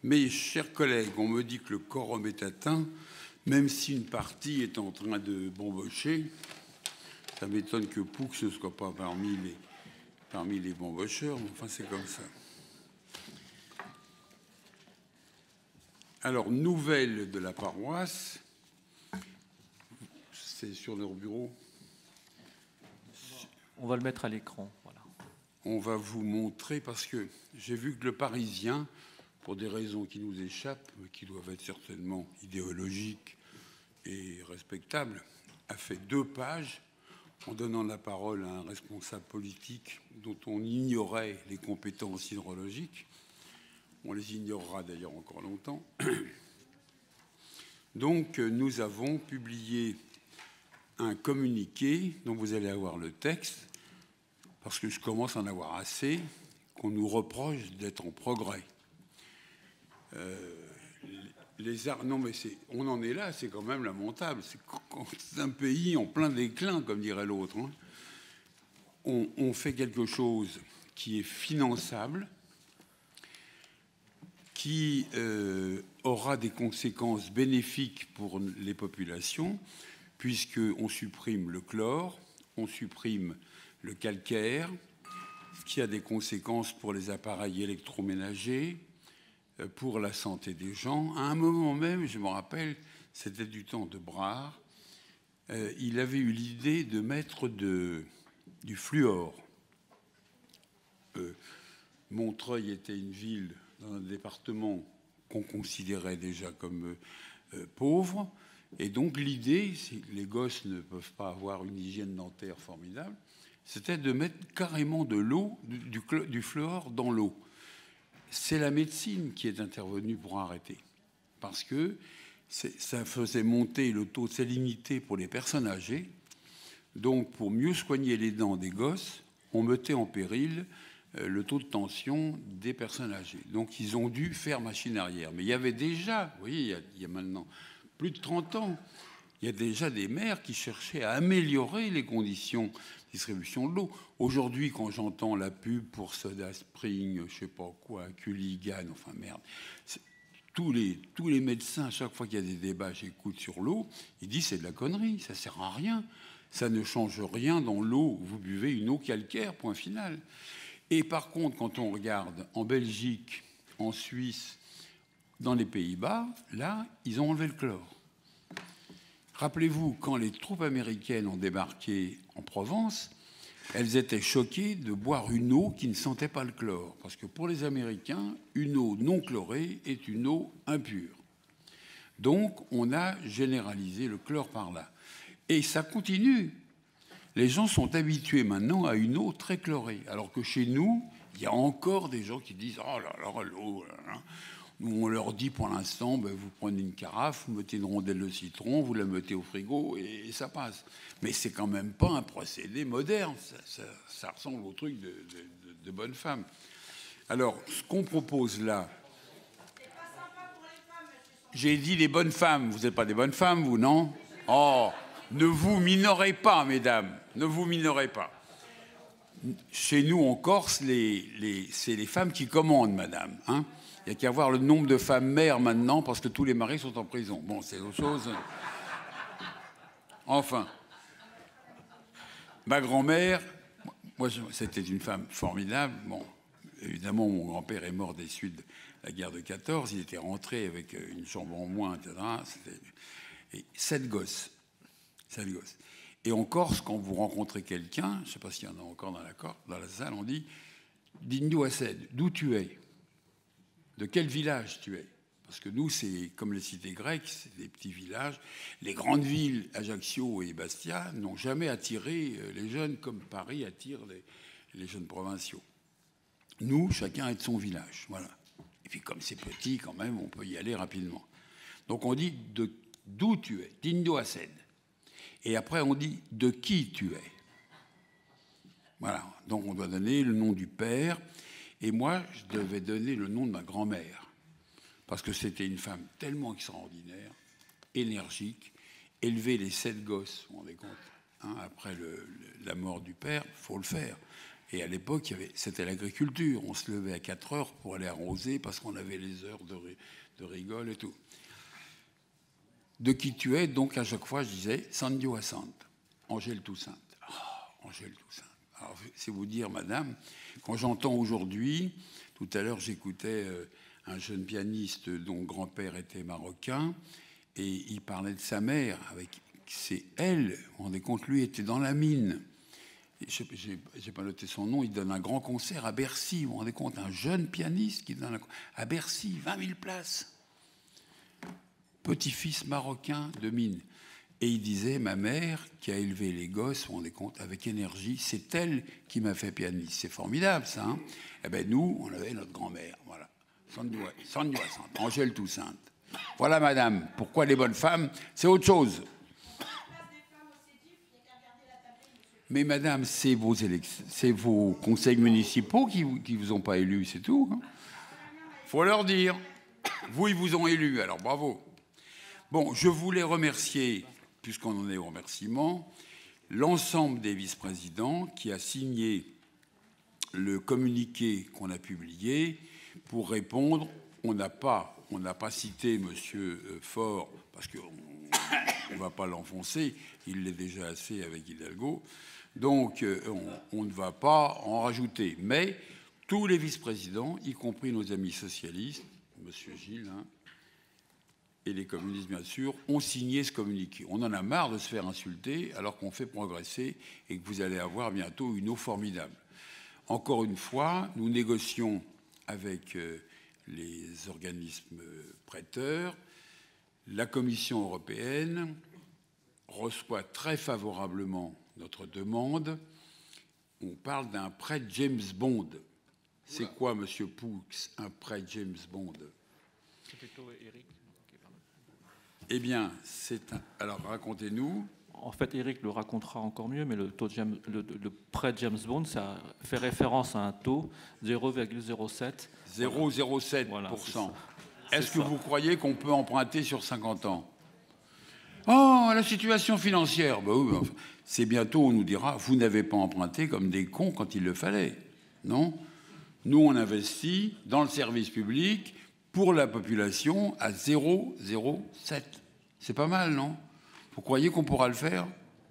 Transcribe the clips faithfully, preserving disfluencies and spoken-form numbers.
Mes chers collègues, on me dit que le quorum est atteint, même si une partie est en train de bambocher. Ça m'étonne que Poux ne soit pas parmi les, parmi les bambocheurs, mais enfin c'est comme ça. Alors, nouvelle de la paroisse, c'est sur leur bureau. On va le mettre à l'écran. Voilà. On va vous montrer, parce que j'ai vu que le Parisien, pour des raisons qui nous échappent, mais qui doivent être certainement idéologiques et respectables, a fait deux pages en donnant la parole à un responsable politique dont on ignorait les compétences hydrologiques. On les ignorera d'ailleurs encore longtemps. Donc, nous avons publié un communiqué dont vous allez avoir le texte, parce que je commence à en avoir assez, qu'on nous reproche d'être en progrès. Euh, les arts, non, mais c'est, on en est là, c'est quand même lamentable. C'est quand c'est un pays en plein déclin, comme dirait l'autre. Hein, on, on fait quelque chose qui est finançable, qui euh, aura des conséquences bénéfiques pour les populations, puisqu'on supprime le chlore, on supprime le calcaire, ce qui a des conséquences pour les appareils électroménagers, pour la santé des gens. À un moment même, je me rappelle, c'était du temps de Brard, euh, il avait eu l'idée de mettre de, du fluor. Euh, Montreuil était une ville dans un département qu'on considérait déjà comme euh, pauvre. Et donc l'idée, si les gosses ne peuvent pas avoir une hygiène dentaire formidable, c'était de mettre carrément de l'eau, du, du, du fluor dans l'eau. C'est la médecine qui est intervenue pour arrêter. Parce que ça faisait monter le taux de salinité pour les personnes âgées. Donc, pour mieux soigner les dents des gosses, on mettait en péril le taux de tension des personnes âgées. Donc, ils ont dû faire machine arrière. Mais il y avait déjà, vous voyez, il y a, il y a maintenant plus de trente ans, il y a déjà des maires qui cherchaient à améliorer les conditions de distribution de l'eau. Aujourd'hui, quand j'entends la pub pour Soda Spring, je ne sais pas quoi, Culligan, enfin merde, tous les, tous les médecins, à chaque fois qu'il y a des débats, j'écoute sur l'eau, ils disent c'est de la connerie, ça ne sert à rien, ça ne change rien dans l'eau, vous buvez une eau calcaire, point final. Et par contre, quand on regarde en Belgique, en Suisse, dans les Pays-Bas, là, ils ont enlevé le chlore. Rappelez-vous, quand les troupes américaines ont débarqué en Provence, elles étaient choquées de boire une eau qui ne sentait pas le chlore. Parce que pour les Américains, une eau non chlorée est une eau impure. Donc, on a généralisé le chlore par là. Et ça continue. Les gens sont habitués maintenant à une eau très chlorée. Alors que chez nous, il y a encore des gens qui disent « Oh là là, l'eau... » On leur dit pour l'instant, ben, vous prenez une carafe, vous mettez une rondelle de citron, vous la mettez au frigo et, et ça passe. Mais c'est quand même pas un procédé moderne. Ça, ça, ça ressemble au truc de, de, de, de bonne femme. Alors, ce qu'on propose là... J'ai dit les bonnes femmes. Vous n'êtes pas des bonnes femmes, vous, non? Oh, ne vous minorez pas, mesdames. Ne vous minorez pas. Chez nous, en Corse, les, les, c'est les femmes qui commandent, madame. Hein? Il n'y a qu'à voir le nombre de femmes mères maintenant, parce que tous les maris sont en prison. Bon, c'est autre chose. Enfin, ma grand-mère, moi, c'était une femme formidable. Bon, évidemment, mon grand-père est mort des suites de la guerre de quatorze. Il était rentré avec une chambre en moins, et cetera. C'était... Et sept gosses. Sept gosses. Et en Corse, quand vous rencontrez quelqu'un, je ne sais pas s'il y en a encore dans la, Corse, dans la salle, on dit « Dites-nous, Assed, d'où tu es ? De quel village tu es ?» Parce que nous, c'est comme les cités grecques, c'est des petits villages. Les grandes villes, Ajaccio et Bastia, n'ont jamais attiré les jeunes comme Paris attire les, les jeunes provinciaux. Nous, chacun est de son village. Voilà. Et puis, comme c'est petit, quand même, on peut y aller rapidement. Donc, on dit de, d'où tu es, Dindo Assed. Et après, on dit de qui tu es. Voilà. Donc, on doit donner le nom du père. Et moi, je devais donner le nom de ma grand-mère. Parce que c'était une femme tellement extraordinaire, énergique, élever les sept gosses, vous vous rendez compte, hein, après le, le, la mort du père, il faut le faire. Et à l'époque, c'était l'agriculture. On se levait à quatre heures pour aller arroser parce qu'on avait les heures de, de rigole et tout. De qui tu es, donc à chaque fois, je disais Sandio Assante, Angèle Toussaint. Oh, Angèle Toussaint. Alors, c'est vous dire, madame, quand j'entends aujourd'hui, tout à l'heure, j'écoutais euh, un jeune pianiste dont le grand-père était marocain, et il parlait de sa mère. Avec, c'est elle, vous vous rendez compte, lui était dans la mine. Je n'ai pas noté son nom, il donne un grand concert à Bercy. Vous vous rendez compte, un jeune pianiste qui donne un, à Bercy, vingt mille places. Petit-fils marocain de mine. Et il disait, ma mère, qui a élevé les gosses, vous vous rendez compte, avec énergie, c'est elle qui m'a fait pianiste. C'est formidable, ça. Hein. Eh bien, nous, on avait notre grand-mère. Voilà. Sandio Assante, Angèle Toussaint. Voilà, madame. Pourquoi les bonnes femmes, c'est autre chose. Mais madame, c'est vos, c'est vos conseils municipaux qui ne vous ont pas élus, c'est tout. Il hein. faut leur dire. Vous, ils vous ont élus, alors bravo. Bon, je voulais remercier, puisqu'on en est au remerciement, l'ensemble des vice-présidents qui a signé le communiqué qu'on a publié pour répondre. On n'a pas, on n'a pas cité M. Faure, parce qu'on ne va pas l'enfoncer, il l'est déjà assez avec Hidalgo. Donc, on, on ne va pas en rajouter. Mais tous les vice-présidents, y compris nos amis socialistes, M. Gilles, hein, et les communistes, bien sûr, ont signé ce communiqué. On en a marre de se faire insulter alors qu'on fait progresser et que vous allez avoir bientôt une eau formidable. Encore une fois, nous négocions avec les organismes prêteurs. La Commission européenne reçoit très favorablement notre demande. On parle d'un prêt James Bond. C'est quoi, Monsieur Poux, un prêt James Bond? C'est plutôt Eric qui parle. Eh bien, c'est un... Alors, racontez-nous. En fait, Eric le racontera encore mieux, mais le, taux James, le, le prêt James Bond, ça fait référence à un taux zéro virgule zéro sept. zéro virgule zéro sept pour cent. Voilà, c'est Est-ce que ça. Vous croyez qu'on peut emprunter sur cinquante ans? Oh, la situation financière. Ben oui, enfin, c'est bientôt, on nous dira, vous n'avez pas emprunté comme des cons quand il le fallait. Non? Nous, on investit dans le service public pour la population à zéro virgule zéro sept. C'est pas mal, non? Vous croyez qu'on pourra le faire?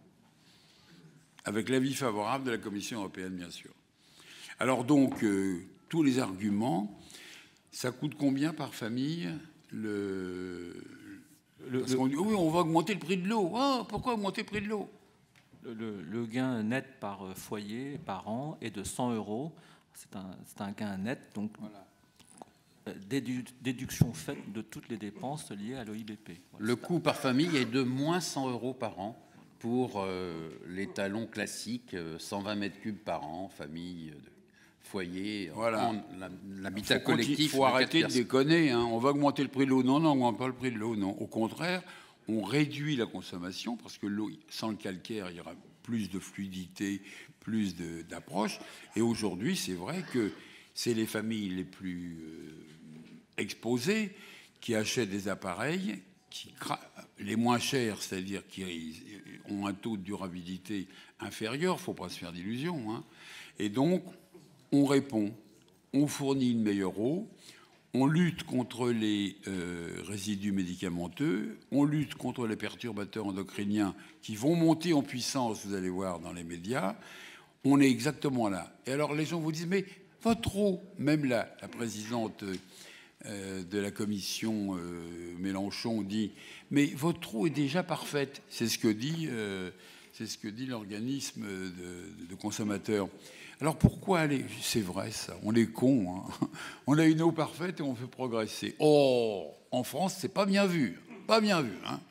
Avec l'avis favorable de la Commission européenne, bien sûr. Alors donc, euh, tous les arguments, ça coûte combien par famille le... Le, Parce le, qu'on dit, oui, on va augmenter le prix de l'eau. Oh, pourquoi augmenter le prix de l'eau? le, le gain net par foyer, par an, est de cent euros. C'est un, c'est un gain net, donc voilà. dédu, déduction faite de toutes les dépenses liées à l'O I B P. Voilà, le coût par famille est de moins cent euros par an pour euh, les talons classiques, cent vingt mètres cubes par an, famille de foyer, voilà. L'habitat collectif. Il faut arrêter de déconner. Hein. On va augmenter le prix de l'eau. Non, non, on n'augmente pas le prix de l'eau. Non. Au contraire, on réduit la consommation parce que l'eau, sans le calcaire, il y aura plus de fluidité, plus d'approche. Et aujourd'hui, c'est vrai que c'est les familles les plus euh, exposées qui achètent des appareils qui les moins chers, c'est-à-dire qui ont un taux de durabilité inférieur. Il ne faut pas se faire d'illusions. Hein. Et donc, on répond, on fournit une meilleure eau, on lutte contre les euh, résidus médicamenteux, on lutte contre les perturbateurs endocriniens qui vont monter en puissance, vous allez voir dans les médias. On est exactement là. Et alors les gens vous disent, mais votre eau, même la, la présidente euh, de la commission euh, Mélenchon dit, mais votre eau est déjà parfaite. C'est ce que dit, euh, c'est ce que dit l'organisme de, de consommateurs. Alors pourquoi aller? C'est vrai ça, on est cons. Hein. On a une eau parfaite et on fait progresser. Oh, en France, c'est pas bien vu. Pas bien vu. Hein.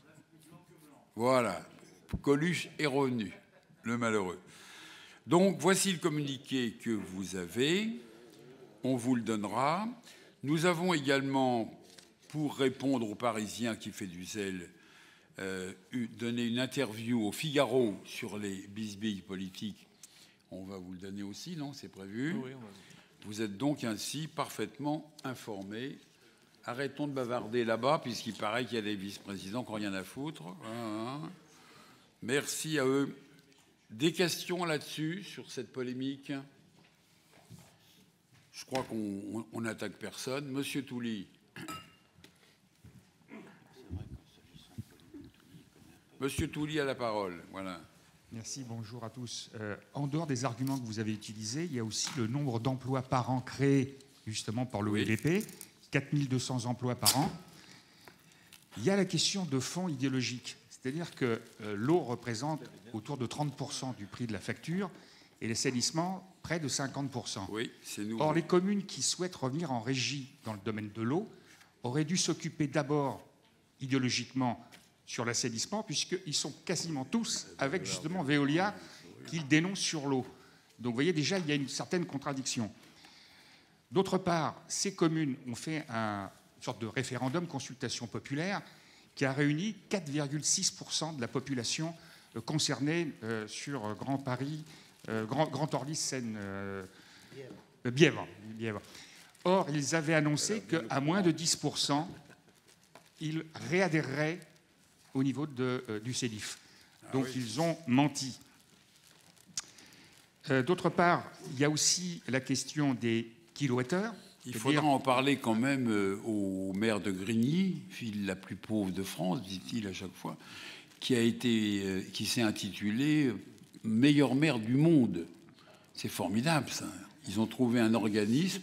Voilà. Coluche est revenu, le malheureux. Donc voici le communiqué que vous avez. On vous le donnera. Nous avons également, pour répondre aux Parisiens qui fait du zèle, euh, donné une interview au Figaro sur les bisbilles politiques. On va vous le donner aussi, non? C'est prévu. Oui, on va... Vous êtes donc ainsi parfaitement informés. Arrêtons de bavarder là-bas, puisqu'il paraît qu'il y a des vice-présidents qui n'ont rien à foutre. Merci à eux. Des questions là-dessus, sur cette polémique? Je crois qu'on n'attaque personne. Monsieur Touly. Monsieur Touly a la parole. Voilà. Merci, bonjour à tous. Euh, en dehors des arguments que vous avez utilisés, il y a aussi le nombre d'emplois par an créés justement par l'O E V P, oui. quatre mille deux cents emplois par an. Il y a la question de fond idéologique, c'est-à-dire que euh, l'eau représente autour de trente pour cent du prix de la facture et l'assainissement près de cinquante pour cent. Oui, c'est nouveau. Or, les communes qui souhaitent revenir en régie dans le domaine de l'eau auraient dû s'occuper d'abord idéologiquement sur l'assainissement, puisqu'ils sont quasiment tous avec justement Veolia qu'ils dénoncent sur l'eau. Donc vous voyez déjà, il y a une certaine contradiction. D'autre part, ces communes ont fait un, une sorte de référendum consultation populaire qui a réuni quatre virgule six pour cent de la population concernée euh, sur Grand Paris, euh, Grand, Grand Orly, Seine, euh, euh, Bièvre, Bièvre. Or, ils avaient annoncé qu'à moins de dix pour cent, ils réadhéreraient au niveau de, euh, du C E D I F. Donc ah oui. Ils ont menti. Euh, D'autre part, il y a aussi la question des kilowattheures. Il faudra en parler quand même euh, au maire de Grigny, ville la plus pauvre de France, dit-il à chaque fois, qui a été, euh, qui s'est intitulé meilleur maire du monde. C'est formidable, ça. Ils ont trouvé un organisme.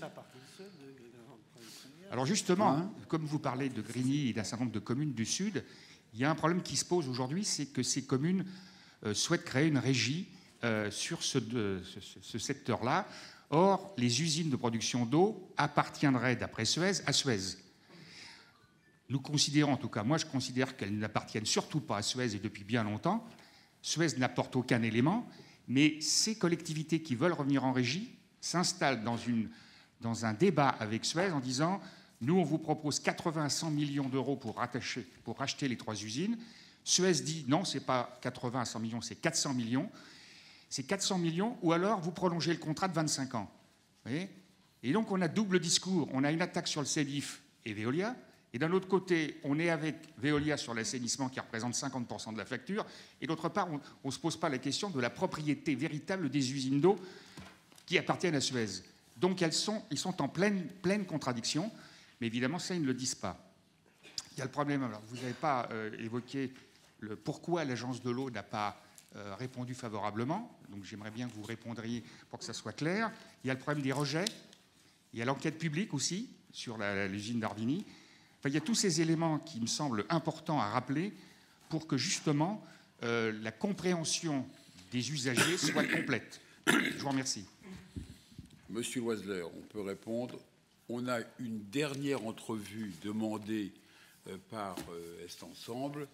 Alors justement, hein, comme vous parlez de Grigny et d'un certain nombre de communes du Sud, il y a un problème qui se pose aujourd'hui, c'est que ces communes euh, souhaitent créer une régie euh, sur ce, de, ce, ce secteur-là. Or, les usines de production d'eau appartiendraient, d'après Suez, à Suez. Nous considérons, en tout cas, moi je considère qu'elles n'appartiennent surtout pas à Suez et depuis bien longtemps. Suez n'apporte aucun élément, mais ces collectivités qui veulent revenir en régie s'installent dans, une, dans un débat avec Suez en disant... Nous, on vous propose quatre-vingts à cent millions d'euros pour, rattacher, pour racheter les trois usines. Suez dit non, ce n'est pas quatre-vingts à cent millions, c'est quatre cents millions. C'est quatre cents millions, ou alors vous prolongez le contrat de vingt-cinq ans. Vous voyez ? Et donc, on a double discours. On a une attaque sur le C E D I F et Veolia. Et d'un autre côté, on est avec Veolia sur l'assainissement qui représente cinquante pour cent de la facture. Et d'autre part, on ne se pose pas la question de la propriété véritable des usines d'eau qui appartiennent à Suez. Donc, elles sont, ils sont en pleine, pleine contradiction. Mais évidemment, ça, ils ne le disent pas. Il y a le problème, alors vous n'avez pas euh, évoqué le, pourquoi l'agence de l'eau n'a pas euh, répondu favorablement. Donc j'aimerais bien que vous répondriez pour que ça soit clair. Il y a le problème des rejets. Il y a l'enquête publique aussi sur l'usine d'Arvigny. Enfin, il y a tous ces éléments qui me semblent importants à rappeler pour que justement euh, la compréhension des usagers soit complète. Je vous remercie. Monsieur Loisler, on peut répondre. On a une dernière entrevue demandée euh, par euh, Est Ensemble.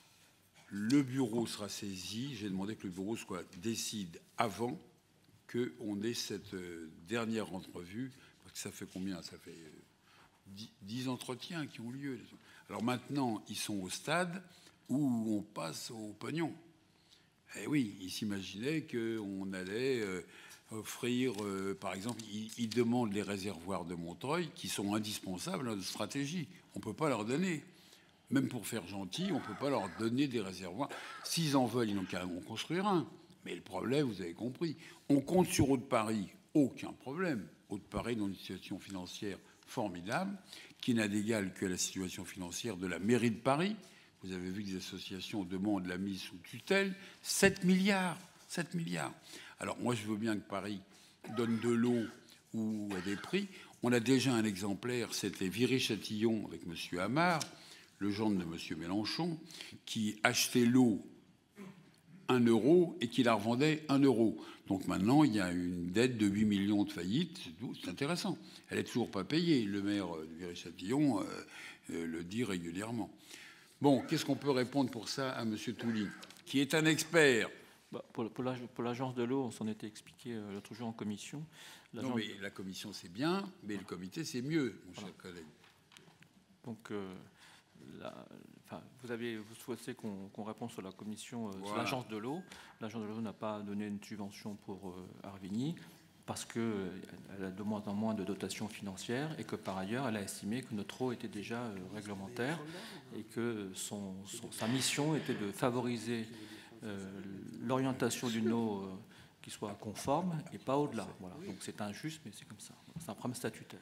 Le bureau sera saisi. J'ai demandé que le bureau soit, décide avant qu'on ait cette euh, dernière entrevue. Parce que ça fait combien? Ça fait euh, dix entretiens qui ont lieu. Alors maintenant, ils sont au stade où on passe au pognon. Eh oui, ils s'imaginaient qu'on allait... Euh, offrir, euh, par exemple, ils, ils demandent les réservoirs de Montreuil qui sont indispensables à notre stratégie. On ne peut pas leur donner. Même pour faire gentil, on ne peut pas leur donner des réservoirs. S'ils en veulent, ils n'ont qu'à en construire un. Mais le problème, vous avez compris, on compte sur Haute-Paris, aucun problème. Haute-Paris dans une situation financière formidable, qui n'a d'égal que la situation financière de la mairie de Paris. Vous avez vu que les associations demandent la mise sous tutelle. sept milliards. sept milliards. Alors, moi, je veux bien que Paris donne de l'eau ou à des prix. On a déjà un exemplaire, c'était Viry-Châtillon avec M. Amar, le gendre de M. Mélenchon, qui achetait l'eau un euro et qui la revendait un euro. Donc maintenant, il y a une dette de huit millions de faillites. C'est intéressant. Elle n'est toujours pas payée. Le maire de Viry-Châtillon euh, euh, le dit régulièrement. Bon, qu'est-ce qu'on peut répondre pour ça à M. Touly, qui est un expert? Bah, pour, pour l'agence de l'eau, on s'en était expliqué euh, l'autre jour en commission. Non, mais la commission, c'est bien, mais le comité, c'est mieux, mon voilà. cher collègue. Donc, euh, la, enfin, vous, avez, vous souhaitez qu'on qu'on réponde sur la commission, euh, voilà. sur l'agence de l'eau. L'agence de l'eau n'a pas donné une subvention pour euh, Arvigny parce qu'elle euh, a de moins en moins de dotations financières et que, par ailleurs, elle a estimé que notre eau était déjà euh, réglementaire et que son, son, sa mission était de favoriser euh, l'orientation d'une eau euh, qui soit conforme et pas au-delà. Voilà. Donc c'est injuste, mais c'est comme ça. C'est un problème statutaire.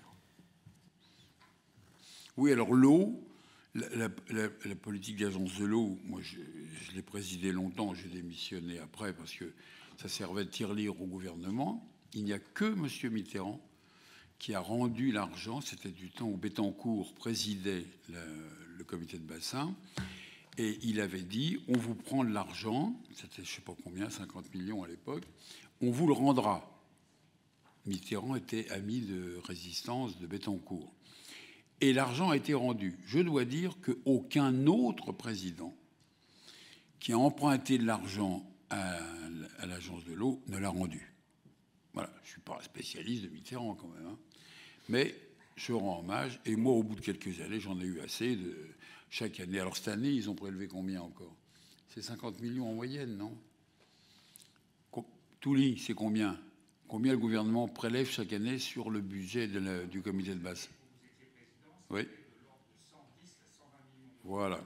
Oui, alors l'eau, la, la, la, la politique d'agence de l'eau, moi je, je l'ai présidée longtemps, j'ai démissionné après parce que ça servait de tirelire au gouvernement. Il n'y a que M. Mitterrand qui a rendu l'argent. C'était du temps où Bettencourt présidait le, le comité de bassin. Et il avait dit, on vous prend de l'argent, c'était je ne sais pas combien, cinquante millions à l'époque, on vous le rendra. Mitterrand était ami de résistance de Bettencourt. Et l'argent a été rendu. Je dois dire qu'aucun autre président qui a emprunté de l'argent à, à l'agence de l'eau ne l'a rendu. Voilà, je ne suis pas un spécialiste de Mitterrand quand même. Hein. Mais je rends hommage. Et moi, au bout de quelques années, j'en ai eu assez de chaque année. Alors cette année, ils ont prélevé combien encore? C'est cinquante millions en moyenne, non? Touli, c'est combien? Combien le gouvernement prélève chaque année sur le budget de la, du comité de bassin? Oui. Voilà.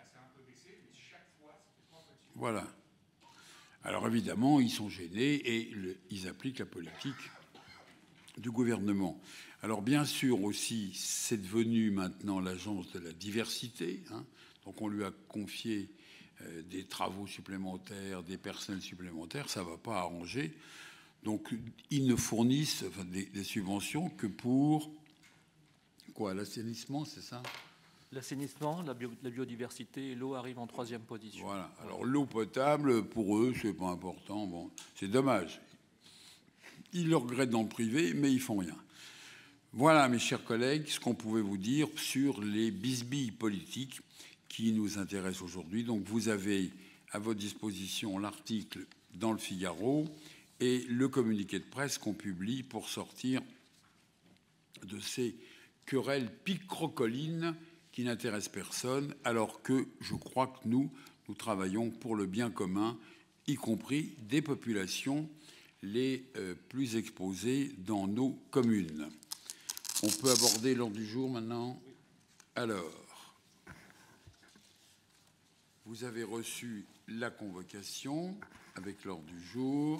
Voilà. Alors évidemment, ils sont gênés et le, ils appliquent la politique du gouvernement. Alors bien sûr aussi, c'est devenu maintenant l'agence de la diversité. Hein. Donc on lui a confié euh, des travaux supplémentaires, des personnels supplémentaires. Ça ne va pas arranger. Donc ils ne fournissent enfin, des, des subventions que pour quoi? L'assainissement, c'est ça? L'assainissement, la, bio, la biodiversité et l'eau arrivent en troisième position. Voilà. Alors l'eau potable, pour eux, c'est pas important. Bon, c'est dommage. Ils le regrettent dans le privé, mais ils font rien. Voilà, mes chers collègues, ce qu'on pouvait vous dire sur les bisbilles politiques qui nous intéressent aujourd'hui. Donc vous avez à votre disposition l'article dans le Figaro et le communiqué de presse qu'on publie pour sortir de ces querelles picrocolines qui n'intéressent personne, alors que je crois que nous, nous travaillons pour le bien commun, y compris des populations les euh, plus exposées dans nos communes. On peut aborder l'ordre du jour maintenant. Alors, vous avez reçu la convocation avec l'ordre du jour.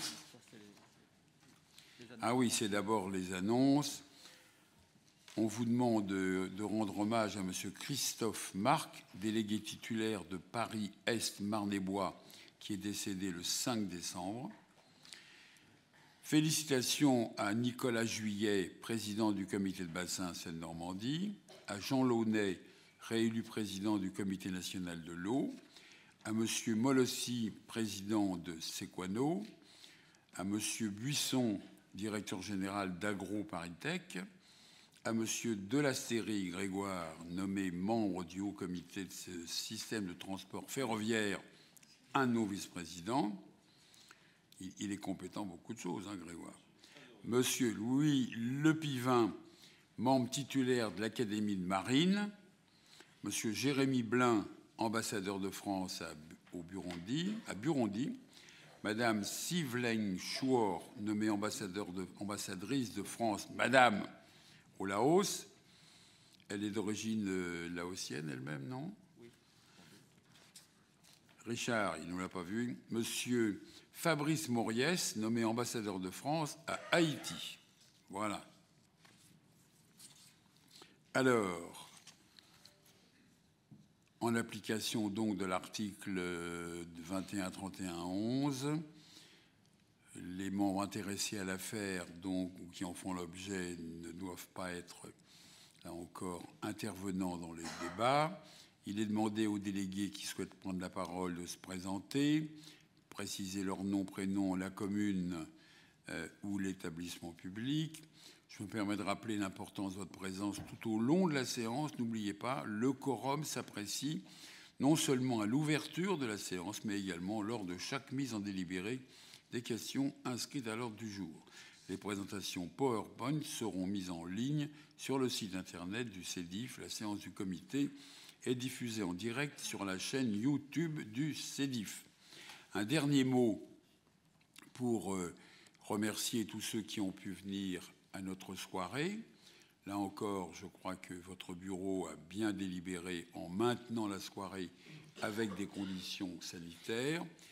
Ah oui, c'est d'abord les annonces. On vous demande de, de rendre hommage à M. Christophe Marc, délégué titulaire de Paris-Est Marne-et-Bois, qui est décédé le cinq décembre. Félicitations à Nicolas Juillet, président du comité de bassin Seine-Normandie, à Jean Launay, réélu président du comité national de l'eau, à M. Molossi, président de Sequano, à M. Buisson, directeur général d'Agro-Paritech, à M. Delastéry Grégoire, nommé membre du haut comité de ce système de transport ferroviaire, un de nos vice-présidents. Il, il est compétent en beaucoup de choses, hein, Grégoire. M. Louis Lepivin, membre titulaire de l'Académie de Marine. M. Jérémy Blin, ambassadeur de France à, au Burundi, à Burundi. Mme Sivleng Chouor, nommée ambassadeur de, ambassadrice de France. Madame au Laos. Elle est d'origine euh, laotienne elle-même, non? Oui. Richard, il ne l'a pas vu. Monsieur Fabrice Moriès, nommé ambassadeur de France à Haïti. Voilà. Alors, en application donc de l'article vingt et un trente et un onze, les membres intéressés à l'affaire, donc, ou qui en font l'objet, ne doivent pas être, là encore, intervenants dans les débats. Il est demandé aux délégués qui souhaitent prendre la parole de se présenter, préciser leur nom, prénom, la commune euh, ou l'établissement public. Je me permets de rappeler l'importance de votre présence tout au long de la séance. N'oubliez pas, le quorum s'apprécie non seulement à l'ouverture de la séance, mais également lors de chaque mise en délibéré des questions inscrites à l'ordre du jour. Les présentations PowerPoint seront mises en ligne sur le site internet du CEDIF. La séance du comité est diffusée en direct sur la chaîne YouTube du CEDIF. Un dernier mot pour euh, remercier tous ceux qui ont pu venir à notre soirée. Là encore, je crois que votre bureau a bien délibéré en maintenant la soirée avec des conditions sanitaires.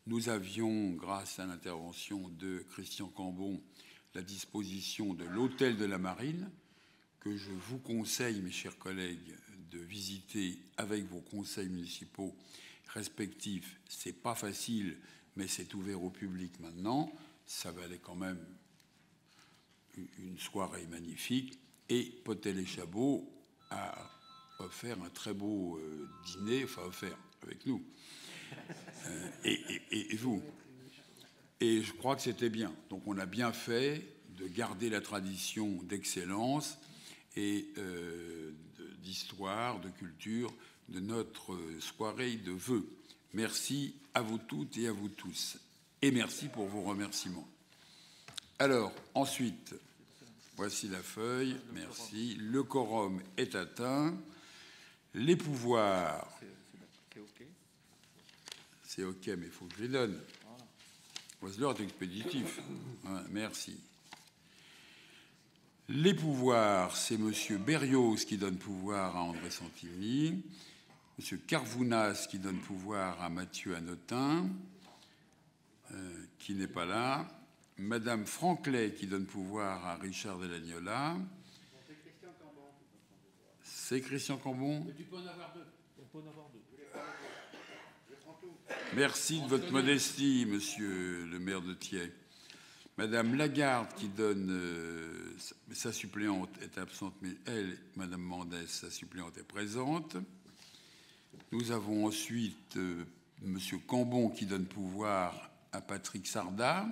nous avions, grâce à l'intervention de Christian Cambon, la disposition de l'hôtel de la Marine, que je vous conseille, mes chers collègues, de visiter avec vos conseils municipaux respectifs. C'est pas facile, mais c'est ouvert au public maintenant. Ça valait quand même une soirée magnifique. Et Potel et Chabot a offert un très beau euh, dîner, enfin offert avec nous, euh, et, et, et vous. Et je crois que c'était bien. Donc on a bien fait de garder la tradition d'excellence et euh, d'histoire, de culture, de notre soirée de vœux. Merci à vous toutes et à vous tous. Et merci pour vos remerciements. Alors, ensuite, voici la feuille. Merci. Le quorum est atteint. Les pouvoirs. C'est OK, mais il faut que je les donne. Voici-leur est expéditif. Ouais, merci. Les pouvoirs, c'est M. Berrios qui donne pouvoir à André Santini, M. Carvounas qui donne pouvoir à Mathieu Hanotin, euh, qui n'est pas là, Mme Franclet qui donne pouvoir à Richard Delagnola. C'est Christian Cambon. Tu peux en avoir deux. On peut en avoir deux. Merci de votre modestie, monsieur le maire de Thiais. Madame Lagarde qui donne euh, sa suppléante est absente, mais elle, Madame Mendès, sa suppléante est présente. Nous avons ensuite euh, Monsieur Cambon qui donne pouvoir à Patrick Sarda.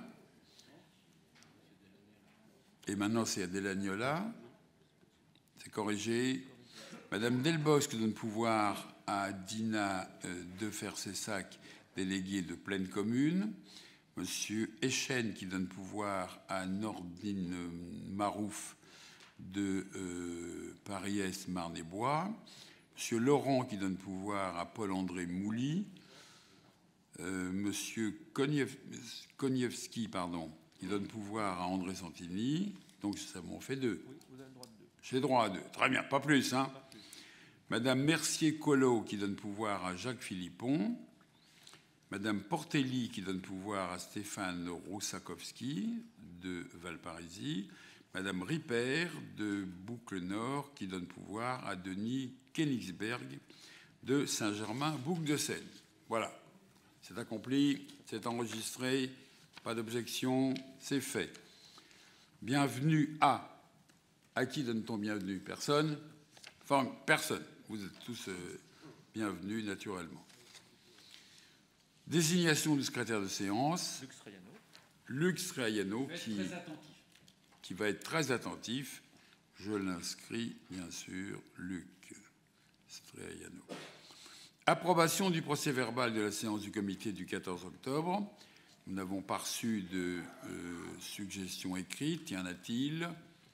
Et maintenant c'est Adèle Agnola. C'est corrigé. Madame Delbosque qui donne pouvoir à Dina euh, Defer-Sessac, déléguée de Pleine Commune. Monsieur Echen qui donne pouvoir à Nordine Marouf de euh, Paris-Est, Marne-et-Bois. Monsieur Laurent qui donne pouvoir à Paul-André Mouly. Euh, Monsieur Koniev, Koniewski pardon, qui donne pouvoir à André Santini. Donc ça m'en fait deux. Oui, vous avez le droit de deux. J'ai droit à deux. Très bien, pas plus. Hein. Pas plus. Madame Mercier-Collot qui donne pouvoir à Jacques Philippon. Madame Portelli qui donne pouvoir à Stéphane Roussakowski de Valparaíso. Madame Ripper de Boucle-Nord qui donne pouvoir à Denis Königsberg de Saint-Germain-Boucle-de-Seine. Voilà, c'est accompli, c'est enregistré, pas d'objection, c'est fait. Bienvenue à... À qui donne-t-on bienvenue? Personne? Enfin, personne. Vous êtes tous euh, bienvenus naturellement. Désignation du secrétaire de séance. Lux Rayano. Lux Rayano, qui, qui va être très attentif. Je l'inscris, bien sûr, Luc Rayano. Approbation du procès-verbal de la séance du comité du quatorze octobre. Nous n'avons pas reçu de euh, suggestions écrites. Y en a-t-il?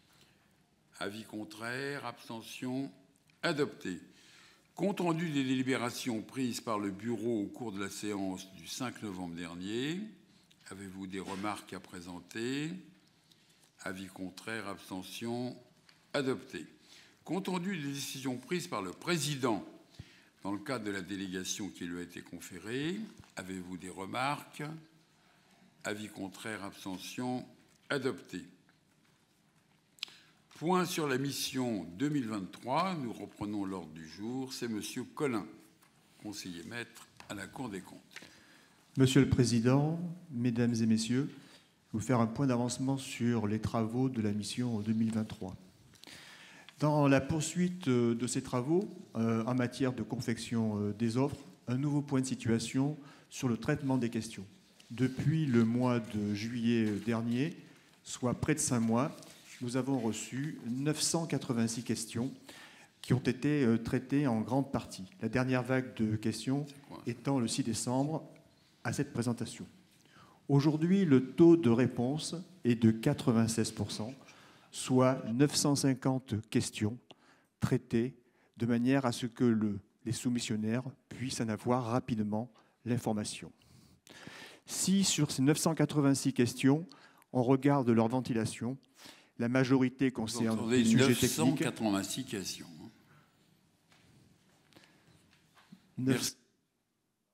Avis contraire, abstention, adopté. Compte rendu des délibérations prises par le bureau au cours de la séance du cinq novembre dernier. Avez-vous des remarques à présenter? Avis contraire, abstention, adopté. Compte rendu des décisions prises par le président dans le cadre de la délégation qui lui a été conférée. Avez-vous des remarques? Avis contraire, abstention, adopté. Point sur la mission deux mille vingt-trois, nous reprenons l'ordre du jour. C'est Monsieur Collin, conseiller maître à la Cour des comptes. Monsieur le Président, Mesdames et Messieurs, je vais vous faire un point d'avancement sur les travaux de la mission deux mille vingt-trois. Dans la poursuite de ces travaux, euh, en matière de confection euh, des offres, un nouveau point de situation sur le traitement des questions. Depuis le mois de juillet dernier, soit près de cinq mois, nous avons reçu neuf cent quatre-vingt-six questions qui ont été traitées en grande partie. La dernière vague de questions étant le six décembre à cette présentation. Aujourd'hui, le taux de réponse est de quatre-vingt-seize pour cent, soit neuf cent cinquante questions traitées de manière à ce que le, les soumissionnaires puissent en avoir rapidement l'information. Si sur ces neuf cent quatre-vingt-six questions, on regarde leur ventilation, la majorité concerne des sujets techniques. neuf cent quatre-vingt-six questions. neuf...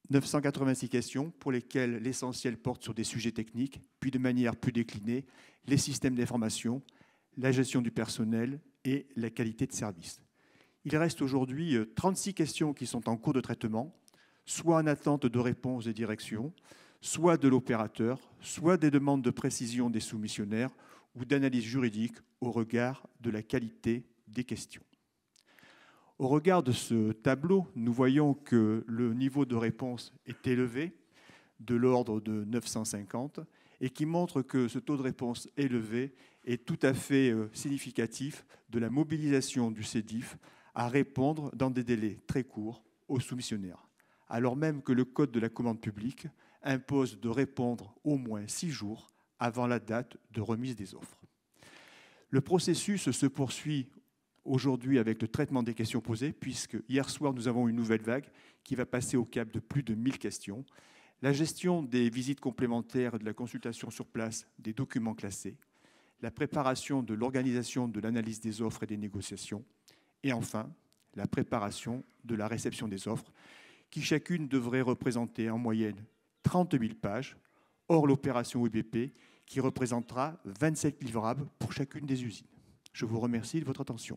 neuf cent quatre-vingt-six questions pour lesquelles l'essentiel porte sur des sujets techniques, puis de manière plus déclinée, les systèmes d'information, la gestion du personnel et la qualité de service. Il reste aujourd'hui trente-six questions qui sont en cours de traitement, soit en attente de réponse des directions, soit de l'opérateur, soit des demandes de précision des soumissionnaires ou d'analyse juridique au regard de la qualité des questions. Au regard de ce tableau, nous voyons que le niveau de réponse est élevé, de l'ordre de neuf cent cinquante, et qui montre que ce taux de réponse élevé est tout à fait significatif de la mobilisation du C E D I F à répondre dans des délais très courts aux soumissionnaires, alors même que le Code de la commande publique impose de répondre au moins six jours avant la date de remise des offres. Le processus se poursuit aujourd'hui avec le traitement des questions posées, puisque hier soir, nous avons une nouvelle vague qui va passer au cap de plus de mille questions. La gestion des visites complémentaires, de la consultation sur place, des documents classés, la préparation de l'organisation de l'analyse des offres et des négociations, et enfin, la préparation de la réception des offres, qui chacune devrait représenter en moyenne trente mille pages, hors l'opération O B P, qui représentera vingt-sept livrables pour chacune des usines. Je vous remercie de votre attention.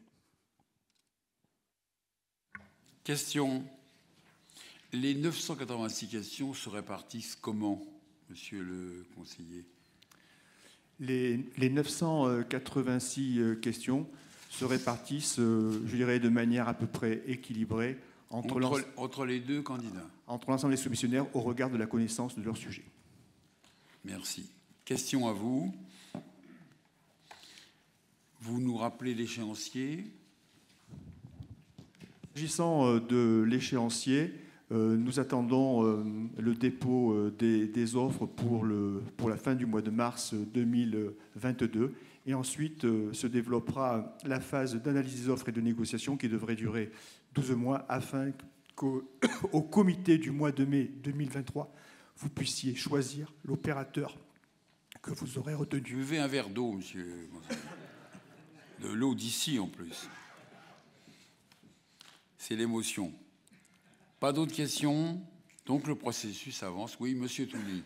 Question. Les neuf cent quatre-vingt-six questions se répartissent comment, monsieur le conseiller? Les, les neuf cent quatre-vingt-six questions se répartissent, je dirais, de manière à peu près équilibrée entre, entre, entre les deux candidats. Entre l'ensemble des soumissionnaires au regard de la connaissance de leur sujet. Merci. Question à vous. Vous nous rappelez l'échéancier? S'agissant de l'échéancier, nous attendons le dépôt des, des offres pour, le, pour la fin du mois de mars deux mille vingt-deux. Et ensuite se développera la phase d'analyse des offres et de négociation qui devrait durer douze mois afin qu'au au comité du mois de mai deux mille vingt-trois, vous puissiez choisir l'opérateur que vous aurez retenu. Buvez un verre d'eau, monsieur. De l'eau d'ici, en plus. C'est l'émotion. Pas d'autres questions? Donc le processus avance. Oui, monsieur Touny.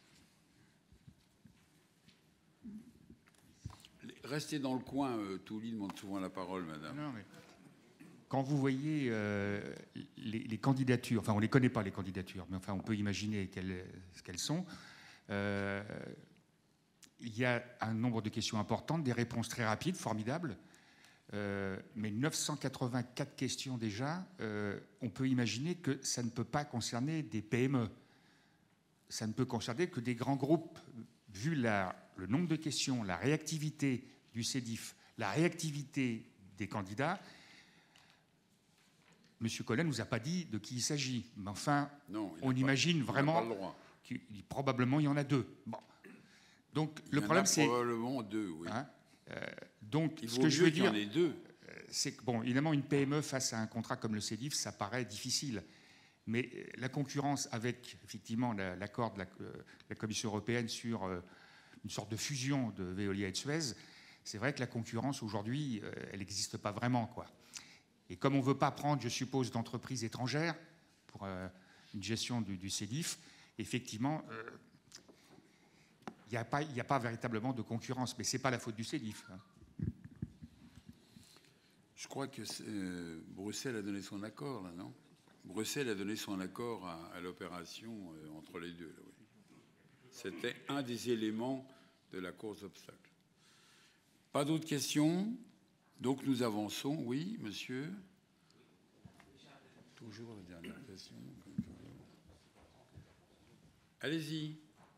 Restez dans le coin. Euh, Touny demande souvent la parole, madame. Non, mais quand vous voyez euh, les, les candidatures, enfin on ne les connaît pas les candidatures, mais enfin on peut imaginer quelles, ce qu'elles sont. Euh, il y a un nombre de questions importantes, des réponses très rapides, formidables. Euh, mais neuf cent quatre-vingt-quatre questions déjà, euh, on peut imaginer que ça ne peut pas concerner des P M E. Ça ne peut concerner que des grands groupes. Vu la, le nombre de questions, la réactivité du C E D I F, la réactivité des candidats, M. Colin ne nous a pas dit de qui il s'agit. Mais enfin, non, on imagine pas, vraiment qu'il probablement il y en a deux. Bon. Donc il le y problème en a c'est probablement deux, oui. Hein, euh, donc il ce que je veux dire, deux. c'est que bon, évidemment une P M E face à un contrat comme le C E D I F, ça paraît difficile. Mais la concurrence avec effectivement l'accord de la, la Commission européenne sur euh, une sorte de fusion de Veolia et de Suez, c'est vrai que la concurrence aujourd'hui, euh, elle n'existe pas vraiment, quoi. Et comme on ne veut pas prendre, je suppose, d'entreprises étrangères pour euh, une gestion du, du C E D I F, effectivement, il euh, n'y a, a pas véritablement de concurrence. Mais ce n'est pas la faute du C E D I F. Hein. Je crois que euh, Bruxelles a donné son accord, là, non? Bruxelles a donné son accord à, à l'opération euh, entre les deux. Là, oui. C'était un des éléments de la course d'obstacles. Pas d'autres questions? Donc nous avançons. Oui, monsieur? Toujours la dernière question. Allez-y.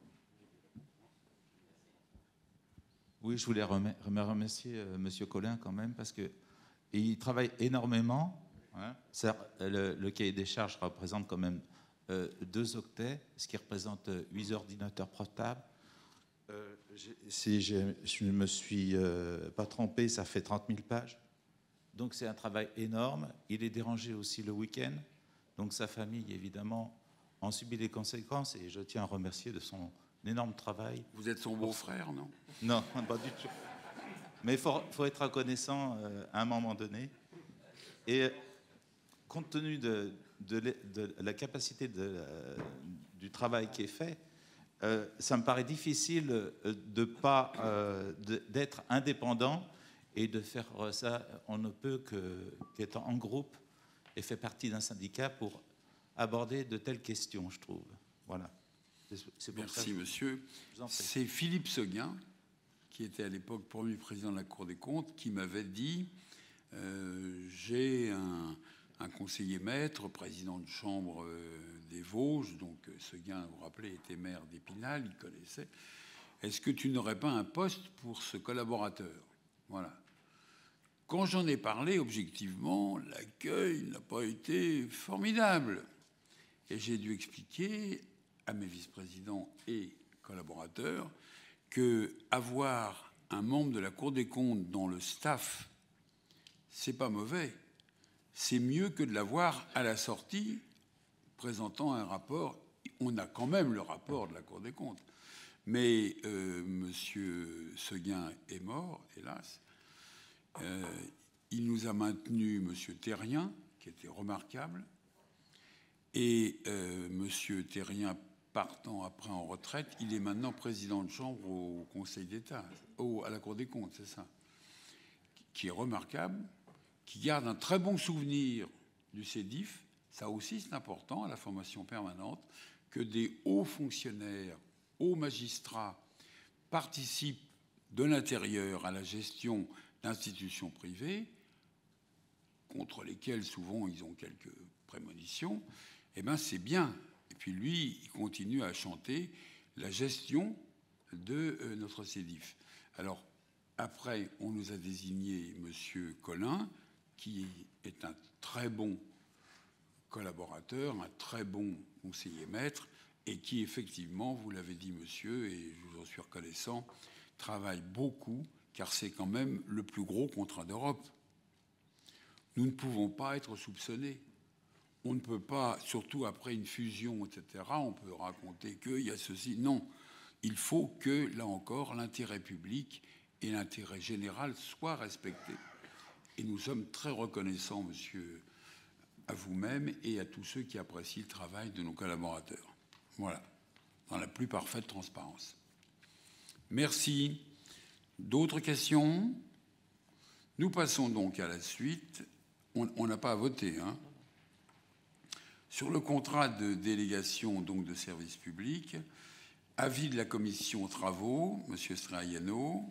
Oui, je voulais remercier euh, monsieur Colin quand même parce qu'il travaille énormément. Hein. Ça, le, le cahier des charges représente quand même euh, deux octets, ce qui représente euh, huit ordinateurs portables. Euh, si je ne me suis euh, pas trompé, ça fait trente mille pages. Donc c'est un travail énorme. Il est dérangé aussi le week-end. Donc sa famille, évidemment, en subit les conséquences. Et je tiens à remercier de son énorme travail. Vous êtes son beau-frère, non? Non, pas du tout. Mais il faut, faut être reconnaissant euh, à un moment donné. Et compte tenu de, de, de la capacité de, du travail qui est fait, euh, ça me paraît difficile de pas euh, d'être indépendant et de faire ça. On ne peut que qu'être en groupe et fait partie d'un syndicat pour aborder de telles questions, je trouve. Voilà. C'est pour Merci, ça que monsieur. C'est Philippe Seguin, qui était à l'époque premier président de la Cour des comptes, qui m'avait dit euh, j'ai un, un conseiller maître, président de chambre euh, des Vosges, donc Seguin, vous vous rappelez, était maire d'Épinal, il connaissait. Est-ce que tu n'aurais pas un poste pour ce collaborateur? Voilà. Quand j'en ai parlé, objectivement, l'accueil n'a pas été formidable. Et j'ai dû expliquer à mes vice-présidents et collaborateurs que avoir un membre de la Cour des comptes dans le staff, c'est pas mauvais. C'est mieux que de l'avoir à la sortie présentant un rapport. On a quand même le rapport de la Cour des comptes. Mais euh, monsieur Seguin est mort, hélas. Euh, il nous a maintenu monsieur Terrien, qui était remarquable. Et euh, monsieur Terrien, partant après en retraite, il est maintenant président de chambre au Conseil d'État, au, à la Cour des comptes, c'est ça, qui est remarquable, qui garde un très bon souvenir du CEDIF. Ça aussi, c'est important, à la formation permanente, que des hauts fonctionnaires, hauts magistrats participent de l'intérieur à la gestion d'institutions privées, contre lesquelles souvent ils ont quelques prémonitions. Eh bien, c'est bien. Et puis lui, il continue à chanter la gestion de euh, notre CEDIF. Alors, après, on nous a désigné M. Collin, qui est un très bon collaborateur, un très bon conseiller maître, et qui, effectivement, vous l'avez dit, monsieur, et je vous en suis reconnaissant, travaille beaucoup, car c'est quand même le plus gros contrat d'Europe. Nous ne pouvons pas être soupçonnés. On ne peut pas, surtout après une fusion, et cetera, on peut raconter qu'il y a ceci. Non, il faut que, là encore, l'intérêt public et l'intérêt général soient respectés. Et nous sommes très reconnaissants, monsieur, à vous-même et à tous ceux qui apprécient le travail de nos collaborateurs. Voilà, dans la plus parfaite transparence. Merci. D'autres questions? Nous passons donc à la suite. On n'a pas à voter, hein. Sur le contrat de délégation donc de service public, avis de la commission travaux, monsieur Straiano.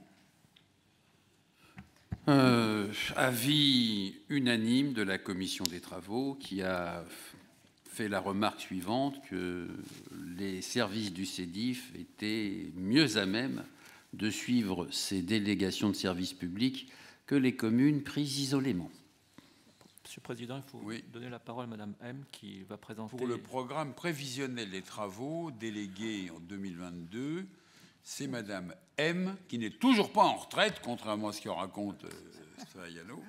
Euh, avis unanime de la commission des travaux qui a fait la remarque suivante que les services du CEDIF étaient mieux à même de suivre ces délégations de services publics que les communes prises isolément. Monsieur le Président, il faut oui. donner la parole à Madame M qui va présenter... Pour le programme prévisionnel des travaux délégué en deux mille vingt-deux, c'est Madame M, qui n'est toujours pas en retraite, contrairement à ce que raconte euh, Straiano,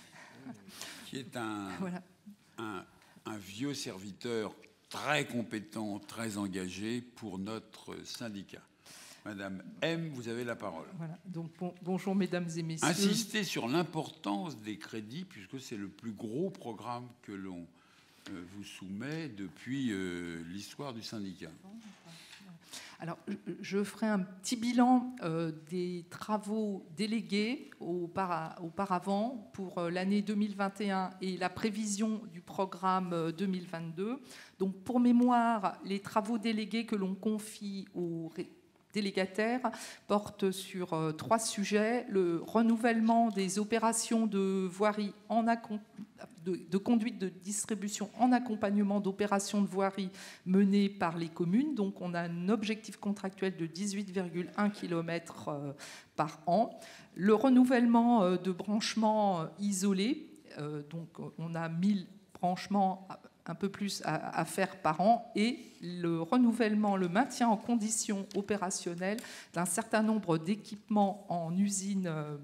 qui est un, voilà. un, un vieux serviteur très compétent, très engagé pour notre syndicat. Madame M, vous avez la parole. Voilà. Donc, bon, bonjour, mesdames et messieurs. Insistez sur l'importance des crédits, puisque c'est le plus gros programme que l'on euh, vous soumet depuis euh, l'histoire du syndicat. Alors, je ferai un petit bilan euh, des travaux délégués aupara- auparavant pour euh, l'année deux mille vingt et un et la prévision du programme euh, deux mille vingt-deux. Donc, pour mémoire, les travaux délégués que l'on confie aux ré- délégataires portent sur euh, trois sujets. Le renouvellement des opérations de voirie en accom- de, de conduite de distribution en accompagnement d'opérations de voirie menées par les communes. Donc on a un objectif contractuel de dix-huit virgule un kilomètres euh, par an. Le renouvellement euh, de branchements euh, isolés. Euh, donc on a mille branchements un peu plus à, à faire par an, et le renouvellement, le maintien en condition opérationnelle d'un certain nombre d'équipements en usines euh,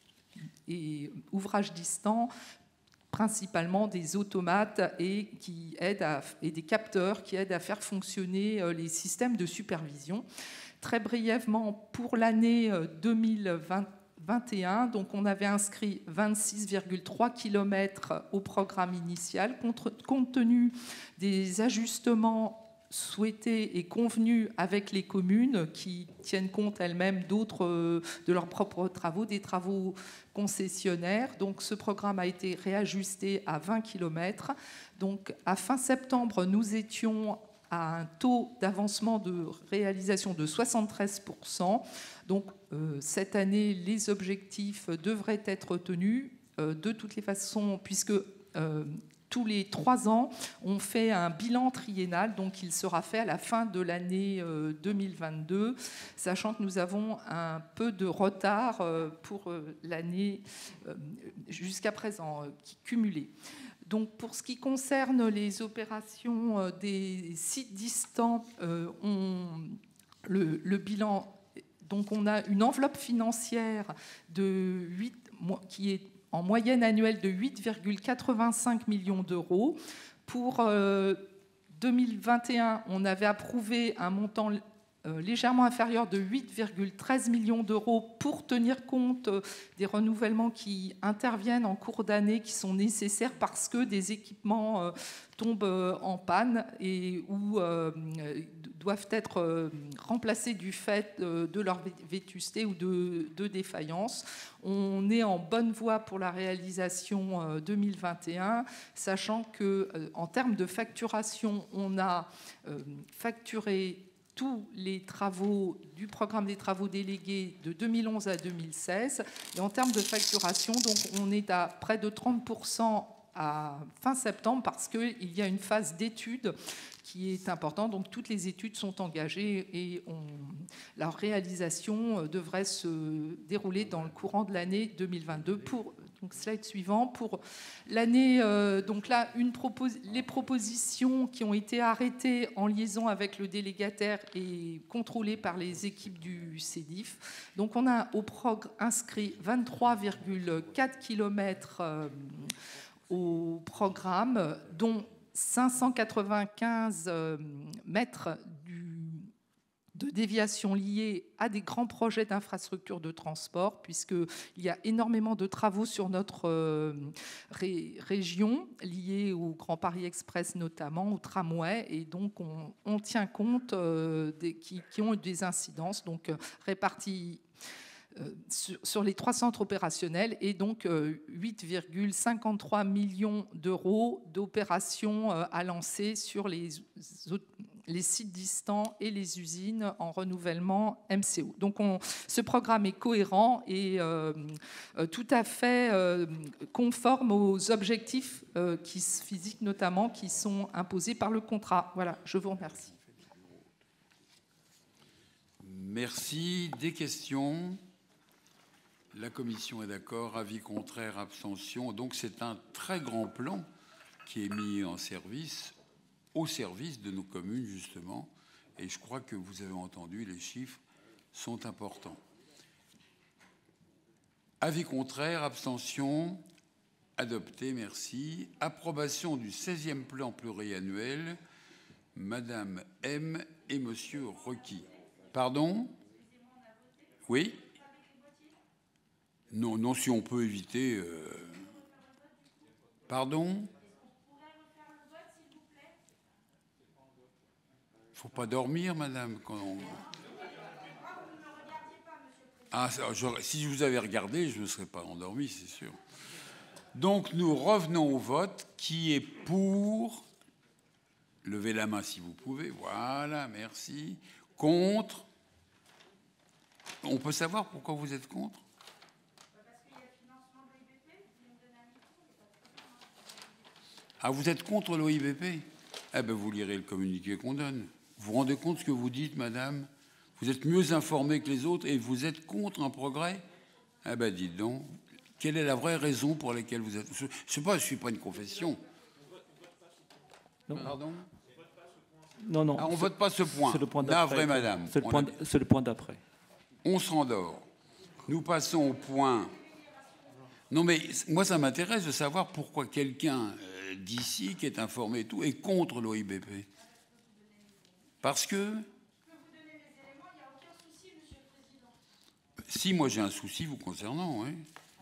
et ouvrages distants, principalement des automates et, qui aident à, et des capteurs qui aident à faire fonctionner euh, les systèmes de supervision. Très brièvement, pour l'année deux mille vingt et un. Donc on avait inscrit vingt-six virgule trois kilomètres au programme initial. Compte tenu des ajustements souhaités et convenus avec les communes qui tiennent compte elles-mêmes d'autres de leurs propres travaux, des travaux concessionnaires. Donc ce programme a été réajusté à vingt kilomètres. Donc à fin septembre, nous étions à un taux d'avancement de réalisation de soixante-treize pour cent. Donc euh, cette année, les objectifs devraient être tenus euh, de toutes les façons, puisque euh, tous les trois ans, on fait un bilan triennal, donc il sera fait à la fin de l'année euh, deux mille vingt-deux, sachant que nous avons un peu de retard euh, pour euh, l'année euh, jusqu'à présent, euh, qui cumulée. Donc, pour ce qui concerne les opérations des sites distants, euh, on, le, le bilan, donc on a une enveloppe financière de huit, qui est en moyenne annuelle de huit virgule quatre-vingt-cinq millions d'euros. Pour euh, deux mille vingt et un, on avait approuvé un montant Euh, légèrement inférieur de huit virgule treize millions d'euros pour tenir compte des renouvellements qui interviennent en cours d'année, qui sont nécessaires parce que des équipements euh, tombent en panne et ou euh, doivent être euh, remplacés du fait euh, de leur vétusté ou de, de défaillance. On est en bonne voie pour la réalisation euh, deux mille vingt et un, sachant que euh, en termes de facturation, on a euh, facturé tous les travaux du programme des travaux délégués de deux mille onze à deux mille seize. Et en termes de facturation, donc, on est à près de trente pour cent à fin septembre parce qu'il y a une phase d'études qui est importante. Donc toutes les études sont engagées et on, leur réalisation devrait se dérouler dans le courant de l'année deux mille vingt-deux. Pour, donc slide suivant, pour l'année, euh, donc là, une propos, les propositions qui ont été arrêtées en liaison avec le délégataire et contrôlées par les équipes du CEDIF. Donc on a au progr inscrit vingt-trois virgule quatre kilomètres euh, au programme, dont cinq cent quatre-vingt-quinze mètres du, de déviation liés à des grands projets d'infrastructures de transport, puisqu'il y a énormément de travaux sur notre euh, ré, région, liés au Grand Paris Express notamment, au tramway, et donc on, on tient compte euh, des, qui, qui ont eu des incidences, donc euh, répartis Sur, sur les trois centres opérationnels, et donc euh, huit virgule cinquante-trois millions d'euros d'opérations euh, à lancer sur les, les sites distants et les usines en renouvellement M C O. Donc on, ce programme est cohérent et euh, euh, tout à fait euh, conforme aux objectifs euh, qui, physiques notamment qui sont imposés par le contrat. Voilà, je vous remercie. Merci. Des questions ? La commission est d'accord, avis contraire, abstention. Donc c'est un très grand plan qui est mis en service, au service de nos communes justement. Et je crois que vous avez entendu, les chiffres sont importants. Avis contraire, abstention, adopté, merci. Approbation du seizième plan pluriannuel, Madame M et Monsieur Requi. Pardon ? Oui ? Non, non, si on peut éviter. Euh... Pardon ? Il ne faut pas dormir, madame. Quand on... Ah, je, si je vous avais regardé, je ne serais pas endormi, c'est sûr. Donc, nous revenons au vote. Qui est pour ? Levez la main si vous pouvez. Voilà, merci. Contre ? On peut savoir pourquoi vous êtes contre ? Ah, vous êtes contre l'O I B P ? Eh bien, vous lirez le communiqué qu'on donne. Vous vous rendez compte de ce que vous dites, madame ? Vous êtes mieux informée que les autres et vous êtes contre un progrès ? Eh bien, dites donc, quelle est la vraie raison pour laquelle vous êtes... Je ne sais pas, je ne suis pas une confession. Non. Pardon ? Non, non. Ah, on ne vote pas ce point. C'est le point d'après. d'après. madame. C'est le, point, a... c'est le point d'après. On se rendort. Nous passons au point... Non, mais moi, ça m'intéresse de savoir pourquoi quelqu'un euh, d'ici, qui est informé et tout, est contre l'O I B P. Parce que... Si, moi j'ai un souci vous concernant. Oui.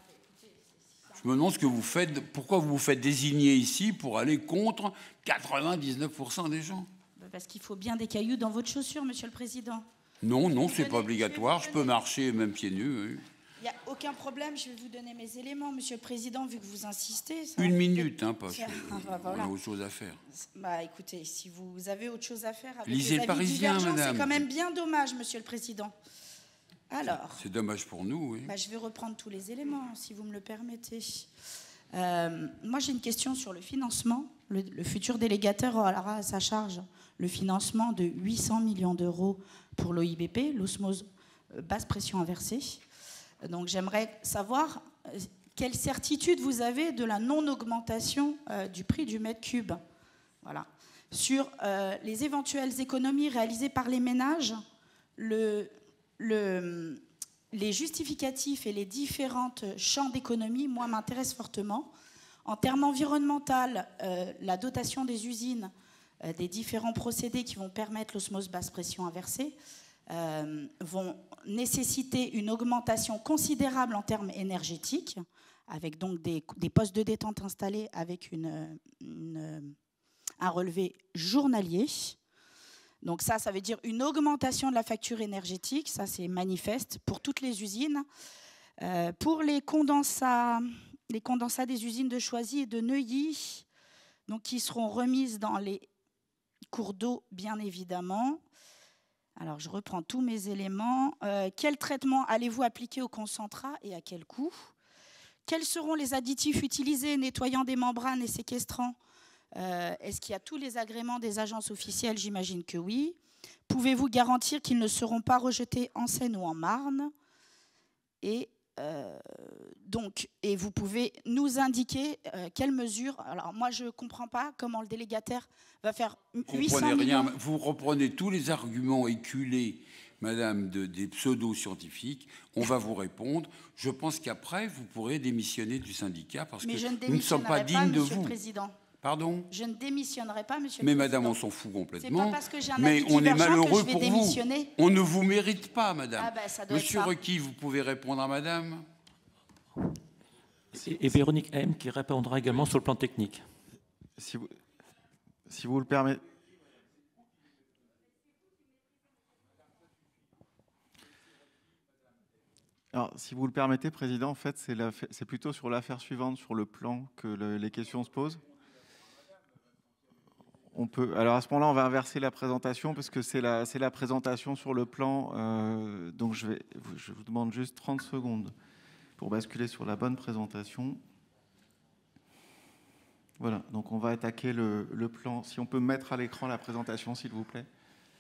Je me demande ce que vous faites, pourquoi vous vous faites désigner ici pour aller contre quatre-vingt-dix-neuf pour cent des gens. Parce qu'il faut bien des cailloux dans votre chaussure, Monsieur le Président. Non, non, c'est pas obligatoire. Je, je peux marcher même pieds nus. Oui. Il n'y a aucun problème, je vais vous donner mes éléments, Monsieur le Président, vu que vous insistez. Ça Une minute, hein, parce qu'on ah, bah, voilà. a autre chose à faire. Bah, écoutez, si vous avez autre chose à faire avec Lisez les le Parisien, madame. C'est quand même bien dommage, Monsieur le Président. Alors, c'est dommage pour nous, oui. Bah, je vais reprendre tous les éléments, si vous me le permettez. Euh, moi, j'ai une question sur le financement. Le, le futur délégataire aura à sa charge le financement de huit cents millions d'euros pour l'O I B P, l'osmose basse pression inversée. Donc, j'aimerais savoir quelle certitude vous avez de la non-augmentation euh, du prix du mètre cube. Voilà. Sur euh, les éventuelles économies réalisées par les ménages, le... Le, les justificatifs et les différents champs d'économie, moi, m'intéressent fortement. En termes environnementaux, euh, la dotation des usines, euh, des différents procédés qui vont permettre l'osmose basse pression inversée, euh, vont nécessiter une augmentation considérable en termes énergétiques, avec donc des, des postes de détente installés avec une, une, un relevé journalier. Donc ça, ça veut dire une augmentation de la facture énergétique, ça c'est manifeste pour toutes les usines. Euh, pour les condensats, les condensats des usines de Choisy et de Neuilly, donc qui seront remises dans les cours d'eau, bien évidemment. Alors je reprends tous mes éléments. Euh, quel traitement allez-vous appliquer au concentrat et à quel coût? Quels seront les additifs utilisés nettoyant des membranes et séquestrant? Euh, Est-ce qu'il y a tous les agréments des agences officielles? J'imagine que oui. Pouvez-vous garantir qu'ils ne seront pas rejetés en Seine ou en Marne? Et, euh, donc, et vous pouvez nous indiquer euh, quelles mesures... Alors moi, je ne comprends pas comment le délégataire va faire huit cents millions... Vous reprenez tous les arguments éculés, madame, de, des pseudo-scientifiques. On va vous répondre. Je pense qu'après, vous pourrez démissionner du syndicat parce Mais que je ne nous ne sommes pas dignes de Monsieur vous. le Président. Pardon? Je ne démissionnerai pas, Monsieur mais le Président. Madame, on s'en fout complètement. C'est pas parce que j'ai un mais avis on est divergent malheureux que je vais pour démissionner. vous. On ne vous mérite pas, Madame. Ah ben, ça doit Monsieur être ça. Requi, vous pouvez répondre à Madame? Et, et Véronique M qui répondra également sur le plan technique. Si vous, si vous le permettez. Alors, si vous le permettez, Président, en fait, c'est plutôt sur l'affaire suivante, sur le plan, que le, les questions se posent. On peut, alors à ce moment-là, on va inverser la présentation, parce que c'est la, c'est la présentation sur le plan. Euh, donc, je, vais, je vous demande juste trente secondes pour basculer sur la bonne présentation. Voilà, donc on va attaquer le, le plan. Si on peut mettre à l'écran la présentation, s'il vous plaît.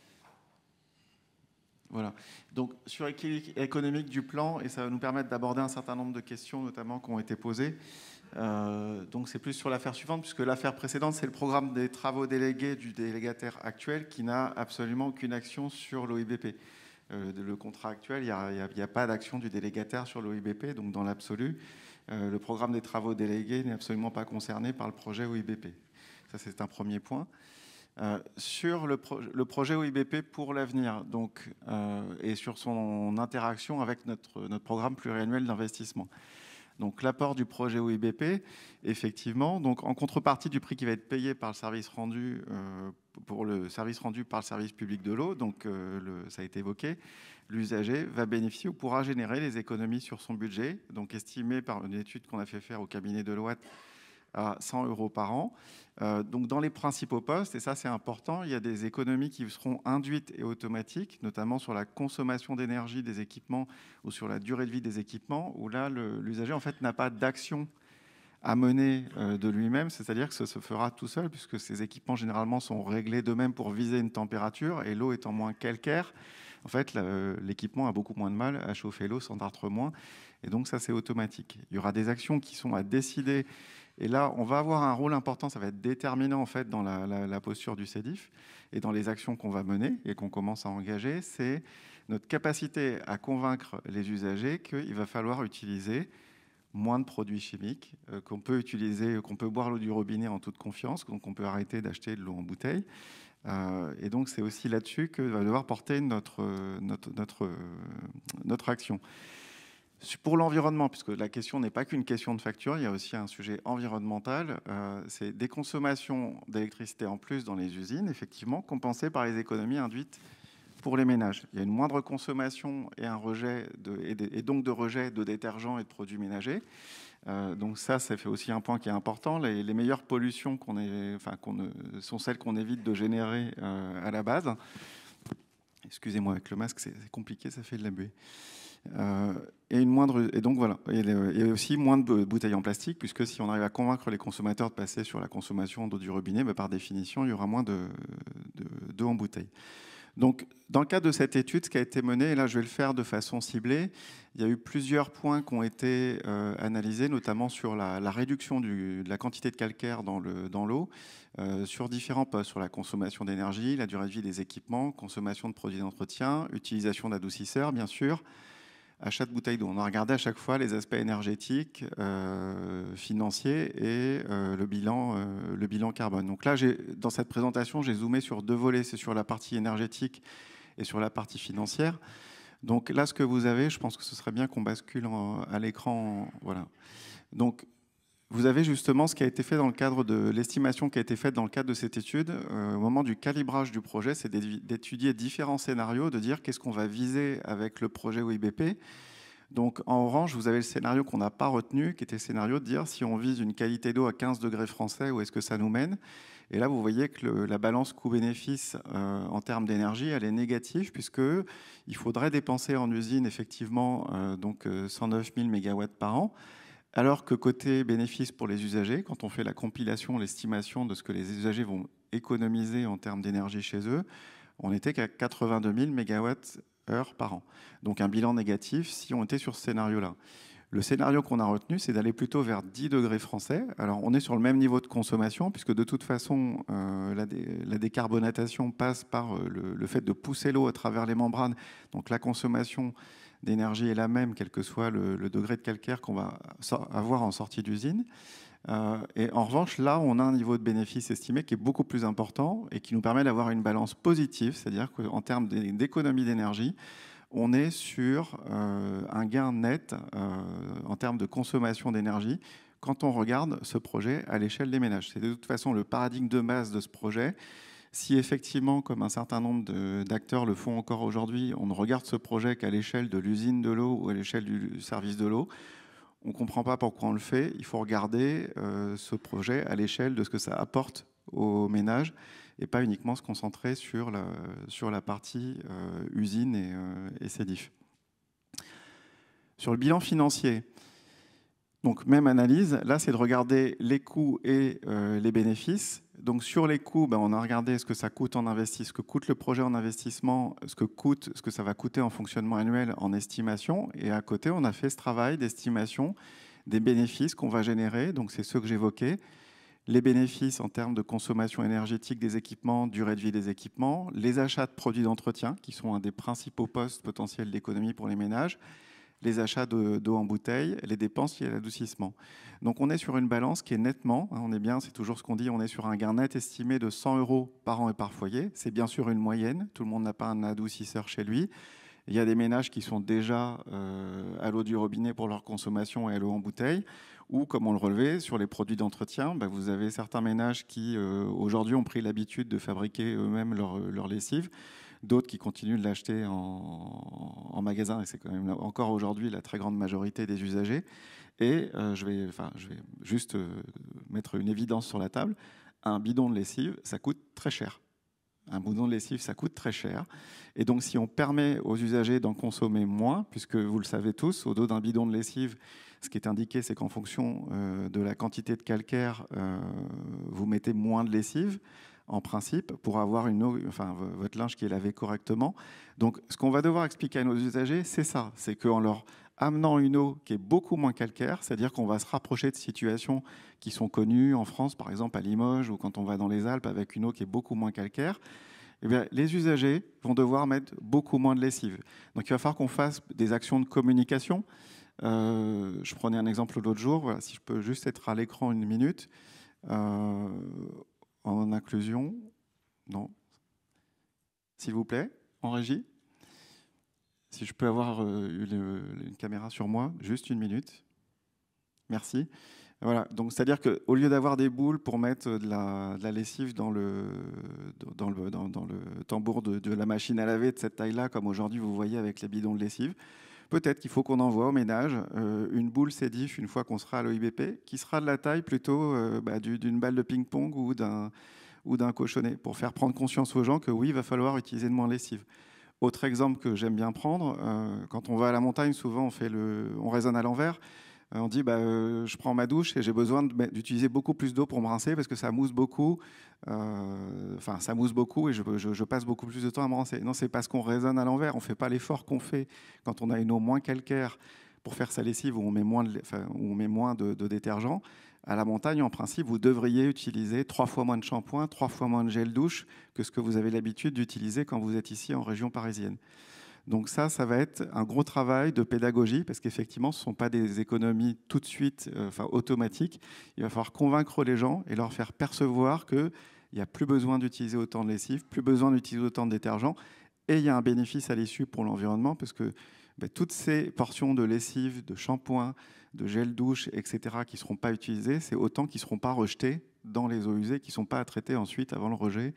Voilà. Donc, sur l'équilibre économique du plan, et ça va nous permettre d'aborder un certain nombre de questions, notamment, qui ont été posées. Euh, donc, c'est plus sur l'affaire suivante, puisque l'affaire précédente, c'est le programme des travaux délégués du délégataire actuel qui n'a absolument aucune action sur l'O I B P. Euh, le contrat actuel, il n'y a, a, a pas d'action du délégataire sur l'O I B P, donc dans l'absolu, euh, le programme des travaux délégués n'est absolument pas concerné par le projet O I B P. Ça, c'est un premier point. Euh, sur le, pro le projet O I B P pour l'avenir, donc, euh, et sur son interaction avec notre, notre programme pluriannuel d'investissement. Donc l'apport du projet O I B P, effectivement, donc en contrepartie du prix qui va être payé par le service rendu euh, pour le service rendu par le service public de l'eau, donc euh, le, ça a été évoqué, l'usager va bénéficier ou pourra générer les économies sur son budget, donc estimé par une étude qu'on a fait faire au cabinet Deloitte à cent euros par an. Euh, donc dans les principaux postes, et ça c'est important, il y a des économies qui seront induites et automatiques, notamment sur la consommation d'énergie des équipements ou sur la durée de vie des équipements, où là l'usager en fait n'a pas d'action à mener euh, de lui-même, c'est-à-dire que ça se fera tout seul, puisque ces équipements généralement sont réglés d'eux-mêmes pour viser une température, et l'eau étant moins calcaire, en fait l'équipement a beaucoup moins de mal à chauffer l'eau, s'endartre moins, et donc ça c'est automatique. Il y aura des actions qui sont à décider. Et là, on va avoir un rôle important, ça va être déterminant en fait dans la, la, la posture du CEDIF et dans les actions qu'on va mener et qu'on commence à engager, c'est notre capacité à convaincre les usagers qu'il va falloir utiliser moins de produits chimiques, euh, qu'on peut utiliser, qu'on peut boire l'eau du robinet en toute confiance, donc on peut arrêter d'acheter de l'eau en bouteille, Euh, et donc, c'est aussi là-dessus que va devoir porter notre, notre, notre, notre action. Pour l'environnement, puisque la question n'est pas qu'une question de facture, il y a aussi un sujet environnemental. Euh, c'est des consommations d'électricité en plus dans les usines, effectivement, compensées par les économies induites pour les ménages. Il y a une moindre consommation et, un rejet de, et, de, et donc de rejet de détergents et de produits ménagers. Euh, donc ça, ça fait aussi un point qui est important. Les, les meilleures pollutions qu'on est, enfin, qu'on, sont celles qu'on évite de générer euh, à la base. Excusez-moi, avec le masque, c'est, c'est compliqué, ça fait de la buée. Euh, et, une moindre, et donc voilà, et, le, et aussi moins de bouteilles en plastique, puisque si on arrive à convaincre les consommateurs de passer sur la consommation d'eau du robinet, bah, par définition, il y aura moins de, de, d'eau en bouteille. Donc, dans le cadre de cette étude, ce qui a été mené, et là je vais le faire de façon ciblée, il y a eu plusieurs points qui ont été euh, analysés, notamment sur la, la réduction du, de la quantité de calcaire dans, le, dans l'eau, euh, sur différents postes, sur la consommation d'énergie, la durée de vie des équipements, consommation de produits d'entretien, utilisation d'adoucisseurs, bien sûr, achat de bouteilles d'eau. On a regardé à chaque fois les aspects énergétiques, euh, financiers et euh, le, bilan, euh, le bilan carbone. Donc là, j'ai, dans cette présentation, j'ai zoomé sur deux volets, c'est sur la partie énergétique et sur la partie financière. Donc là, ce que vous avez, je pense que ce serait bien qu'on bascule en, à l'écran. Voilà. Donc, vous avez justement ce qui a été fait dans le cadre de l'estimation qui a été faite dans le cadre de cette étude. Euh, au moment du calibrage du projet, c'est d'étudier différents scénarios, de dire qu'est-ce qu'on va viser avec le projet O I B P. Donc en orange, vous avez le scénario qu'on n'a pas retenu, qui était le scénario de dire si on vise une qualité d'eau à quinze degrés français, où est-ce que ça nous mène? Et là, vous voyez que le, la balance coût-bénéfice euh, en termes d'énergie, elle est négative, puisqu'il faudrait dépenser en usine effectivement euh, donc, cent neuf mille mégawatts par an. Alors que côté bénéfice pour les usagers, quand on fait la compilation, l'estimation de ce que les usagers vont économiser en termes d'énergie chez eux, on n'était qu'à quatre-vingt-deux mille mégawatts-heure par an. Donc un bilan négatif si on était sur ce scénario-là. Le scénario qu'on a retenu, c'est d'aller plutôt vers dix degrés français. Alors on est sur le même niveau de consommation, puisque de toute façon, euh, la, dé, la décarbonatation passe par euh, le, le fait de pousser l'eau à travers les membranes. Donc la consommation d'énergie est la même, quel que soit le, le degré de calcaire qu'on va avoir en sortie d'usine. Euh, et en revanche, là, on a un niveau de bénéfice estimé qui est beaucoup plus important et qui nous permet d'avoir une balance positive, c'est-à-dire qu'en termes d'économie d'énergie, on est sur euh, un gain net euh, en termes de consommation d'énergie quand on regarde ce projet à l'échelle des ménages. C'est de toute façon le paradigme de base de ce projet. Si effectivement, comme un certain nombre d'acteurs le font encore aujourd'hui, on ne regarde ce projet qu'à l'échelle de l'usine de l'eau ou à l'échelle du service de l'eau, on ne comprend pas pourquoi on le fait. Il faut regarder euh, ce projet à l'échelle de ce que ça apporte aux ménages et pas uniquement se concentrer sur la, sur la partie euh, usine et, euh, et C D I F. Sur le bilan financier, donc même analyse, là c'est de regarder les coûts et euh, les bénéfices. Donc sur les coûts, ben, on a regardé ce que ça coûte en investissement, ce que coûte le projet en investissement, ce que, coûte, ce que ça va coûter en fonctionnement annuel en estimation. Et à côté, on a fait ce travail d'estimation des bénéfices qu'on va générer. Donc c'est ceux que j'évoquais. Les bénéfices en termes de consommation énergétique des équipements, durée de vie des équipements, les achats de produits d'entretien, qui sont un des principaux postes potentiels d'économie pour les ménages, les achats d'eau en bouteille, les dépenses liées à l'adoucissement. Donc on est sur une balance qui est nettement, hein, on est bien, c'est toujours ce qu'on dit, on est sur un gain net estimé de cent euros par an et par foyer. C'est bien sûr une moyenne, tout le monde n'a pas un adoucisseur chez lui. Il y a des ménages qui sont déjà euh, à l'eau du robinet pour leur consommation et à l'eau en bouteille, ou comme on le relevait, sur les produits d'entretien, bah, vous avez certains ménages qui euh, aujourd'hui ont pris l'habitude de fabriquer eux-mêmes leur, leur lessive, d'autres qui continuent de l'acheter en, en magasin, et c'est quand même encore aujourd'hui la très grande majorité des usagers. Et euh, je, vais, enfin, je vais juste euh, mettre une évidence sur la table. Un bidon de lessive, ça coûte très cher. Un bidon de lessive, ça coûte très cher. Et donc, si on permet aux usagers d'en consommer moins, puisque vous le savez tous, au dos d'un bidon de lessive, ce qui est indiqué, c'est qu'en fonction euh, de la quantité de calcaire, euh, vous mettez moins de lessive, en principe, pour avoir une eau, enfin, votre linge qui est lavé correctement. Donc, ce qu'on va devoir expliquer à nos usagers, c'est ça. C'est qu'en leur amenant une eau qui est beaucoup moins calcaire, c'est-à-dire qu'on va se rapprocher de situations qui sont connues en France, par exemple à Limoges, ou quand on va dans les Alpes avec une eau qui est beaucoup moins calcaire, eh bien, les usagers vont devoir mettre beaucoup moins de lessive. Donc, il va falloir qu'on fasse des actions de communication. Euh, je prenais un exemple l'autre jour, voilà, si je peux juste être à l'écran une minute. Euh, En inclusion, non, s'il vous plaît, en régie. Si je peux avoir une, une caméra sur moi, juste une minute. Merci. Voilà, donc c'est-à-dire qu'au lieu d'avoir des boules pour mettre de la, de la lessive dans le, dans le, dans, dans le tambour de, de la machine à laver de cette taille-là, comme aujourd'hui vous voyez avec les bidons de lessive, peut-être qu'il faut qu'on envoie au ménage euh, une boule Cedif une fois qu'on sera à l'O I B P, qui sera de la taille plutôt euh, bah, du, d'une balle de ping-pong ou d'un, ou d'un cochonnet, pour faire prendre conscience aux gens que oui, il va falloir utiliser de moins de lessive. Autre exemple que j'aime bien prendre, euh, quand on va à la montagne, souvent on, fait le, on raisonne à l'envers. On dit, bah, euh, je prends ma douche et j'ai besoin d'utiliser beaucoup plus d'eau pour me rincer parce que ça mousse beaucoup. Euh, enfin, ça mousse beaucoup et je, je, je passe beaucoup plus de temps à me rincer. Non, c'est parce qu'on raisonne à l'envers. On ne fait pas l'effort qu'on fait quand on a une eau moins calcaire pour faire sa lessive, où on met moins de, enfin, où on met moins de, de détergent. À la montagne, en principe, vous devriez utiliser trois fois moins de shampoing, trois fois moins de gel douche que ce que vous avez l'habitude d'utiliser quand vous êtes ici en région parisienne. Donc ça, ça va être un gros travail de pédagogie parce qu'effectivement, ce ne sont pas des économies tout de suite euh, enfin, automatiques. Il va falloir convaincre les gens et leur faire percevoir qu'il n'y a plus besoin d'utiliser autant de lessive, plus besoin d'utiliser autant de détergent et il y a un bénéfice à l'issue pour l'environnement parce que ben, toutes ces portions de lessive, de shampoing, de gel douche, et cetera qui ne seront pas utilisées, c'est autant qui ne seront pas rejetés dans les eaux usées, qui ne sont pas à traiter ensuite avant le rejet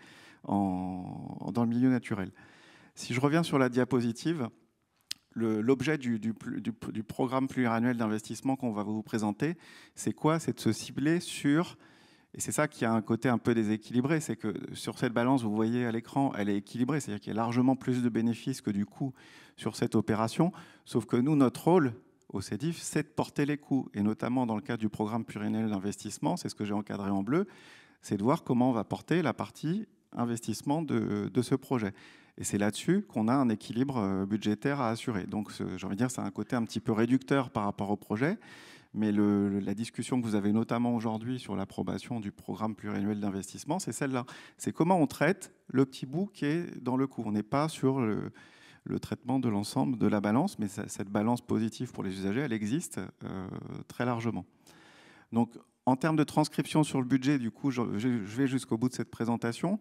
en, dans le milieu naturel. Si je reviens sur la diapositive, l'objet du, du, du, du programme pluriannuel d'investissement qu'on va vous présenter, c'est quoi? C'est de se cibler sur, et c'est ça qui a un côté un peu déséquilibré, c'est que sur cette balance, vous voyez à l'écran, elle est équilibrée, c'est-à-dire qu'il y a largement plus de bénéfices que du coût sur cette opération, sauf que nous, notre rôle au Cedif, c'est de porter les coûts, et notamment dans le cadre du programme pluriannuel d'investissement, c'est ce que j'ai encadré en bleu, c'est de voir comment on va porter la partie investissement de, de ce projet. Et c'est là-dessus qu'on a un équilibre budgétaire à assurer. Donc, j'ai envie de dire, c'est un côté un petit peu réducteur par rapport au projet, mais le, la discussion que vous avez notamment aujourd'hui sur l'approbation du programme pluriannuel d'investissement, c'est celle-là. C'est comment on traite le petit bout qui est dans le coût. On n'est pas sur le, le traitement de l'ensemble de la balance, mais ça, cette balance positive pour les usagers, elle existe euh, très largement. Donc, en termes de transcription sur le budget, du coup, je, je vais jusqu'au bout de cette présentation.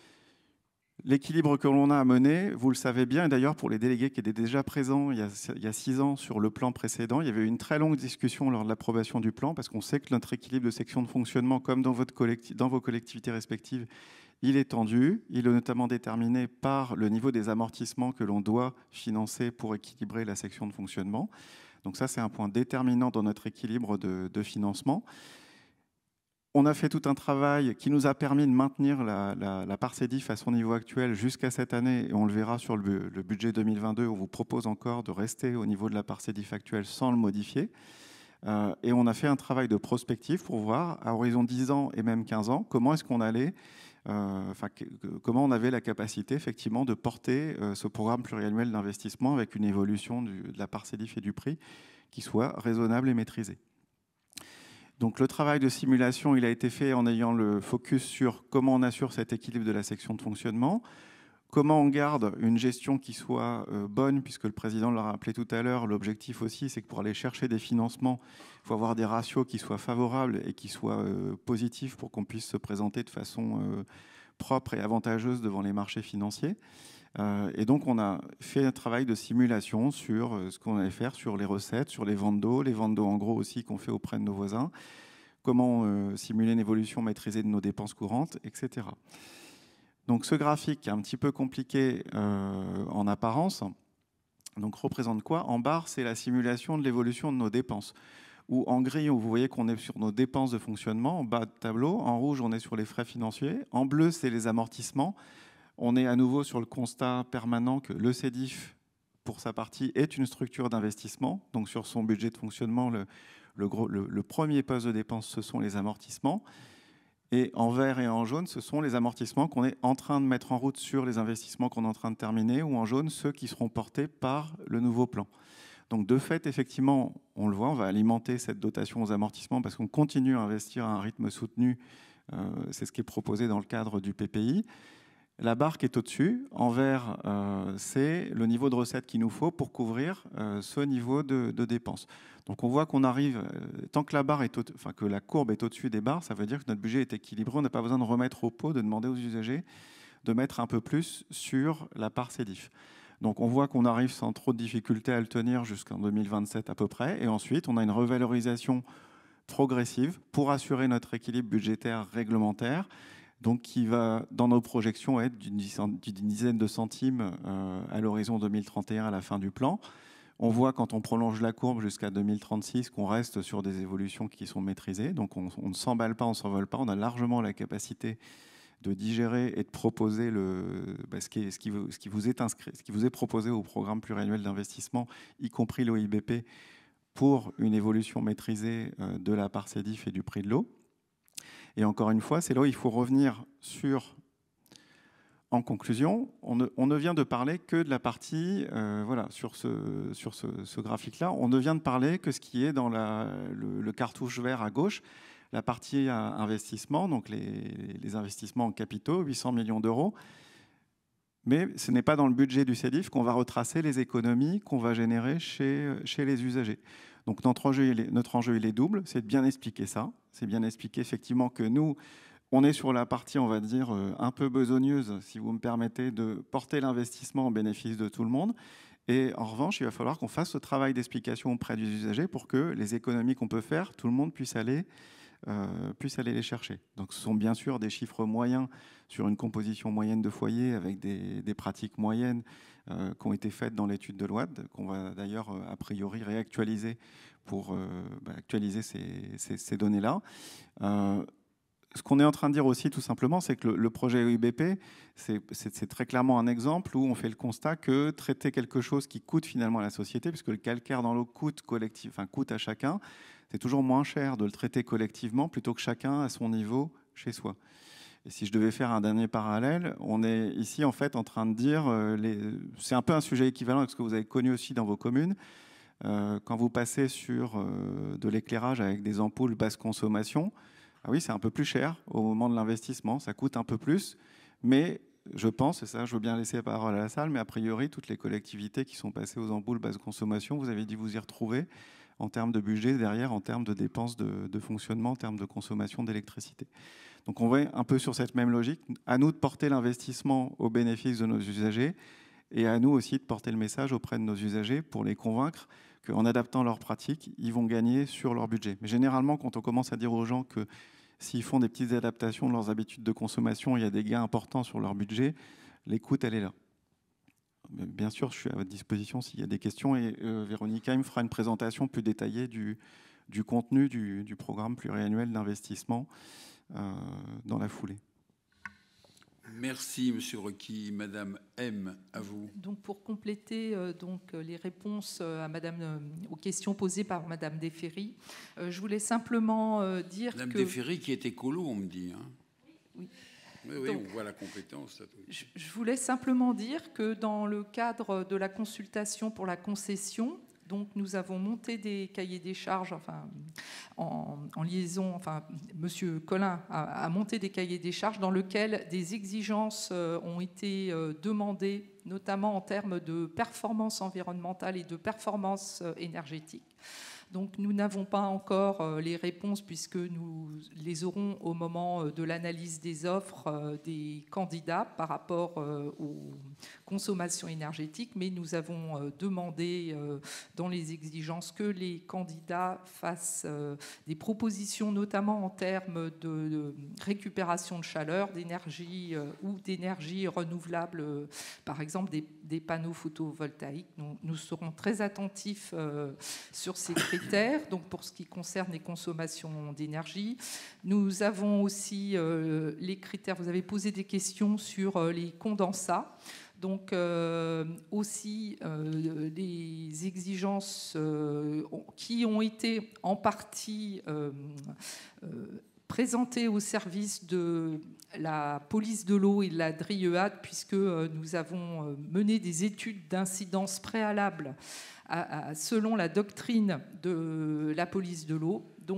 L'équilibre que l'on a à mener, vous le savez bien, et d'ailleurs pour les délégués qui étaient déjà présents il y, a, il y a six ans sur le plan précédent, il y avait eu une très longue discussion lors de l'approbation du plan, parce qu'on sait que notre équilibre de section de fonctionnement, comme dans, votre collecti- dans vos collectivités respectives, il est tendu. Il est notamment déterminé par le niveau des amortissements que l'on doit financer pour équilibrer la section de fonctionnement. Donc ça, c'est un point déterminant dans notre équilibre de, de financement. On a fait tout un travail qui nous a permis de maintenir la, la, la part Cedif à son niveau actuel jusqu'à cette année, et on le verra sur le, le budget deux mille vingt-deux, on vous propose encore de rester au niveau de la part Cedif actuelle sans le modifier. Euh, et on a fait un travail de prospective pour voir, à horizon dix ans et même quinze ans, comment est-ce qu'on allait, euh, enfin, que, comment on avait la capacité effectivement de porter euh, ce programme pluriannuel d'investissement avec une évolution du, de la part Cedif et du prix qui soit raisonnable et maîtrisée. Donc le travail de simulation, il a été fait en ayant le focus sur comment on assure cet équilibre de la section de fonctionnement, comment on garde une gestion qui soit euh, bonne, puisque le président l'a rappelé tout à l'heure, l'objectif aussi, c'est que pour aller chercher des financements, il faut avoir des ratios qui soient favorables et qui soient euh, positifs pour qu'on puisse se présenter de façon euh, propre et avantageuse devant les marchés financiers. Euh, et donc, on a fait un travail de simulation sur euh, ce qu'on allait faire sur les recettes, sur les ventes d'eau, les ventes d'eau en gros aussi qu'on fait auprès de nos voisins, comment euh, simuler une évolution maîtrisée de nos dépenses courantes, et cetera. Donc, ce graphique est un petit peu compliqué euh, en apparence. Donc, représente quoi? En barre, c'est la simulation de l'évolution de nos dépenses. Ou en gris, vous voyez qu'on est sur nos dépenses de fonctionnement, en bas de tableau. En rouge, on est sur les frais financiers. En bleu, c'est les amortissements. On est à nouveau sur le constat permanent que le Cedif, pour sa partie, est une structure d'investissement. Donc sur son budget de fonctionnement, le, le, gros, le, le premier poste de dépense, ce sont les amortissements. Et en vert et en jaune, ce sont les amortissements qu'on est en train de mettre en route sur les investissements qu'on est en train de terminer, ou en jaune, ceux qui seront portés par le nouveau plan. Donc de fait, effectivement, on le voit, on va alimenter cette dotation aux amortissements parce qu'on continue à investir à un rythme soutenu. Euh, c'est ce qui est proposé dans le cadre du P P I. La barre qui est au-dessus, en vert, euh, c'est le niveau de recette qu'il nous faut pour couvrir euh, ce niveau de, de dépenses. Donc on voit qu'on arrive, euh, tant que la barre est au, enfin, que la courbe est au-dessus des barres, ça veut dire que notre budget est équilibré, on n'a pas besoin de remettre au pot, de demander aux usagers de mettre un peu plus sur la part SEDIF. Donc on voit qu'on arrive sans trop de difficultés à le tenir jusqu'en deux mille vingt-sept à peu près, et ensuite on a une revalorisation progressive pour assurer notre équilibre budgétaire réglementaire, donc qui va, dans nos projections, être d'une dizaine de centimes euh, à l'horizon deux mille trente et un, à la fin du plan. On voit, quand on prolonge la courbe jusqu'à deux mille trente-six, qu'on reste sur des évolutions qui sont maîtrisées. Donc on, on ne s'emballe pas, on ne s'envole pas. On a largement la capacité de digérer et de proposer le, bah, ce, qui est, ce, qui vous, ce qui vous est inscrit, ce qui vous est proposé au programme pluriannuel d'investissement, y compris l'O I B P, pour une évolution maîtrisée euh, de la part SEDIF et du prix de l'eau. Et encore une fois, c'est là où il faut revenir sur, en conclusion, on ne, on ne vient de parler que de la partie, euh, voilà, sur ce, sur ce, ce graphique-là, on ne vient de parler que ce qui est dans la, le, le cartouche vert à gauche, la partie à investissement, donc les, les investissements en capitaux, huit cents millions d'euros. Mais ce n'est pas dans le budget du SEDIF qu'on va retracer les économies qu'on va générer chez, chez les usagers. Donc notre enjeu, il est, notre enjeu, il est double, c'est de bien expliquer ça. C'est bien expliquer effectivement que nous, on est sur la partie, on va dire, un peu besogneuse, si vous me permettez, de porter l'investissement au bénéfice de tout le monde. Et en revanche, il va falloir qu'on fasse ce travail d'explication auprès des usagers pour que les économies qu'on peut faire, tout le monde puisse aller, euh, puisse aller les chercher. Donc ce sont bien sûr des chiffres moyens sur une composition moyenne de foyers avec des, des pratiques moyennes euh, qui ont été faites dans l'étude de l'O A D, qu'on va d'ailleurs a priori réactualiser pour euh, bah, actualiser ces, ces, ces données-là. Euh, ce qu'on est en train de dire aussi, tout simplement, c'est que le, le projet O I B P, c'est très clairement un exemple où on fait le constat que traiter quelque chose qui coûte finalement à la société, puisque le calcaire dans l'eau coûte, collectif, enfin, coûte à chacun, c'est toujours moins cher de le traiter collectivement plutôt que chacun à son niveau chez soi. Et si je devais faire un dernier parallèle, on est ici en fait en train de dire, euh, c'est un peu un sujet équivalent avec ce que vous avez connu aussi dans vos communes. Euh, quand vous passez sur euh, de l'éclairage avec des ampoules basse consommation, ah oui, c'est un peu plus cher au moment de l'investissement, ça coûte un peu plus, mais je pense, et ça je veux bien laisser la parole à la salle, mais a priori toutes les collectivités qui sont passées aux ampoules basse consommation, vous avez dit vous y retrouver en termes de budget derrière, en termes de dépenses de, de fonctionnement, en termes de consommation d'électricité. Donc on va un peu sur cette même logique, à nous de porter l'investissement au bénéfice de nos usagers, et à nous aussi de porter le message auprès de nos usagers pour les convaincre qu'en adaptant leurs pratiques, ils vont gagner sur leur budget. Mais généralement, quand on commence à dire aux gens que s'ils font des petites adaptations de leurs habitudes de consommation, il y a des gains importants sur leur budget, l'écoute, elle est là. Bien sûr, je suis à votre disposition s'il y a des questions, et euh, Véronica me fera une présentation plus détaillée du, du contenu du, du programme pluriannuel d'investissement euh, dans la foulée. Merci, Monsieur Requi. Madame M, à vous. Donc, pour compléter euh, donc, les réponses euh, à Madame, euh, aux questions posées par Madame Desferry, euh, je voulais simplement euh, dire Madame que... Madame Desferry qui est écolo, on me dit. Hein. Oui. Oui, oui, donc, on voit la compétence. Je, je voulais simplement dire que dans le cadre de la consultation pour la concession, donc nous avons monté des cahiers des charges, enfin, en, en liaison, enfin, Monsieur Collin a, a monté des cahiers des charges dans lesquels des exigences euh, ont été euh, demandées, notamment en termes de performance environnementale et de performance euh, énergétique. Donc nous n'avons pas encore les réponses puisque nous les aurons au moment de l'analyse des offres des candidats par rapport aux consommations énergétiques, mais nous avons demandé dans les exigences que les candidats fassent des propositions, notamment en termes de récupération de chaleur, d'énergie ou d'énergie renouvelable, par exemple des, des panneaux photovoltaïques. Nous, nous serons très attentifs sur ces critères. Donc pour ce qui concerne les consommations d'énergie, nous avons aussi euh, les critères. Vous avez posé des questions sur euh, les condensats. Donc euh, aussi euh, les exigences euh, qui ont été en partie euh, euh, présentées au service de la police de l'eau et de la D R I E A D, puisque euh, nous avons mené des études d'incidence préalables à, à, selon la doctrine de la police de l'eau. Donc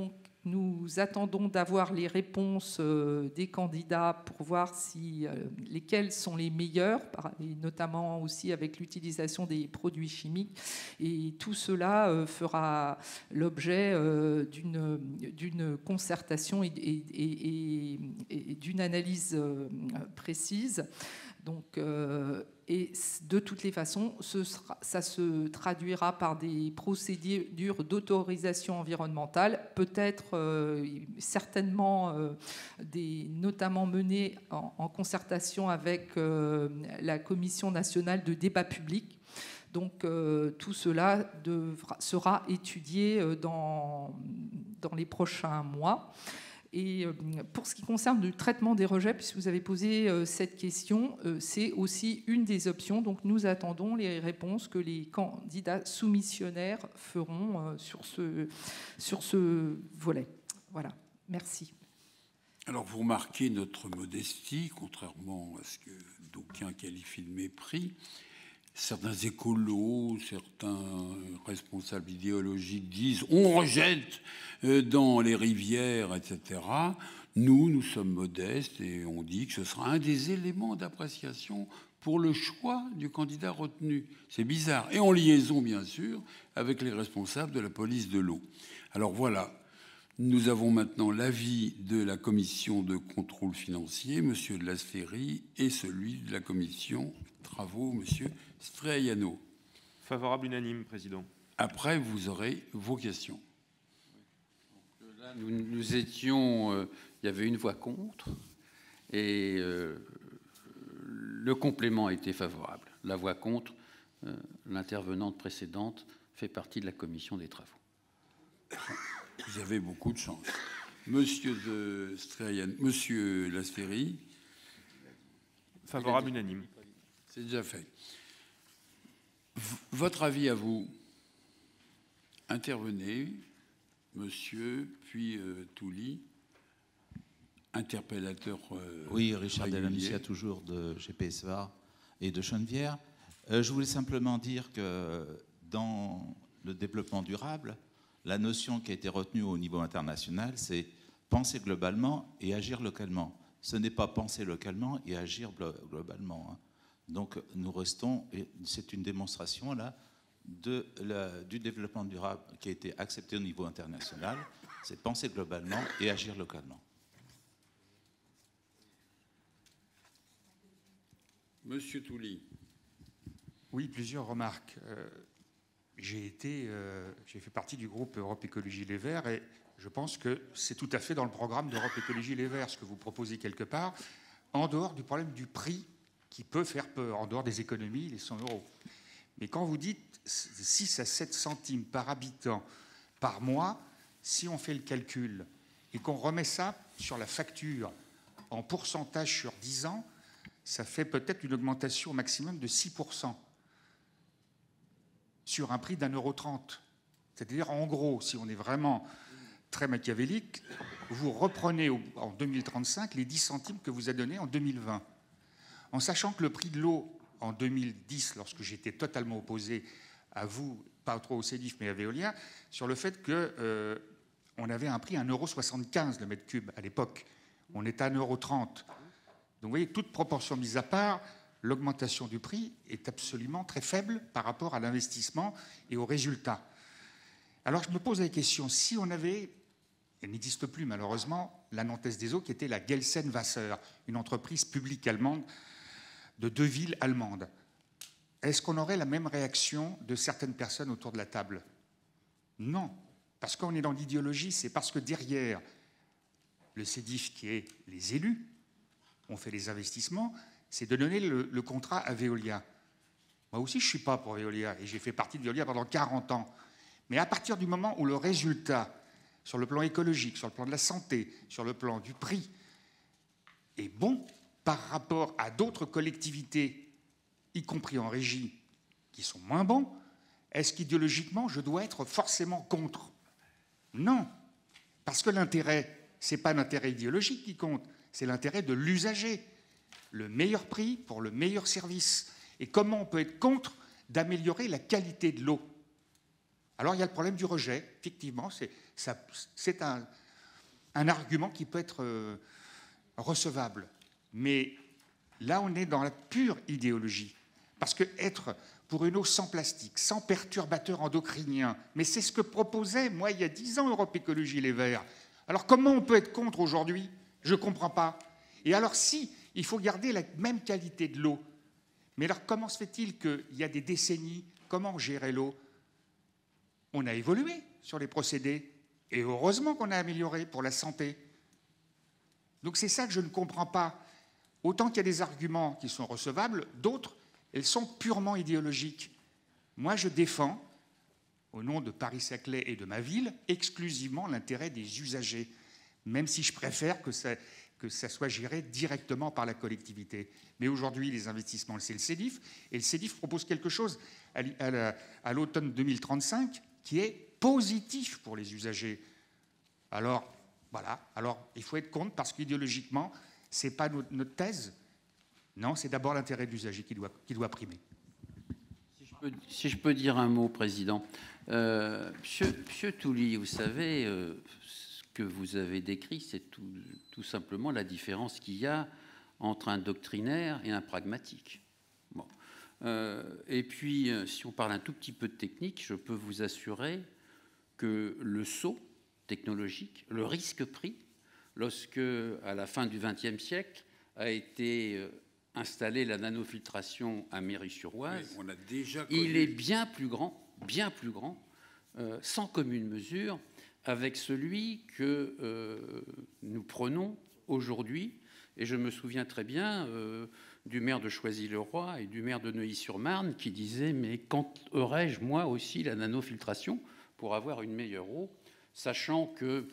nous attendons d'avoir les réponses euh, des candidats pour voir si, euh, lesquels sont les meilleurs, et notamment aussi avec l'utilisation des produits chimiques. Et tout cela euh, fera l'objet euh, d'une, d'une concertation et, et, et, et d'une analyse euh, précise. Donc, euh, et de toutes les façons, ce sera, ça se traduira par des procédures d'autorisation environnementale, peut-être euh, certainement euh, des, notamment menées en, en concertation avec euh, la Commission nationale de débat public. Donc euh, tout cela devra, sera étudié dans, dans les prochains mois. Et pour ce qui concerne le traitement des rejets, puisque vous avez posé cette question, c'est aussi une des options. Donc nous attendons les réponses que les candidats soumissionnaires feront sur ce, sur ce volet. Voilà, merci. Alors vous remarquez notre modestie, contrairement à ce que d'aucuns qualifient de mépris. Certains écolos, certains responsables idéologiques disent on rejette dans les rivières, et cetera. Nous, nous sommes modestes et on dit que ce sera un des éléments d'appréciation pour le choix du candidat retenu. C'est bizarre. Et en liaison, bien sûr, avec les responsables de la police de l'eau. Alors voilà, nous avons maintenant l'avis de la commission de contrôle financier, monsieur de Lasteyrie, et celui de la commission travaux, monsieur Striaiano. Favorable unanime, Président. Après, vous aurez vos questions. Donc là, nous, nous étions... Euh, il y avait une voix contre et euh, le complément a été favorable. La voix contre, euh, l'intervenante précédente, fait partie de la commission des travaux. Vous avez beaucoup de chance. Monsieur de Striaiano, monsieur Lasteyrie. Favorable unanime. C'est déjà fait. Votre avis à vous. Intervenez, monsieur, puis euh, Touly, interpellateur. Euh, oui, Richard régulier. Delamusia, toujours de G P S V A et de Chenevière. Euh, je voulais simplement dire que dans le développement durable, la notion qui a été retenue au niveau international, c'est penser globalement et agir localement. Ce n'est pas penser localement et agir globalement. Hein. Donc nous restons, et c'est une démonstration là, de la, du développement durable qui a été accepté au niveau international, c'est penser globalement et agir localement. Monsieur Touly. Oui, plusieurs remarques. Euh, j'ai été, euh, j'ai fait partie du groupe Europe Écologie Les Verts et je pense que c'est tout à fait dans le programme d'Europe Écologie Les Verts ce que vous proposez quelque part, en dehors du problème du prix qui peut faire peur, en dehors des économies, les cent euros. Mais quand vous dites six à sept centimes par habitant par mois, si on fait le calcul et qu'on remet ça sur la facture en pourcentage sur dix ans, ça fait peut-être une augmentation au maximum de six pour cent sur un prix d'un euro trente. C'est-à-dire, en gros, si on est vraiment très machiavélique, vous reprenez en deux mille trente-cinq les dix centimes que vous a donnés en deux mille vingt. En sachant que le prix de l'eau en deux mille dix, lorsque j'étais totalement opposé à vous, pas trop au Cedif, mais à Veolia, sur le fait qu'on euh, avait un prix à un euro soixante-quinze le mètre cube à l'époque. On était à un euro trente. Donc vous voyez, toute proportion mise à part, l'augmentation du prix est absolument très faible par rapport à l'investissement et aux résultats. Alors je me pose la question, si on avait, elle n'existe plus malheureusement, la Nantaise des Eaux qui était la Gelsen-Wasser, une entreprise publique allemande de deux villes allemandes, est-ce qu'on aurait la même réaction de certaines personnes autour de la table? Non, parce qu'on est dans l'idéologie, c'est parce que derrière le Cedif qui est les élus, on fait les investissements, c'est de donner le, le contrat à Veolia. Moi aussi, je ne suis pas pour Veolia, et j'ai fait partie de Veolia pendant quarante ans. Mais à partir du moment où le résultat, sur le plan écologique, sur le plan de la santé, sur le plan du prix, est bon par rapport à d'autres collectivités, y compris en régie, qui sont moins bons, est-ce qu'idéologiquement, je dois être forcément contre? Non, parce que l'intérêt, ce n'est pas l'intérêt idéologique qui compte, c'est l'intérêt de l'usager. Le meilleur prix pour le meilleur service. Et comment on peut être contre d'améliorer la qualité de l'eau? Alors il y a le problème du rejet, effectivement, c'est un, un argument qui peut être euh, recevable. Mais là, on est dans la pure idéologie. Parce que être pour une eau sans plastique, sans perturbateurs endocriniens, mais c'est ce que proposait, moi, il y a dix ans, Europe Écologie Les Verts. Alors comment on peut être contre aujourd'hui? Je ne comprends pas. Et alors si, il faut garder la même qualité de l'eau. Mais alors comment se fait-il qu'il y a des décennies, comment gérer l'eau? On a évolué sur les procédés. Et heureusement qu'on a amélioré pour la santé. Donc c'est ça que je ne comprends pas. Autant qu'il y a des arguments qui sont recevables, d'autres, elles sont purement idéologiques. Moi, je défends, au nom de Paris-Saclay et de ma ville, exclusivement l'intérêt des usagers, même si je préfère que ça, que ça soit géré directement par la collectivité. Mais aujourd'hui, les investissements, c'est le CEDIF, et le CEDIF propose quelque chose à l'automne deux mille trente-cinq qui est positif pour les usagers. Alors, voilà. Alors, il faut être contre parce qu'idéologiquement, ce n'est pas notre, notre thèse. Non, c'est d'abord l'intérêt de l'usager qui doit, qui doit primer. Si je, peux, si je peux dire un mot, Président. Euh, monsieur, monsieur Touly, vous savez, euh, ce que vous avez décrit, c'est tout, tout simplement la différence qu'il y a entre un doctrinaire et un pragmatique. Bon. Euh, et puis, si on parle un tout petit peu de technique, je peux vous assurer que le saut technologique, le risque pris, lorsque, à la fin du vingtième siècle, a été installée la nanofiltration à Méry-sur-Oise, oui, on a déjà il est bien plus grand, bien plus grand, euh, sans commune mesure, avec celui que euh, nous prenons aujourd'hui. Et je me souviens très bien euh, du maire de Choisy-le-Roi et du maire de Neuilly-sur-Marne qui disaient « Mais quand aurais-je, moi aussi, la nanofiltration pour avoir une meilleure eau ?» Sachant que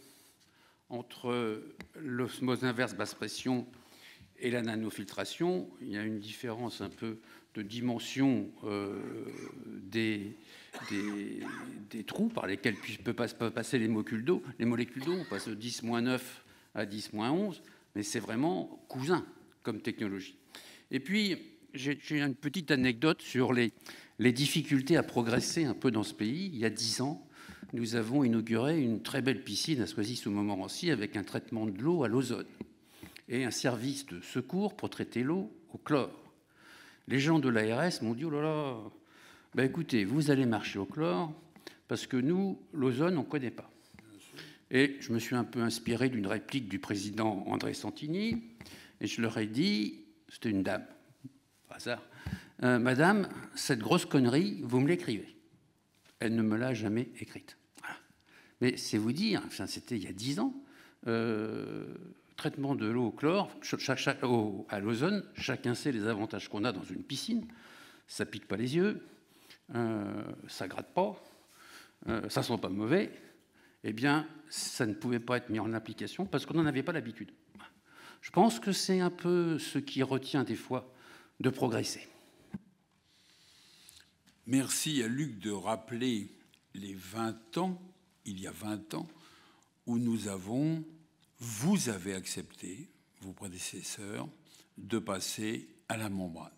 entre l'osmose inverse basse pression et la nanofiltration, il y a une différence un peu de dimension euh, des, des, des trous par lesquels peuvent passer les molécules d'eau. Les molécules d'eau, on passe de dix moins neuf à dix moins onze, mais c'est vraiment cousin comme technologie. Et puis, j'ai une petite anecdote sur les, les difficultés à progresser un peu dans ce pays. Il y a dix ans, nous avons inauguré une très belle piscine à Soisy-sous-Montmorency avec un traitement de l'eau à l'ozone et un service de secours pour traiter l'eau au chlore. Les gens de l'A R S m'ont dit « Oh là là, ben écoutez, vous allez marcher au chlore parce que nous, l'ozone, on ne connaît pas. » Et je me suis un peu inspiré d'une réplique du président André Santini et je leur ai dit, c'était une dame, par hasard, euh, « Madame, cette grosse connerie, vous me l'écrivez. » Elle ne me l'a jamais écrite. Voilà. Mais c'est vous dire, enfin, c'était il y a dix ans, euh, traitement de l'eau au chlore, chaque, chaque, au, à l'ozone, chacun sait les avantages qu'on a dans une piscine. Ça pique pas les yeux, euh, ça gratte pas, euh, ça sent pas mauvais. Eh bien, ça ne pouvait pas être mis en application parce qu'on n'en avait pas l'habitude. Je pense que c'est un peu ce qui retient des fois de progresser. Merci à Luc de rappeler les vingt ans, il y a vingt ans, où nous avons, vous avez accepté, vos prédécesseurs, de passer à la membrane.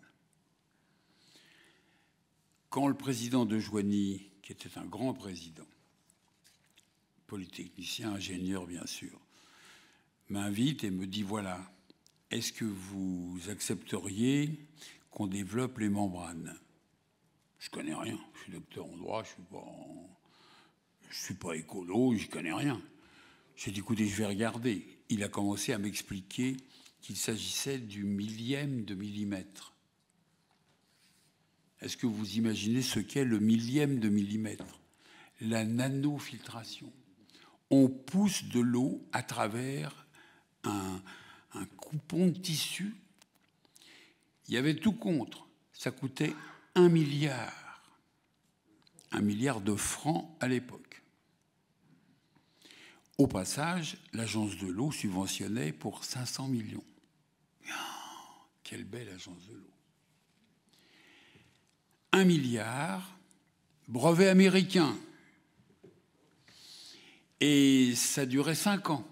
Quand le président de Joigny, qui était un grand président, polytechnicien, ingénieur bien sûr, m'invite et me dit, voilà, est-ce que vous accepteriez qu'on développe les membranes? Je ne connais rien, je suis docteur en droit, je ne suis pas, en... je suis pas écolo, je ne connais rien. J'ai dit, écoutez, je vais regarder. Il a commencé à m'expliquer qu'il s'agissait du millième de millimètre. Est-ce que vous imaginez ce qu'est le millième de millimètre? La nanofiltration. On pousse de l'eau à travers un, un coupon de tissu. Il y avait tout contre. Ça coûtait un milliard. Un milliard de francs à l'époque. Au passage, l'agence de l'eau subventionnait pour cinq cents millions. Oh, quelle belle agence de l'eau. Un milliard, brevet américain. Et ça durait cinq ans.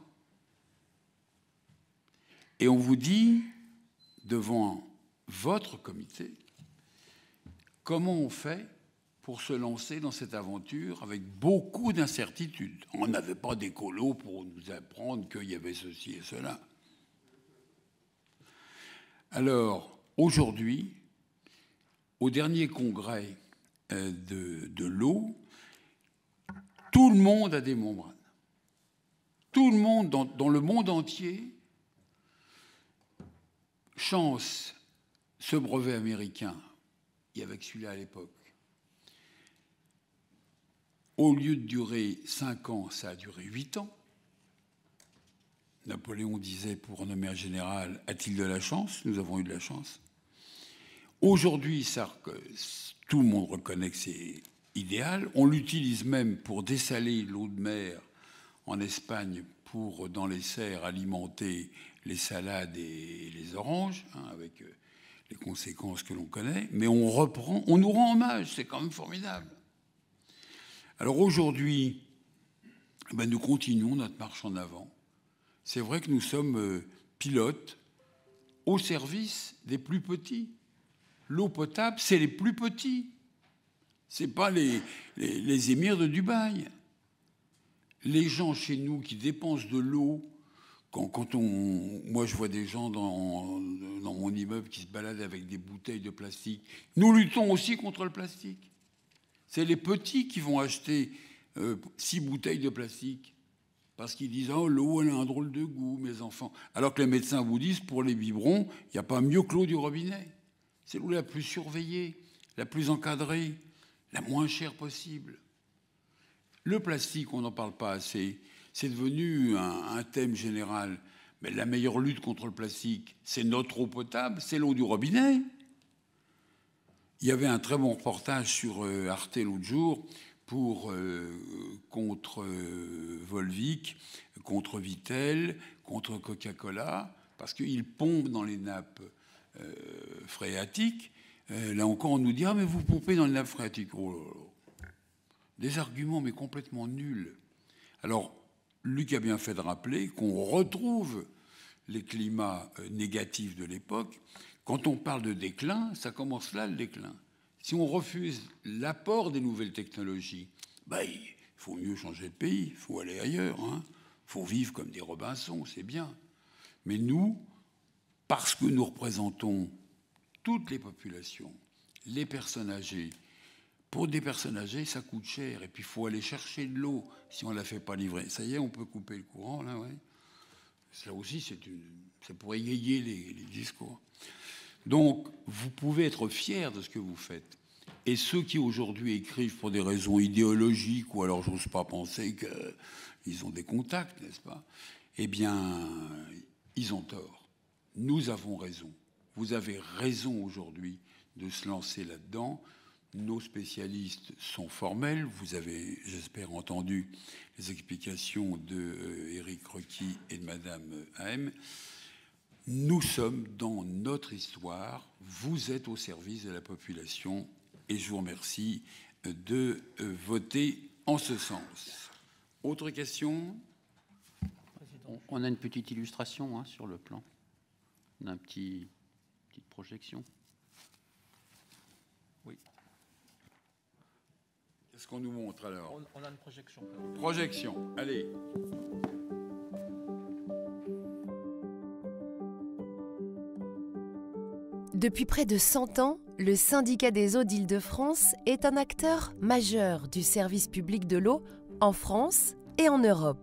Et on vous dit, devant votre comité, comment on fait pour se lancer dans cette aventure avec beaucoup d'incertitudes. On n'avait pas d'écolo pour nous apprendre qu'il y avait ceci et cela. Alors, aujourd'hui, au dernier congrès de, de l'eau, tout le monde a des membranes. Tout le monde, dans, dans le monde entier, chance ce brevet américain. Il y avait que celui-là à l'époque. Au lieu de durer cinq ans, ça a duré huit ans. Napoléon disait, pour nommer un général, a-t-il de la chance? Nous avons eu de la chance. Aujourd'hui, ça, tout le monde reconnaît que c'est idéal. On l'utilise même pour dessaler l'eau de mer en Espagne pour, dans les serres, alimenter les salades et les oranges, hein, avec les conséquences que l'on connaît. Mais on reprend, on nous rend hommage, c'est quand même formidable. Alors aujourd'hui, ben nous continuons notre marche en avant. C'est vrai que nous sommes euh, pilotes au service des plus petits. L'eau potable, c'est les plus petits. Ce n'est pas les, les, les émirs de Dubaï. Les gens chez nous qui dépensent de l'eau, quand, quand on... Moi, je vois des gens dans, dans mon immeuble qui se baladent avec des bouteilles de plastique. Nous luttons aussi contre le plastique. C'est les petits qui vont acheter euh, six bouteilles de plastique parce qu'ils disent « Oh, l'eau, elle a un drôle de goût, mes enfants. » Alors que les médecins vous disent, pour les biberons, il n'y a pas mieux que l'eau du robinet. C'est l'eau la plus surveillée, la plus encadrée, la moins chère possible. Le plastique, on n'en parle pas assez. C'est devenu un, un thème général. Mais la meilleure lutte contre le plastique, c'est notre eau potable, c'est l'eau du robinet. Il y avait un très bon reportage sur euh, Arte l'autre jour pour, euh, contre euh, Volvic, contre Vittel, contre Coca-Cola, parce qu'ils pompent dans les nappes euh, phréatiques. Euh, là encore, on nous dit « Ah, mais vous pompez dans les nappes phréatiques. Oh là là. » Des arguments, mais complètement nuls. Alors, Luc a bien fait de rappeler qu'on retrouve les climats euh, négatifs de l'époque. Quand on parle de déclin, ça commence là, le déclin. Si on refuse l'apport des nouvelles technologies, ben, il faut mieux changer de pays, il faut aller ailleurs. Il hein. faut vivre comme des Robinson, c'est bien. Mais nous, parce que nous représentons toutes les populations, les personnes âgées, pour des personnes âgées, ça coûte cher. Et puis, il faut aller chercher de l'eau si on ne la fait pas livrer. Ça y est, on peut couper le courant, là, ouais. Ça aussi, c'est une... ça pourrait égayer les, les discours. Donc, vous pouvez être fiers de ce que vous faites. Et ceux qui aujourd'hui écrivent pour des raisons idéologiques, ou alors j'ose pas penser qu'ils ont des contacts, n'est-ce pas? Eh bien, ils ont tort. Nous avons raison. Vous avez raison aujourd'hui de se lancer là-dedans. Nos spécialistes sont formels. Vous avez, j'espère, entendu les explications de euh, Éric Requy et de Madame A M. Nous sommes dans notre histoire. Vous êtes au service de la population et je vous remercie de euh, voter en ce sens. Autre question? On a une petite illustration hein, sur le plan. On a une petit, petite projection. Oui. Qu'est-ce qu'on nous montre alors? On, on a une projection. Projection, allez. Depuis près de cent ans, le Syndicat des eaux d'Île-de-France est un acteur majeur du service public de l'eau en France et en Europe.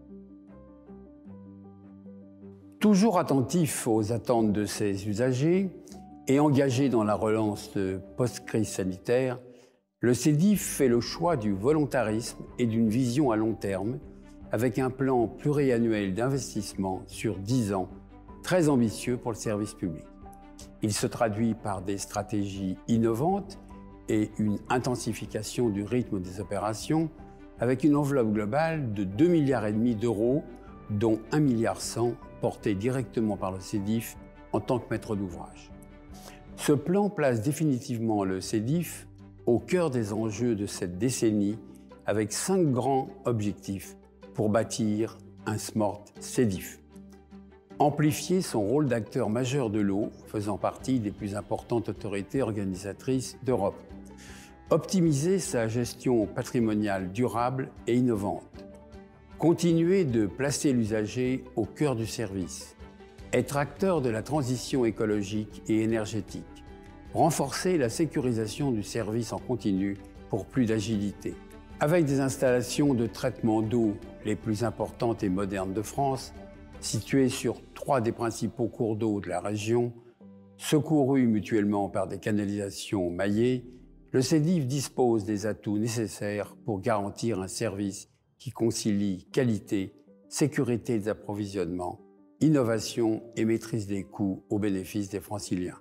Toujours attentif aux attentes de ses usagers et engagé dans la relance post-crise sanitaire, le CEDIF fait le choix du volontarisme et d'une vision à long terme, avec un plan pluriannuel d'investissement sur dix ans, très ambitieux pour le service public. Il se traduit par des stratégies innovantes et une intensification du rythme des opérations, avec une enveloppe globale de deux virgule cinq milliards d'euros, dont un virgule cent milliard porté directement par le CEDIF en tant que maître d'ouvrage. Ce plan place définitivement le CEDIF au cœur des enjeux de cette décennie, avec cinq grands objectifs pour bâtir un Smart CEDIF. Amplifier son rôle d'acteur majeur de l'eau, faisant partie des plus importantes autorités organisatrices d'Europe. Optimiser sa gestion patrimoniale durable et innovante. Continuer de placer l'usager au cœur du service. Être acteur de la transition écologique et énergétique. Renforcer la sécurisation du service en continu pour plus d'agilité. Avec des installations de traitement d'eau les plus importantes et modernes de France, situées sur trois des principaux cours d'eau de la région, secourus mutuellement par des canalisations maillées, le SEDIF dispose des atouts nécessaires pour garantir un service qui concilie qualité, sécurité des approvisionnements, innovation et maîtrise des coûts au bénéfice des Franciliens.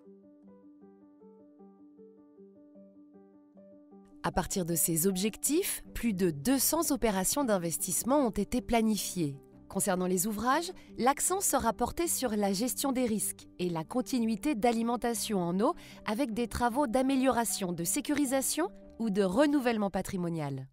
À partir de ces objectifs, plus de deux cents opérations d'investissement ont été planifiées. Concernant les ouvrages, l'accent sera porté sur la gestion des risques et la continuité d'alimentation en eau avec des travaux d'amélioration, de sécurisation ou de renouvellement patrimonial.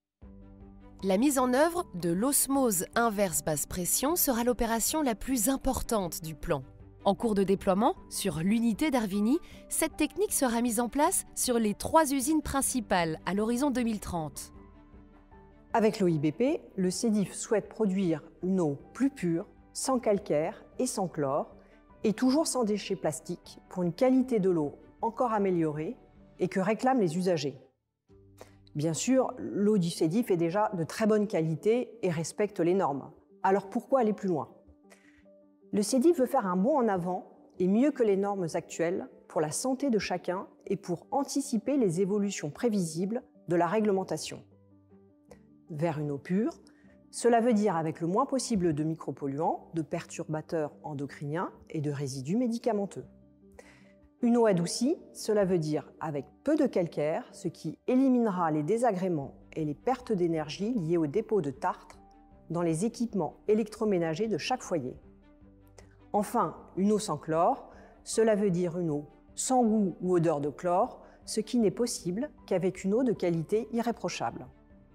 La mise en œuvre de l'osmose inverse basse pression sera l'opération la plus importante du plan. En cours de déploiement, sur l'unité d'Arvigny, cette technique sera mise en place sur les trois usines principales à l'horizon deux mille trente. Avec l'O I B P, le SEDIF souhaite produire une eau plus pure, sans calcaire et sans chlore, et toujours sans déchets plastiques, pour une qualité de l'eau encore améliorée et que réclament les usagers. Bien sûr, l'eau du SEDIF est déjà de très bonne qualité et respecte les normes. Alors pourquoi aller plus loin ? Le SEDIF veut faire un bond en avant et mieux que les normes actuelles pour la santé de chacun et pour anticiper les évolutions prévisibles de la réglementation. Vers une eau pure, cela veut dire avec le moins possible de micropolluants, de perturbateurs endocriniens et de résidus médicamenteux. Une eau adoucie, cela veut dire avec peu de calcaire, ce qui éliminera les désagréments et les pertes d'énergie liées au dépôt de tartre dans les équipements électroménagers de chaque foyer. Enfin, une eau sans chlore, cela veut dire une eau sans goût ou odeur de chlore, ce qui n'est possible qu'avec une eau de qualité irréprochable.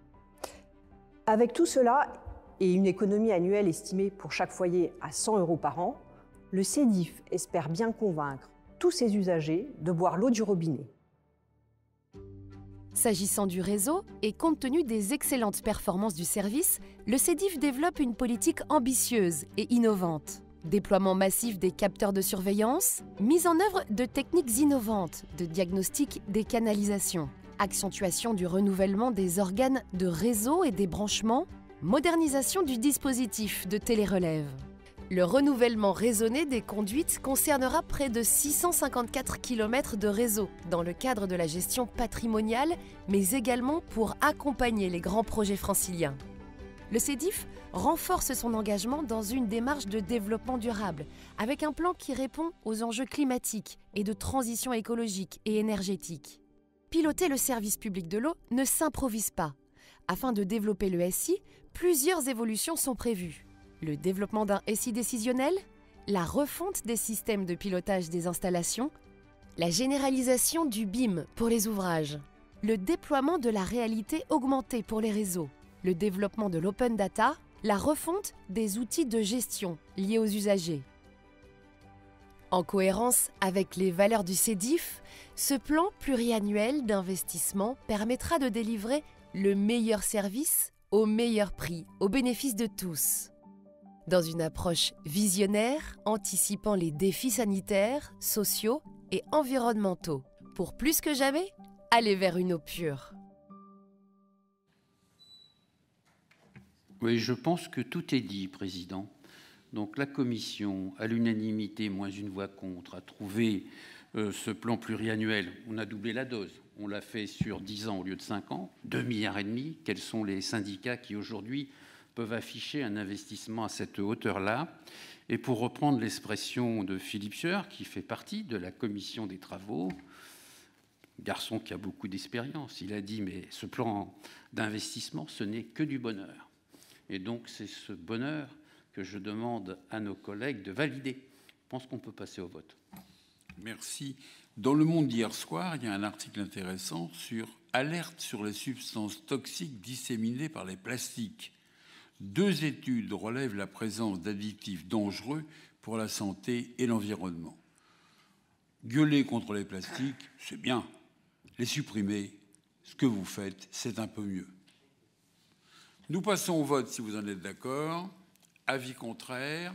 Avec tout cela et une économie annuelle estimée pour chaque foyer à cent euros par an, le SEDIF espère bien convaincre tous ses usagers de boire l'eau du robinet. S'agissant du réseau, et compte tenu des excellentes performances du service, le SEDIF développe une politique ambitieuse et innovante. Déploiement massif des capteurs de surveillance, mise en œuvre de techniques innovantes de diagnostic des canalisations, accentuation du renouvellement des organes de réseau et des branchements, modernisation du dispositif de télérelève. Le renouvellement raisonné des conduites concernera près de six cent cinquante-quatre kilomètres de réseau dans le cadre de la gestion patrimoniale, mais également pour accompagner les grands projets franciliens. Le SEDIF renforce son engagement dans une démarche de développement durable, avec un plan qui répond aux enjeux climatiques et de transition écologique et énergétique. Piloter le service public de l'eau ne s'improvise pas. Afin de développer le S I, plusieurs évolutions sont prévues. Le développement d'un S I décisionnel, la refonte des systèmes de pilotage des installations, la généralisation du B I M pour les ouvrages, le déploiement de la réalité augmentée pour les réseaux, le développement de l'open data, la refonte des outils de gestion liés aux usagers. En cohérence avec les valeurs du SEDIF, ce plan pluriannuel d'investissement permettra de délivrer le meilleur service au meilleur prix, au bénéfice de tous. Dans une approche visionnaire, anticipant les défis sanitaires, sociaux et environnementaux, pour plus que jamais, aller vers une eau pure. Oui, je pense que tout est dit, Président. Donc la Commission, à l'unanimité, moins une voix contre, a trouvé euh, ce plan pluriannuel. On a doublé la dose. On l'a fait sur dix ans au lieu de cinq ans, deux milliards et demi. Quels sont les syndicats qui aujourd'hui peuvent afficher un investissement à cette hauteur-là? Et pour reprendre l'expression de Philippe Sieur, qui fait partie de la Commission des travaux, garçon qui a beaucoup d'expérience, il a dit, mais ce plan d'investissement, ce n'est que du bonheur. Et donc, c'est ce bonheur que je demande à nos collègues de valider. Je pense qu'on peut passer au vote. Merci. Dans Le Monde d'hier soir, il y a un article intéressant sur « Alerte sur les substances toxiques disséminées par les plastiques ». Deux études relèvent la présence d'additifs dangereux pour la santé et l'environnement. Gueuler contre les plastiques, c'est bien. Les supprimer, ce que vous faites, c'est un peu mieux. Nous passons au vote, si vous en êtes d'accord. Avis contraire.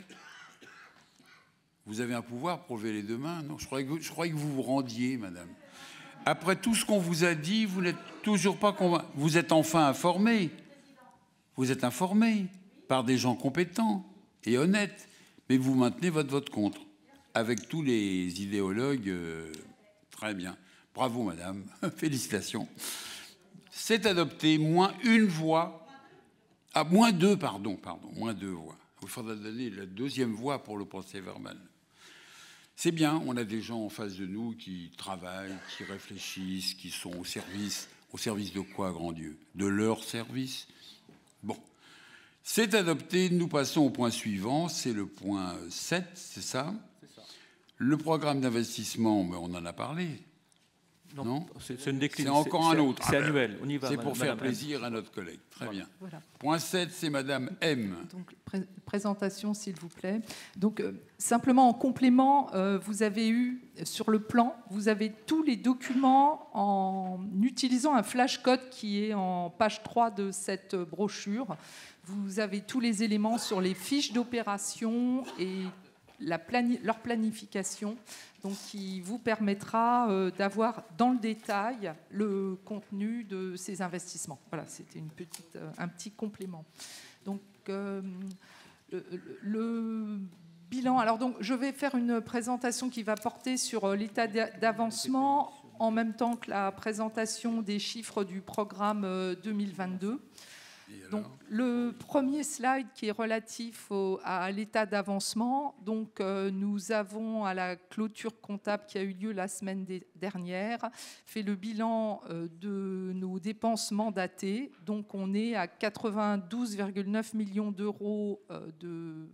Vous avez un pouvoir pour lever les deux mains? Non, je croyais que vous, je croyais que vous vous rendiez, madame. Après tout ce qu'on vous a dit, vous n'êtes toujours pas convaincu. Vous êtes enfin informé. Vous êtes informé par des gens compétents et honnêtes, mais vous maintenez votre vote contre, avec tous les idéologues. Euh, très bien. Bravo, madame. Félicitations. C'est adopté, moins une voix. Ah, moins deux, pardon, pardon, moins deux voix. Il faudra donner la deuxième voix pour le procès verbal. C'est bien, on a des gens en face de nous qui travaillent, qui réfléchissent, qui sont au service. Au service de quoi, grand Dieu? De leur service? Bon. C'est adopté. Nous passons au point suivant. C'est le point sept, c'est ça? C'est ça. Le programme d'investissement, ben on en a parlé. Non, non c'est une déclin... C'est encore un autre. C'est annuel. On y va. C'est pour Madame faire plaisir M. à notre collègue. Très voilà. bien. Voilà. Point sept, c'est Madame M. Donc, pré présentation, s'il vous plaît. Donc, euh, simplement en complément, euh, vous avez eu sur le plan, vous avez tous les documents en utilisant un flashcode qui est en page trois de cette brochure. Vous avez tous les éléments sur les fiches d'opération et la plani leur planification, donc qui vous permettra euh, d'avoir dans le détail le contenu de ces investissements. Voilà, c'était une petite, euh, un petit complément. Donc, euh, le, le bilan. Alors, donc, je vais faire une présentation qui va porter sur l'état d'avancement en même temps que la présentation des chiffres du programme deux mille vingt-deux. Donc, le premier slide qui est relatif au, à l'état d'avancement. Donc, euh, nous avons, à la clôture comptable qui a eu lieu la semaine dernière, fait le bilan euh, de nos dépenses mandatées. Donc, on est à quatre-vingt-douze virgule neuf millions d'euros euh, de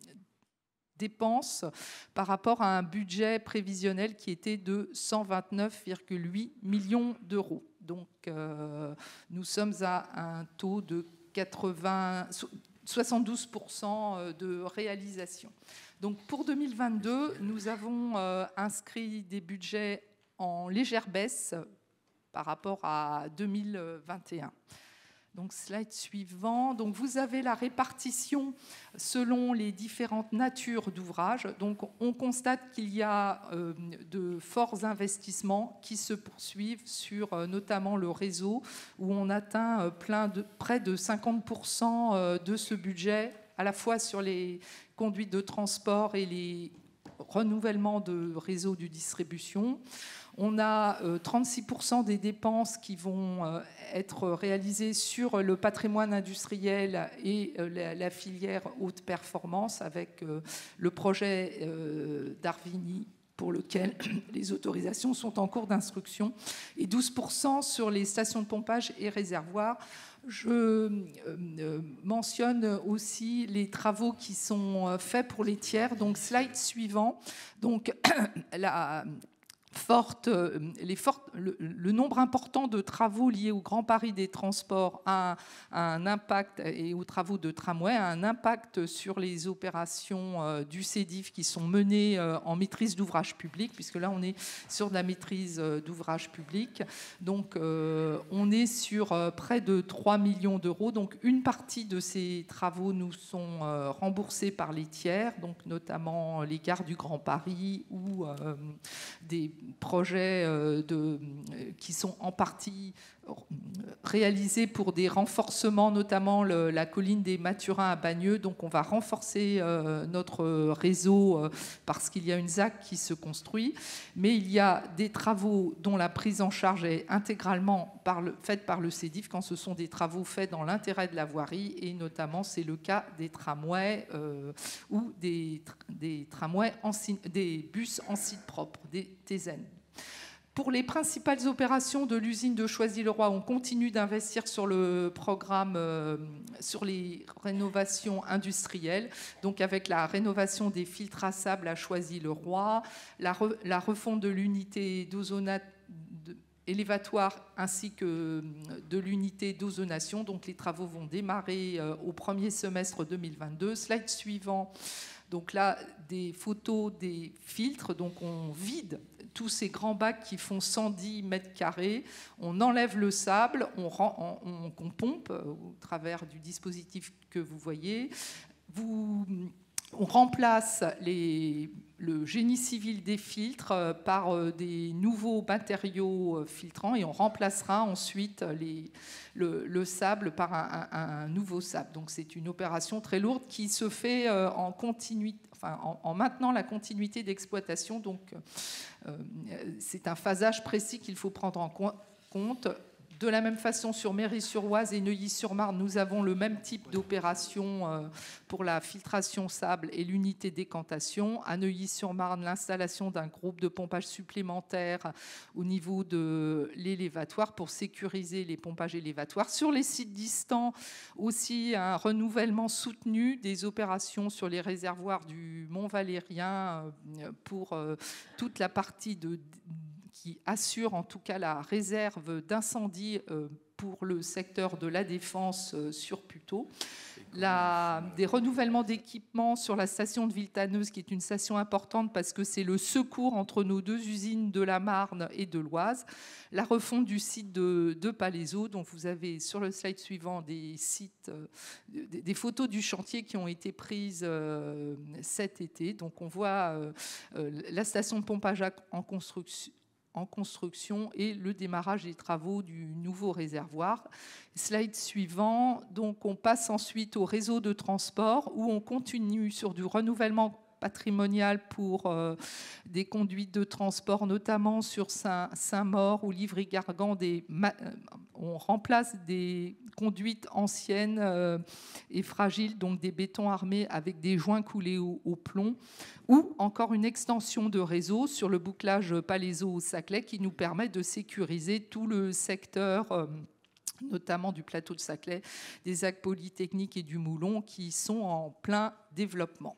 dépenses par rapport à un budget prévisionnel qui était de cent vingt-neuf virgule huit millions d'euros. Donc, euh, nous sommes à un taux de quatre-vingts, soixante-douze pour cent de réalisation. Donc, pour deux mille vingt-deux, nous avons euh, inscrit des budgets en légère baisse par rapport à deux mille vingt et un. Donc, slide suivant. Donc, vous avez la répartition selon les différentes natures d'ouvrages. Donc, on constate qu'il y a euh, de forts investissements qui se poursuivent sur euh, notamment le réseau, où on atteint euh, plein de, près de cinquante pour cent euh, de ce budget, à la fois sur les conduites de transport et les renouvellements de réseaux de distribution. On a euh, trente-six pour cent des dépenses qui vont euh, être réalisées sur le patrimoine industriel et euh, la, la filière haute performance avec euh, le projet euh, d'Arvigny pour lequel les autorisations sont en cours d'instruction, et douze pour cent sur les stations de pompage et réservoirs. Je euh, mentionne aussi les travaux qui sont faits pour les tiers. Donc, slide suivant. Donc, la... Forte, les fortes, le, le nombre important de travaux liés au Grand Paris des Transports a un, a un impact, et aux travaux de tramway, a un impact sur les opérations euh, du C E D I F qui sont menées euh, en maîtrise d'ouvrage public, puisque là on est sur de la maîtrise euh, d'ouvrage public. Donc euh, on est sur euh, près de trois millions d'euros. Donc une partie de ces travaux nous sont euh, remboursés par les tiers, donc notamment les gares du Grand Paris ou euh, des projets de, qui sont en partie réalisés pour des renforcements, notamment le, la colline des Mathurins à Bagneux. Donc on va renforcer euh, notre réseau euh, parce qu'il y a une Z A C qui se construit. Mais il y a des travaux dont la prise en charge est intégralement par le, faite par le C E D I F quand ce sont des travaux faits dans l'intérêt de la voirie, et notamment c'est le cas des tramways euh, ou des, des, tramways en, des bus en site propre, des T Z N. Pour les principales opérations de l'usine de Choisy-le-Roi, on continue d'investir sur le programme, euh, sur les rénovations industrielles, donc avec la rénovation des filtres à sable à Choisy-le-Roi, la, re, la refonte de l'unité d'ozonate élévatoire ainsi que de l'unité d'ozonation. Donc les travaux vont démarrer euh, au premier semestre deux mille vingt-deux. Slide suivant. Donc là, des photos des filtres. Donc on vide tous ces grands bacs qui font cent dix mètres carrés. On enlève le sable, on, rend, on, on pompe au travers du dispositif que vous voyez. Vous, on remplace les, le génie civil des filtres par des nouveaux matériaux filtrants et on remplacera ensuite les, le, le sable par un, un, un nouveau sable. Donc c'est une opération très lourde qui se fait en continuité, enfin en, en maintenant la continuité d'exploitation. Donc euh, c'est un phasage précis qu'il faut prendre en compte. De la même façon, sur Méry-sur-Oise et Neuilly-sur-Marne, nous avons le même type d'opération pour la filtration sable et l'unité décantation. À Neuilly-sur-Marne, l'installation d'un groupe de pompage supplémentaire au niveau de l'élévatoire pour sécuriser les pompages élévatoires. Sur les sites distants, aussi un renouvellement soutenu des opérations sur les réservoirs du Mont-Valérien pour toute la partie de qui assure en tout cas la réserve d'incendie pour le secteur de la Défense sur Puteaux. La, des renouvellements d'équipements sur la station de Villetaneuse, qui est une station importante parce que c'est le secours entre nos deux usines de la Marne et de l'Oise. La refonte du site de, de Palaiseau, dont vous avez sur le slide suivant des sites, des, des photos du chantier qui ont été prises euh, cet été. Donc on voit euh, euh, la station de pompage en construction en construction et le démarrage des travaux du nouveau réservoir. Slide suivant, donc on passe ensuite au réseau de transport où on continue sur du renouvellement patrimonial pour euh, des conduites de transport, notamment sur Saint- Saint-Maur ou Livry-Gargan. Des ma- on remplace des conduites anciennes euh, et fragiles, donc des bétons armés avec des joints coulés au, au plomb, ou encore une extension de réseau sur le bouclage Palaiseau-Saclay qui nous permet de sécuriser tout le secteur euh, notamment du plateau de Saclay, des Actes Polytechniques et du Moulon qui sont en plein développement.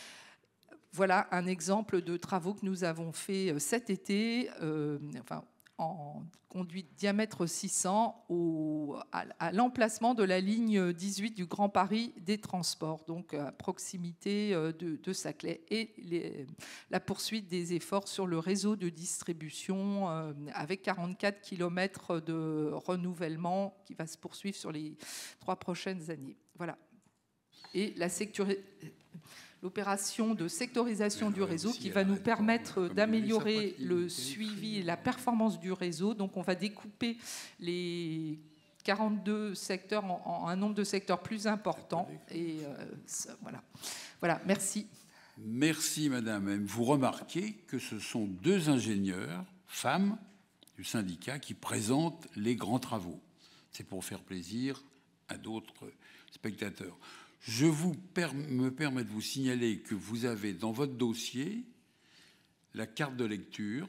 Voilà un exemple de travaux que nous avons fait cet été, euh, enfin, en conduite diamètre six cents au, à, à l'emplacement de la ligne dix-huit du Grand Paris des Transports, donc à proximité de, de Saclay, et les, la poursuite des efforts sur le réseau de distribution euh, avec quarante-quatre kilomètres de renouvellement qui va se poursuivre sur les trois prochaines années. Voilà. Et la sécurité... l'opération de sectorisation du réseau qui va nous permettre d'améliorer le suivi et la performance du réseau. Donc on va découper les quarante-deux secteurs en, en un nombre de secteurs plus important. Et euh, ça, voilà. Voilà, merci. Merci Madame. Vous remarquez que ce sont deux ingénieurs, femmes, du syndicat, qui présentent les grands travaux. C'est pour faire plaisir à d'autres spectateurs. Je vous per- me permets de vous signaler que vous avez dans votre dossier la carte de lecture.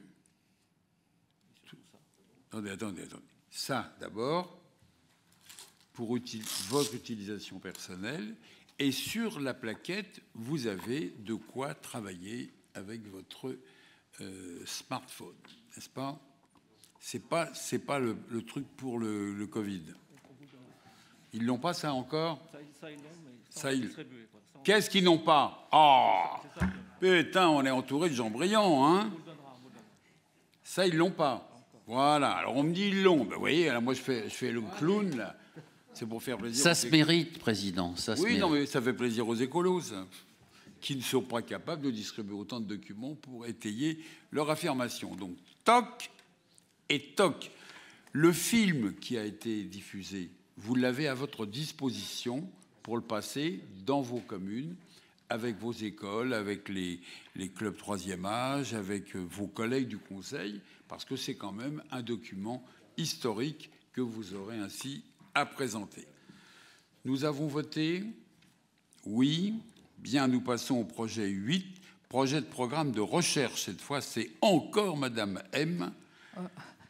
Attendez, attendez, attendez. Ça, d'abord, pour uti- votre utilisation personnelle. Et sur la plaquette, vous avez de quoi travailler avec votre euh, smartphone, n'est-ce pas ? C'est pas, c'est pas le, le truc pour le, le Covid. Ils l'ont pas, ça, encore ? Ça, ils l'ont, mais ça, ils... Qu'est-ce qu'ils n'ont pas ? Oh, putain, on est entouré de gens brillants, hein ? Ça, ils l'ont pas. Voilà. Alors, on me dit ils l'ont. Ben, vous voyez, alors moi, je fais, je fais le clown, là. C'est pour faire plaisir. Ça se mérite, Président. Ça se oui, mérite. non, mais ça fait plaisir aux écolos, ça, qui ne sont pas capables de distribuer autant de documents pour étayer leur affirmation. Donc, toc et toc. Le film qui a été diffusé, vous l'avez à votre disposition pour le passer dans vos communes, avec vos écoles, avec les, les clubs troisième âge, avec vos collègues du Conseil, parce que c'est quand même un document historique que vous aurez ainsi à présenter. Nous avons voté oui. Bien, nous passons au projet huit, projet de programme de recherche. Cette fois, c'est encore Madame M.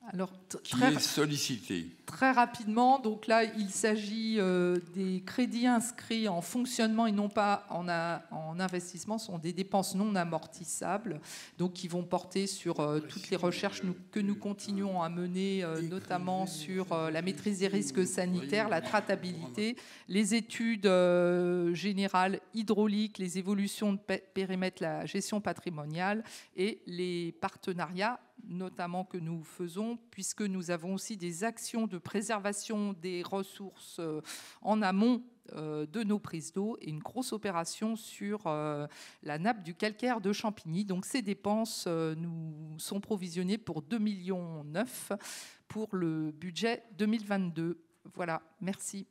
Alors, qui très, est sollicité. Très rapidement, donc là, il s'agit euh, des crédits inscrits en fonctionnement et non pas en, a, en investissement, ce sont des dépenses non amortissables, donc qui vont porter sur euh, toutes les recherches nous, que nous continuons à mener, euh, notamment sur euh, la maîtrise des risques sanitaires, la traçabilité, les études euh, générales hydrauliques, les évolutions de périmètre, la gestion patrimoniale et les partenariats, notamment que nous faisons, puisque nous avons aussi des actions de préservation des ressources en amont de nos prises d'eau et une grosse opération sur la nappe du calcaire de Champigny. Donc ces dépenses nous sont provisionnées pour deux virgule neuf millions pour le budget deux mille vingt-deux. Voilà, merci.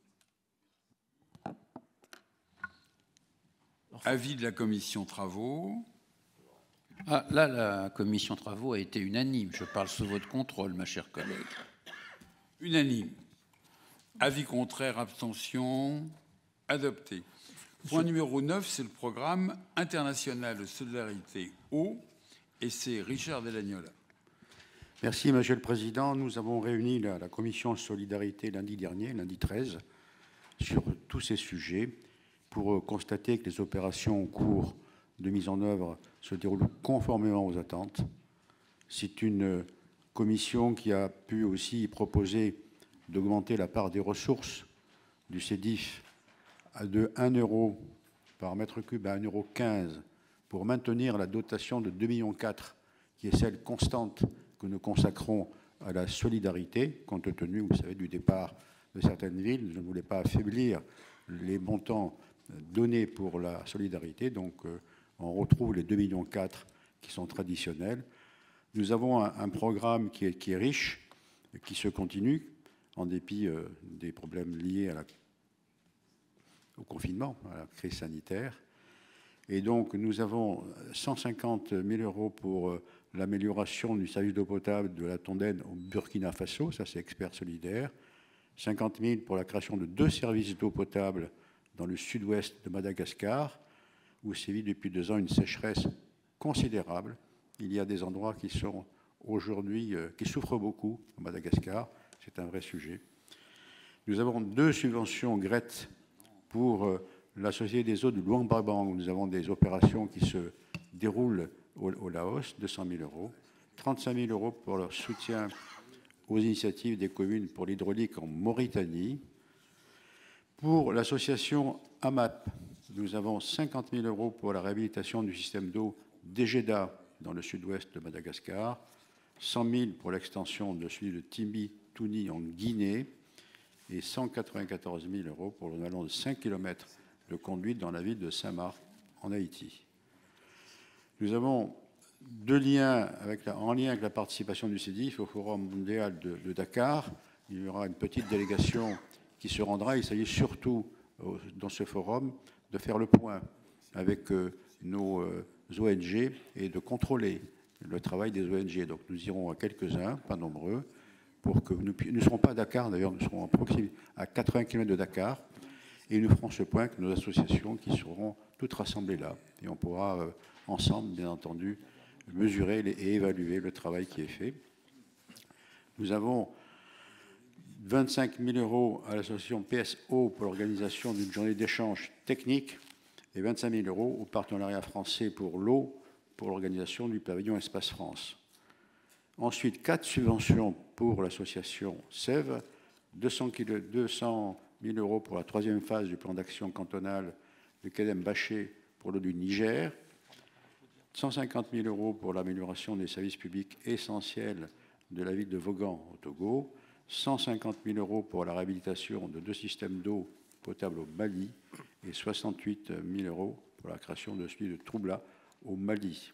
Avis de la commission travaux. Ah, là, la commission travaux a été unanime. Je parle sous votre contrôle, ma chère collègue. Unanime. Avis contraire, abstention, adopté. Point numéro neuf, c'est le programme international de solidarité eau, et c'est Richard Delagnola. Merci, Monsieur le Président. Nous avons réuni la, la commission solidarité lundi dernier, lundi treize, sur tous ces sujets pour constater que les opérations en cours de mise en œuvre se déroulent conformément aux attentes. C'est une commission qui a pu aussi proposer d'augmenter la part des ressources du SEDIF de un euro par mètre cube à un euro quinze pour maintenir la dotation de deux virgule quatre millions, qui est celle constante que nous consacrons à la solidarité, compte tenu, vous savez, du départ de certaines villes. Je ne voulais pas affaiblir les montants donnés pour la solidarité, donc euh, on retrouve les deux virgule quatre millions qui sont traditionnels. Nous avons un, un programme qui est, qui est riche, qui se continue, en dépit euh, des problèmes liés à la, au confinement, à la crise sanitaire. Et donc, nous avons cent cinquante mille euros pour euh, l'amélioration du service d'eau potable de la Tondaine au Burkina Faso, ça c'est Expert Solidaire. cinquante mille pour la création de deux services d'eau potable dans le sud-ouest de Madagascar, où sévit depuis deux ans une sécheresse considérable. Il y a des endroits qui sont aujourd'hui, euh, qui souffrent beaucoup à Madagascar. C'est un vrai sujet. Nous avons deux subventions G R E T pour euh, la Société des eaux du Luang Prabang, où nous avons des opérations qui se déroulent au, au Laos, deux cent mille euros. trente-cinq mille euros pour leur soutien aux initiatives des communes pour l'hydraulique en Mauritanie. Pour l'association A M A P, nous avons cinquante mille euros pour la réhabilitation du système d'eau d'Egeda dans le sud-ouest de Madagascar, cent mille pour l'extension de celui de Timbi-Touni en Guinée et cent quatre-vingt-quatorze mille euros pour le ballon de cinq kilomètres de conduite dans la ville de Saint-Marc en Haïti. Nous avons deux liens avec la, en lien avec la participation du SEDIF au Forum mondial de, de Dakar. Il y aura une petite délégation qui se rendra. Il s'agit surtout, euh, dans ce forum, de faire le point avec euh, nos euh, O N G et de contrôler le travail des O N G. Donc nous irons à quelques-uns, pas nombreux, pour que nous ne serons pas à Dakar, d'ailleurs nous serons en proximité, à quatre-vingts kilomètres de Dakar, et nous ferons ce point avec nos associations qui seront toutes rassemblées là. Et on pourra euh, ensemble, bien entendu, mesurer et évaluer le travail qui est fait. Nous avons vingt-cinq mille euros à l'association P S O pour l'organisation d'une journée d'échange technique et vingt-cinq mille euros au partenariat français pour l'eau pour l'organisation du pavillon Espace France. Ensuite, quatre subventions pour l'association S E V, deux cent mille euros pour la troisième phase du plan d'action cantonal de Kedem-Baché pour l'eau du Niger, cent cinquante mille euros pour l'amélioration des services publics essentiels de la ville de Vaughan au Togo, cent cinquante mille euros pour la réhabilitation de deux systèmes d'eau potable au Mali et soixante-huit mille euros pour la création de celui de Troubla au Mali.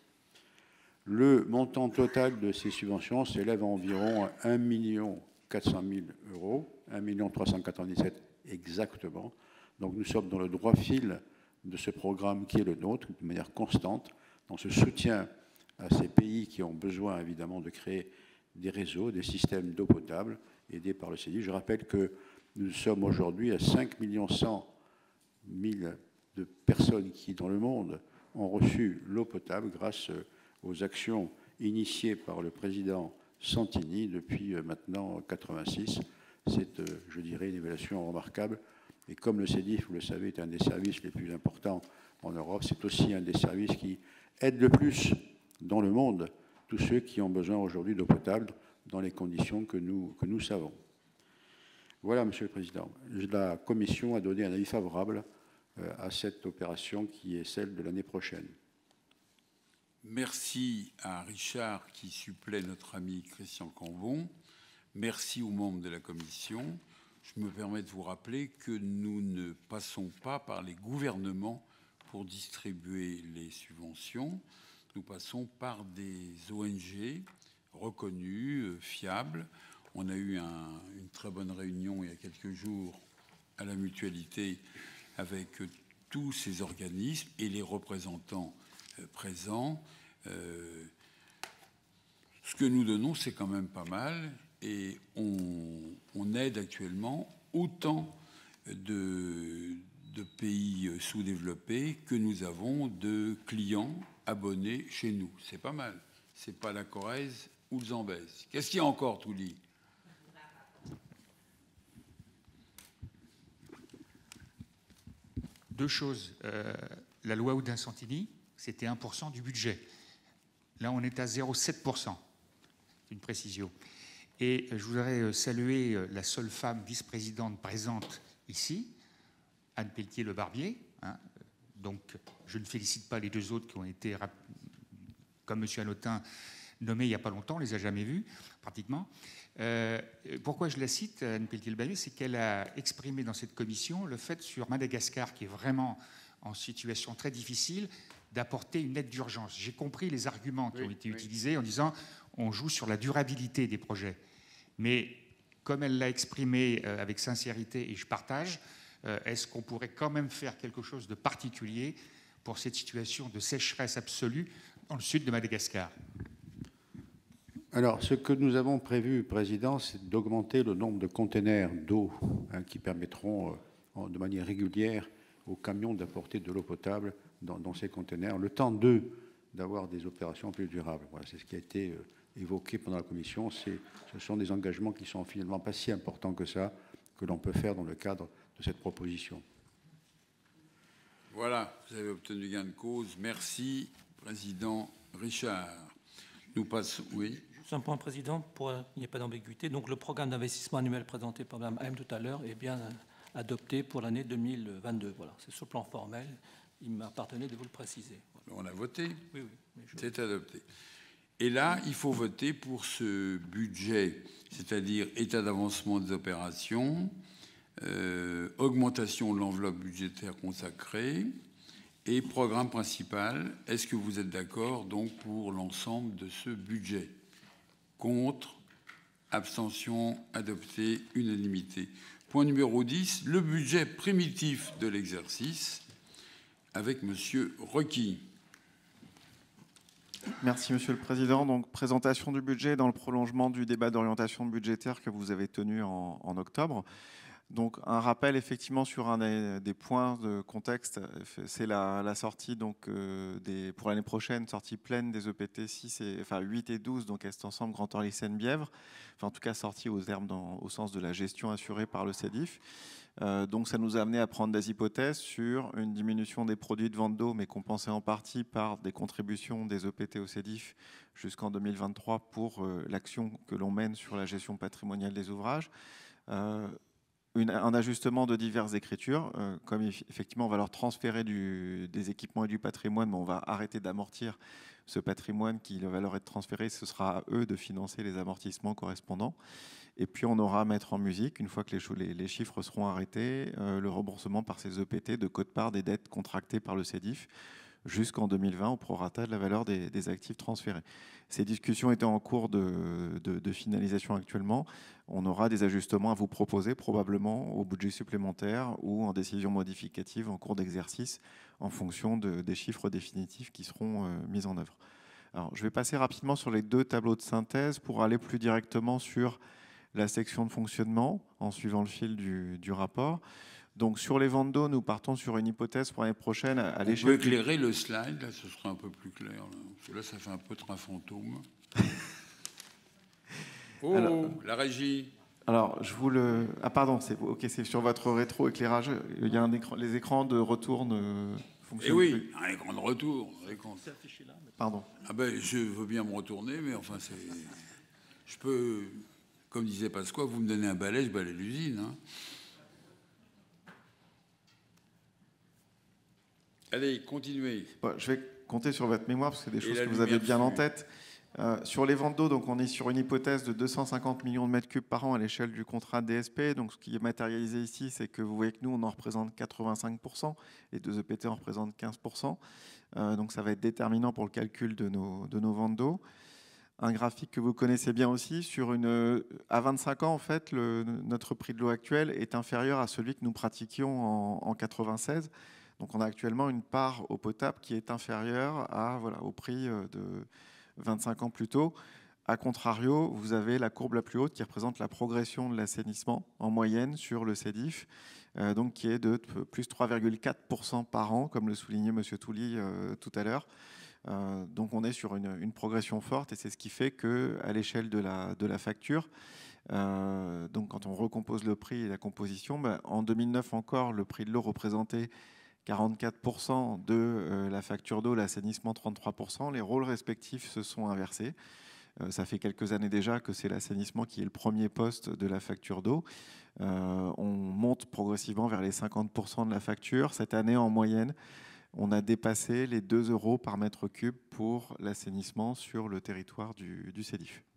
Le montant total de ces subventions s'élève à environ à un million quatre cent mille euros, un million trois cent quatre-vingt-dix-sept exactement. Donc nous sommes dans le droit fil de ce programme qui est le nôtre, de manière constante, dans ce soutien à ces pays qui ont besoin évidemment de créer des réseaux, des systèmes d'eau potable aidés par le SEDIF. Je rappelle que nous sommes aujourd'hui à cinq millions cent mille de personnes qui, dans le monde, ont reçu l'eau potable grâce aux actions initiées par le président Santini depuis maintenant quatre-vingt-six. C'est, je dirais, une évaluation remarquable. Et comme le CEDIF, vous le savez, est un des services les plus importants en Europe, c'est aussi un des services qui aide le plus dans le monde tous ceux qui ont besoin aujourd'hui d'eau potable dans les conditions que nous, que nous savons. Voilà, Monsieur le Président. La Commission a donné un avis favorable à cette opération qui est celle de l'année prochaine. Merci à Richard qui supplée notre ami Christian Cambon. Merci aux membres de la Commission. Je me permets de vous rappeler que nous ne passons pas par les gouvernements pour distribuer les subventions. Nous passons par des O N G reconnues, fiables. On a eu un, une très bonne réunion il y a quelques jours à la Mutualité avec tous ces organismes et les représentants présents. Euh, ce que nous donnons, c'est quand même pas mal, et on, on aide actuellement autant de, de pays sous-développés que nous avons de clients abonnés chez nous. C'est pas mal. C'est pas la Corrèze ou le Zambèze. Qu'est-ce qu'il y a encore, Touli? Deux choses. Euh, la loi Oudin-Santini, c'était un pour cent du budget. Là, on est à zéro virgule sept pour cent. C'est une précision. Et je voudrais saluer la seule femme vice-présidente présente ici, Anne Pelletier-Le Barbier. Hein. Donc, je ne félicite pas les deux autres qui ont été, comme M. Hanotin, nommés il n'y a pas longtemps. On ne les a jamais vus, pratiquement. Euh, pourquoi je la cite, Anne Pelletier-Le Barbier? C'est qu'elle a exprimé dans cette commission le fait, sur Madagascar, qui est vraiment en situation très difficile, d'apporter une aide d'urgence. J'ai compris les arguments qui oui, ont été oui. utilisés en disant on joue sur la durabilité des projets. Mais comme elle l'a exprimé euh, avec sincérité et je partage, euh, est-ce qu'on pourrait quand même faire quelque chose de particulier pour cette situation de sécheresse absolue dans le sud de Madagascar? Alors, ce que nous avons prévu, Président, c'est d'augmenter le nombre de containers d'eau hein, qui permettront euh, de manière régulière aux camions d'apporter de l'eau potable dans, dans ces containers, le temps d'eux d'avoir des opérations plus durables. Voilà, c'est ce qui a été euh, évoqué pendant la commission. Ce sont des engagements qui sont finalement pas si importants que ça, que l'on peut faire dans le cadre de cette proposition. Voilà, vous avez obtenu gain de cause. Merci, Président Richard. Nous passons... Oui. Juste un point, Président, pour qu'il n'y ait pas d'ambiguïté. Donc, le programme d'investissement annuel présenté par Mme M tout à l'heure est bien adopté pour l'année deux mille vingt-deux. Voilà, c'est sur le plan formel. Il m'appartenait de vous le préciser. On a voté. Oui, oui. Je... C'est adopté. Et là, il faut voter pour ce budget, c'est-à-dire état d'avancement des opérations, euh, augmentation de l'enveloppe budgétaire consacrée et programme principal. Est-ce que vous êtes d'accord donc pour l'ensemble de ce budget? Contre, abstention, adopté, unanimité. Point numéro dix, le budget primitif de l'exercice avec Monsieur Requis. Merci, Monsieur le Président. Donc, présentation du budget dans le prolongement du débat d'orientation budgétaire que vous avez tenu en, en octobre. Donc, un rappel effectivement sur un des, des points de contexte, c'est la, la sortie donc, euh, des, pour l'année prochaine, sortie pleine des E P T six et, enfin, huit et douze, donc Est Ensemble, Grand Orly, Seine-Bièvre, enfin, en tout cas sortie aux termes dans, au sens de la gestion assurée par le CEDIF. Euh, donc ça nous a amené à prendre des hypothèses sur une diminution des produits de vente d'eau, mais compensée en partie par des contributions des E P T au CEDIF jusqu'en deux mille vingt-trois pour euh, l'action que l'on mène sur la gestion patrimoniale des ouvrages. Euh, Une, un ajustement de diverses écritures, euh, comme effectivement on va leur transférer du, des équipements et du patrimoine, mais on va arrêter d'amortir ce patrimoine qui va leur être transféré, ce sera à eux de financer les amortissements correspondants. Et puis on aura à mettre en musique, une fois que les, les, les chiffres seront arrêtés, euh, le remboursement par ces E P T de quote-part des dettes contractées par le CEDIF jusqu'en deux mille vingt au prorata de la valeur des, des actifs transférés. Ces discussions étaient en cours de, de, de finalisation actuellement. On aura des ajustements à vous proposer probablement au budget supplémentaire ou en décision modificative en cours d'exercice en fonction de, des chiffres définitifs qui seront euh, mis en œuvre. Alors, je vais passer rapidement sur les deux tableaux de synthèse pour aller plus directement sur la section de fonctionnement en suivant le fil du, du rapport. Donc sur les ventes d'eau, nous partons sur une hypothèse pour l'année prochaine à l'échelle. On peut éclairer le slide, là, ce sera un peu plus clair. Là. Parce que là, ça fait un peu train fantôme. Oh, Alors, la régie. Alors, je vous le... Ah, pardon, c'est ok, c'est sur votre rétro-éclairage. Il y a un écran... Les écrans de retour ne fonctionnent Eh oui, plus. un écran de retour. un écran. Pardon. Ah ben, je veux bien me retourner, mais enfin, c'est... Je peux... Comme disait Pasqua, vous me donnez un balai, je balaye l'usine. Hein. Allez, continuez. Bon, je vais compter sur votre mémoire, parce que c'est des Et choses la que vous avez lumière bien en dessus. tête. Euh, sur les ventes d'eau, donc on est sur une hypothèse de deux cent cinquante millions de mètres cubes par an à l'échelle du contrat D S P. Donc ce qui est matérialisé ici, c'est que vous voyez que nous, on en représente quatre-vingt-cinq pour cent et deux E P T en représentent quinze pour cent. Euh, donc ça va être déterminant pour le calcul de nos, de nos ventes d'eau. Un graphique que vous connaissez bien aussi, sur une, à vingt-cinq ans, en fait, le, notre prix de l'eau actuel est inférieur à celui que nous pratiquions en, en quatre-vingt-seize. Donc on a actuellement une part eau potable qui est inférieure à, voilà, au prix de vingt-cinq ans plus tôt. A contrario, vous avez la courbe la plus haute qui représente la progression de l'assainissement en moyenne sur le C E D I F, euh, donc qui est de plus trois virgule quatre pour cent par an, comme le soulignait M. Touly euh, tout à l'heure. Euh, donc on est sur une, une progression forte et c'est ce qui fait qu'à l'échelle de la, de la facture, euh, donc quand on recompose le prix et la composition, ben, en deux mille neuf encore, le prix de l'eau représentait quarante-quatre pour cent de euh, la facture d'eau, l'assainissement trente-trois pour cent. Les rôles respectifs se sont inversés. Euh, ça fait quelques années déjà que c'est l'assainissement qui est le premier poste de la facture d'eau. Euh, on monte progressivement vers les cinquante pour cent de la facture. Cette année, en moyenne, on a dépassé les deux euros par mètre cube pour l'assainissement sur le territoire du, du C E D I F.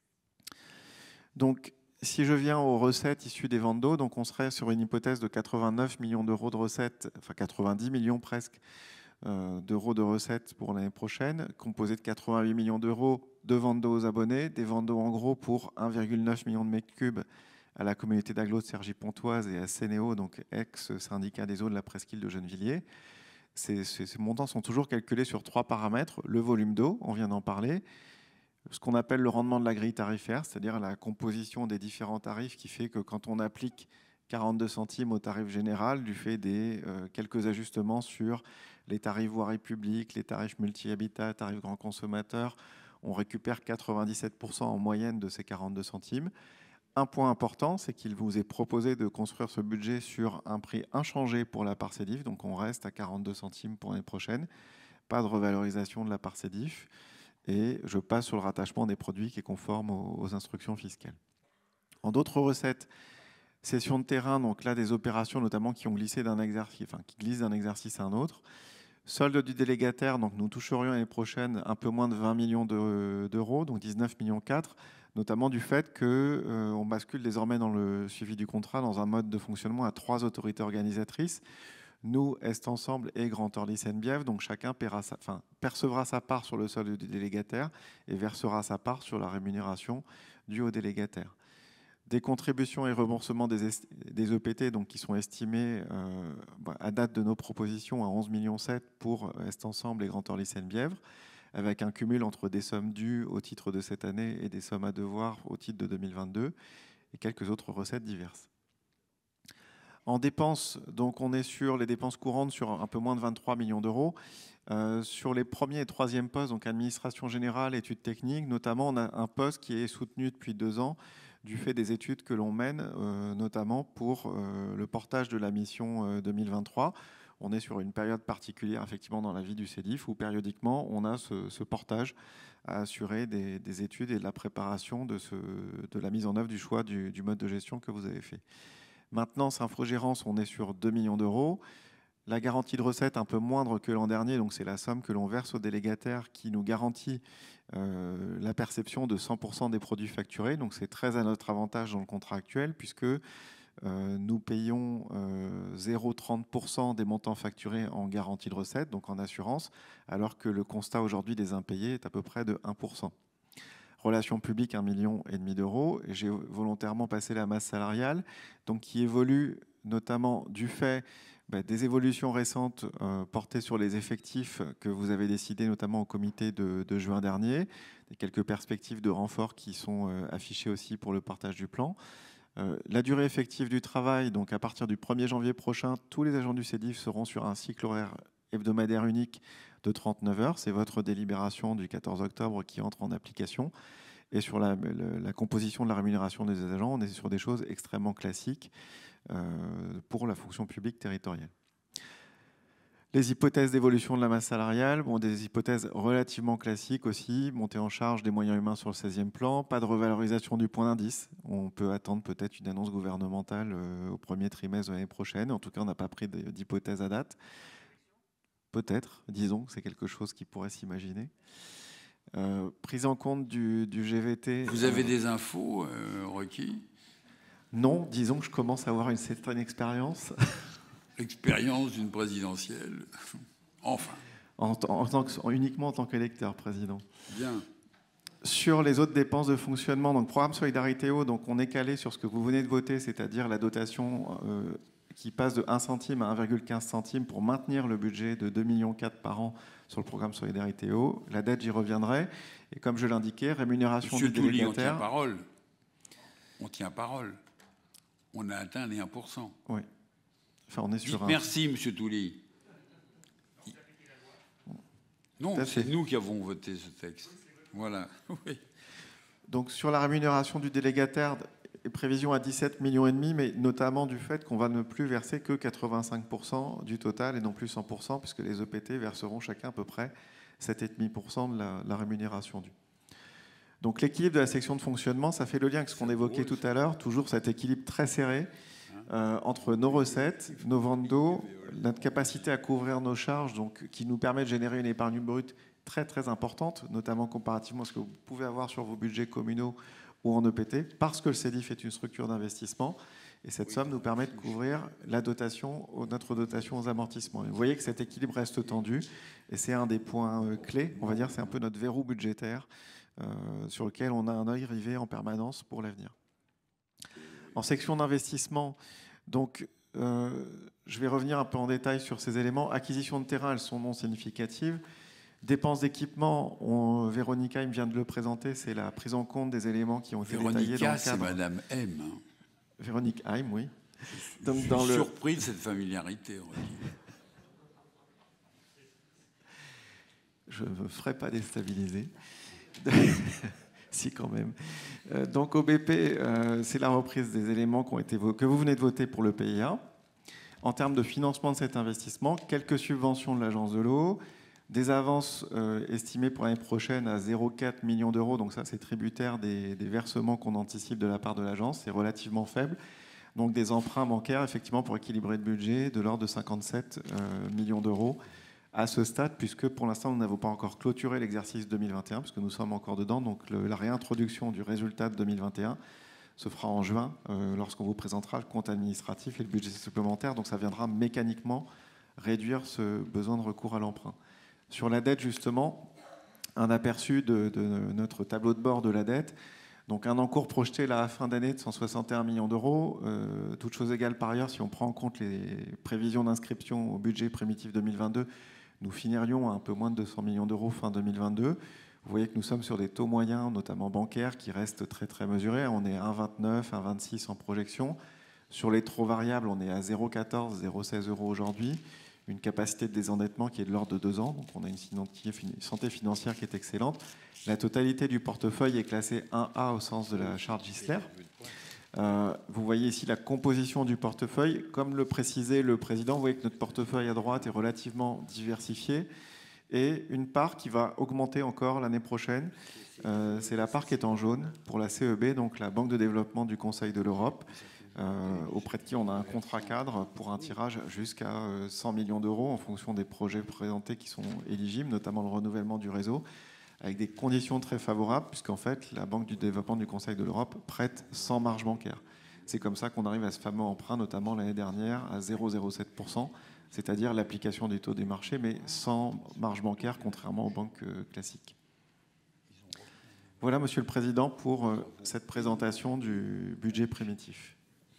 Donc, si je viens aux recettes issues des ventes d'eau, donc on serait sur une hypothèse de quatre-vingt-neuf millions d'euros de recettes, enfin quatre-vingt-dix millions presque euh, d'euros de recettes pour l'année prochaine, composée de quatre-vingt-huit millions d'euros de ventes d'eau aux abonnés, des ventes d'eau en gros pour un virgule neuf million de mètres cubes à la communauté d'agglo de Cergy-Pontoise et à Sénéo, donc ex-syndicat des eaux de la presqu'île de Gennevilliers. Ces, ces, ces montants sont toujours calculés sur trois paramètres. Le volume d'eau, on vient d'en parler, ce qu'on appelle le rendement de la grille tarifaire, c'est-à-dire la composition des différents tarifs qui fait que quand on applique quarante-deux centimes au tarif général, du fait des euh, quelques ajustements sur les tarifs voirie publique, les tarifs multi-habitat, tarifs grand consommateur, on récupère quatre-vingt-dix-sept pour cent en moyenne de ces quarante-deux centimes. Un point important, c'est qu'il vous est proposé de construire ce budget sur un prix inchangé pour la part C E D I F, donc on reste à quarante-deux centimes pour l'année prochaine, pas de revalorisation de la part C E D I F, et je passe sur le rattachement des produits qui est conforme aux, aux instructions fiscales. En d'autres recettes, cession de terrain, donc là des opérations notamment qui ont glissé d'un exercice, enfin qui glissent d'un exercice à un autre. Solde du délégataire, donc nous toucherions l'année prochaine un peu moins de vingt millions d'euros, donc dix-neuf virgule quatre millions, notamment du fait qu'on euh, bascule désormais dans le suivi du contrat dans un mode de fonctionnement à trois autorités organisatrices. Nous, Est Ensemble et Grand Orly Seine-Bièvre, donc chacun paiera sa, enfin, percevra sa part sur le solde du délégataire et versera sa part sur la rémunération due au délégataire. Des contributions et remboursements des, des E P T, donc, qui sont estimés euh, à date de nos propositions à onze virgule sept millions pour Est Ensemble et Grand Orly Seine-Bièvre, avec un cumul entre des sommes dues au titre de cette année et des sommes à devoir au titre de deux mille vingt-deux, et quelques autres recettes diverses. En dépenses, donc on est sur les dépenses courantes sur un peu moins de vingt-trois millions d'euros. Euh, sur les premiers et troisième postes, donc administration générale, études techniques, notamment on a un poste qui est soutenu depuis deux ans du fait des études que l'on mène, euh, notamment pour euh, le portage de la mission euh, deux mille vingt-trois. On est sur une période particulière effectivement dans la vie du C E D I F où périodiquement on a ce, ce portage à assurer des, des études et de la préparation de, ce, de la mise en œuvre du choix du, du mode de gestion que vous avez fait. Maintenance, infogérance, on est sur deux millions d'euros. La garantie de recettes un peu moindre que l'an dernier, donc c'est la somme que l'on verse au délégataire qui nous garantit euh, la perception de cent pour cent des produits facturés. Donc c'est très à notre avantage dans le contrat actuel puisque euh, nous payons euh, zéro virgule trente pour cent des montants facturés en garantie de recettes, donc en assurance, alors que le constat aujourd'hui des impayés est à peu près de un pour cent. Relations publiques, un million et demi d'euros. J'ai volontairement passé la masse salariale, donc qui évolue notamment du fait bah, des évolutions récentes euh, portées sur les effectifs que vous avez décidé notamment au comité de, de juin dernier, et quelques perspectives de renfort qui sont euh, affichées aussi pour le partage du plan. Euh, la durée effective du travail, donc à partir du premier janvier prochain, tous les agents du C E D I F seront sur un cycle horaire hebdomadaire unique de trente-neuf heures. C'est votre délibération du quatorze octobre qui entre en application. Et sur la, la composition de la rémunération des agents, on est sur des choses extrêmement classiques euh, pour la fonction publique territoriale. Les hypothèses d'évolution de la masse salariale, bon, des hypothèses relativement classiques aussi, montée en charge des moyens humains sur le seizième plan, pas de revalorisation du point d'indice. On peut attendre peut-être une annonce gouvernementale euh, au premier trimestre de l'année prochaine. En tout cas, on n'a pas pris d'hypothèse à date. Peut-être, disons, c'est quelque chose qui pourrait s'imaginer. Euh, prise en compte du, du G V T. Vous avez euh, des infos, euh, Rocky? Non, disons que je commence à avoir une certaine expérience. L'expérience d'une présidentielle. Enfin. En, en, en tant que, en, uniquement en tant qu'électeur, président. Bien. Sur les autres dépenses de fonctionnement, donc programme Solidarité Eau, donc on est calé sur ce que vous venez de voter, c'est-à-dire la dotation euh, qui passe de un centime à un virgule quinze centimes pour maintenir le budget de deux virgule quatre millions par an sur le programme Solidarité Eau. La dette, j'y reviendrai. Et comme je l'indiquais, rémunération Monsieur du Touly, délégataire. on tient parole. On tient parole. On a atteint les un pour cent. Oui. Enfin, on est sur Dites un... Merci, Monsieur Touly. Non, c'est nous qui avons voté ce texte. Voilà. Oui. Donc sur la rémunération du délégataire, prévision à dix-sept millions et demi, mais notamment du fait qu'on va ne plus verser que quatre-vingt-cinq pour cent du total et non plus cent pour cent, puisque les E P T verseront chacun à peu près sept virgule cinq pour cent de la, la rémunération due. Donc l'équilibre de la section de fonctionnement, ça fait le lien avec ce qu'on évoquait tout à l'heure, toujours cet équilibre très serré euh, entre nos recettes, nos ventes d'eau, notre capacité à couvrir nos charges, donc qui nous permet de générer une épargne brute très très importante, notamment comparativement à ce que vous pouvez avoir sur vos budgets communaux ou en E P T, parce que le C E D I F est une structure d'investissement, et cette somme nous permet de couvrir la dotation, notre dotation aux amortissements. Et vous voyez que cet équilibre reste tendu, et c'est un des points clés, on va dire, c'est un peu notre verrou budgétaire, euh, sur lequel on a un œil rivé en permanence pour l'avenir. En section d'investissement, donc, euh, je vais revenir un peu en détail sur ces éléments. Acquisition de terrain, elles sont non significatives. Dépenses d'équipement, on, Véronica il vient de le présenter, c'est la prise en compte des éléments qui ont été Véronica, détaillés dans le cadre. c'est Madame M. Véronique Haim, oui. Donc, je suis dans surpris le... de cette familiarité. Je ne me ferai pas déstabiliser. Si, quand même. Euh, donc, O B P, euh, c'est la reprise des éléments qui ont été que vous venez de voter pour le P I A. En termes de financement de cet investissement, quelques subventions de l'Agence de l'eau, des avances euh, estimées pour l'année prochaine à zéro virgule quatre millions d'euros. Donc ça, c'est tributaire des, des versements qu'on anticipe de la part de l'agence. C'est relativement faible. Donc des emprunts bancaires, effectivement, pour équilibrer le budget, de l'ordre de cinquante-sept euh, millions d'euros à ce stade, puisque pour l'instant, nous n'avons pas encore clôturé l'exercice deux mille vingt et un, puisque nous sommes encore dedans. Donc le, la réintroduction du résultat de deux mille vingt et un se fera en juin, euh, lorsqu'on vous présentera le compte administratif et le budget supplémentaire. Donc ça viendra mécaniquement réduire ce besoin de recours à l'emprunt. Sur la dette, justement, un aperçu de, de notre tableau de bord de la dette. Donc un encours projeté là, à fin d'année de cent soixante et un millions d'euros. Euh, toutes choses égales par ailleurs, si on prend en compte les prévisions d'inscription au budget primitif deux mille vingt-deux, nous finirions à un peu moins de deux cents millions d'euros fin deux mille vingt-deux. Vous voyez que nous sommes sur des taux moyens, notamment bancaires, qui restent très très mesurés. On est à un virgule vingt-neuf, un virgule vingt-six en projection. Sur les taux variables, on est à zéro virgule quatorze, zéro virgule seize euros aujourd'hui. Une capacité de désendettement qui est de l'ordre de deux ans. Donc on a une santé financière qui est excellente. La totalité du portefeuille est classée un A au sens de la charte Gisler. Euh, vous voyez ici la composition du portefeuille. Comme le précisait le président, vous voyez que notre portefeuille à droite est relativement diversifié. Et une part qui va augmenter encore l'année prochaine, euh, c'est la part qui est en jaune pour la C E B, donc la Banque de développement du Conseil de l'Europe, euh, auprès de qui on a un contrat cadre pour un tirage jusqu'à cent millions d'euros en fonction des projets présentés qui sont éligibles, notamment le renouvellement du réseau, avec des conditions très favorables, puisqu'en fait, la Banque du développement du Conseil de l'Europe prête sans marge bancaire. C'est comme ça qu'on arrive à ce fameux emprunt, notamment l'année dernière, à zéro virgule zéro sept pour cent, c'est-à-dire l'application du taux du marché, mais sans marge bancaire, contrairement aux banques classiques. Voilà, Monsieur le Président, pour cette présentation du budget primitif.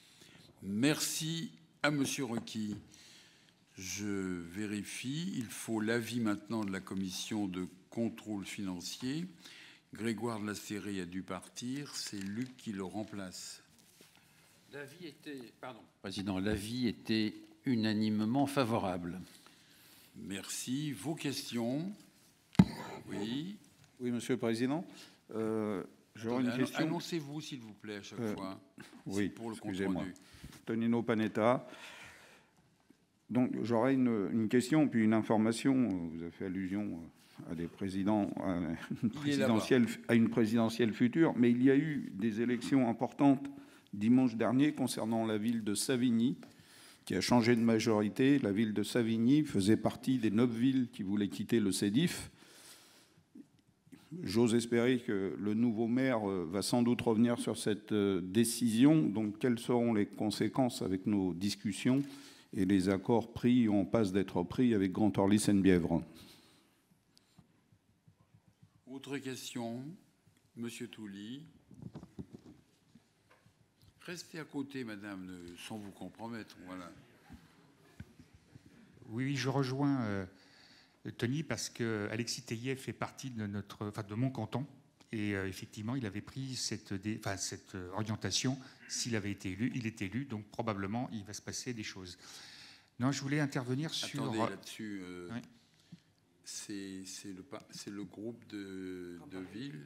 Merci à Monsieur Rocky. Je vérifie. Il faut l'avis maintenant de la commission de contrôle financier. Grégoire de la Serrée a dû partir. C'est Luc qui le remplace. L'avis était, pardon, Président, l'avis était unanimement favorable. Merci. Vos questions? Oui. Oui, Monsieur le Président. Euh, J'aurais une question. Annoncez-vous, s'il vous plaît, à chaque euh, fois. Oui, pour le excusez-moi. compte-rendu. Tonino Panetta. Donc, j'aurais une, une question puis une information. Vous avez fait allusion à des présidents, à une présidentielle, à une présidentielle future, mais il y a eu des élections importantes dimanche dernier concernant la ville de Savigny, qui a changé de majorité. La ville de Savigny faisait partie des neuf villes qui voulaient quitter le SEDIF. J'ose espérer que le nouveau maire va sans doute revenir sur cette décision. Donc, quelles seront les conséquences avec nos discussions et les accords pris ou en passe d'être pris avec Grand Orly-Seine-Bièvre? Autre question, Monsieur Touly. Restez à côté, madame, sans vous compromettre. Voilà. Oui, je rejoins euh, Tony parce que Alexis Teillet fait partie de, notre, enfin, de mon canton. Et euh, effectivement, il avait pris cette, dé, enfin, cette orientation. S'il avait été élu, il est élu. Donc probablement, il va se passer des choses. Non, je voulais intervenir sur... Attendez, là-dessus, euh, oui. c'est, c'est, le, c'est le groupe de, de villes.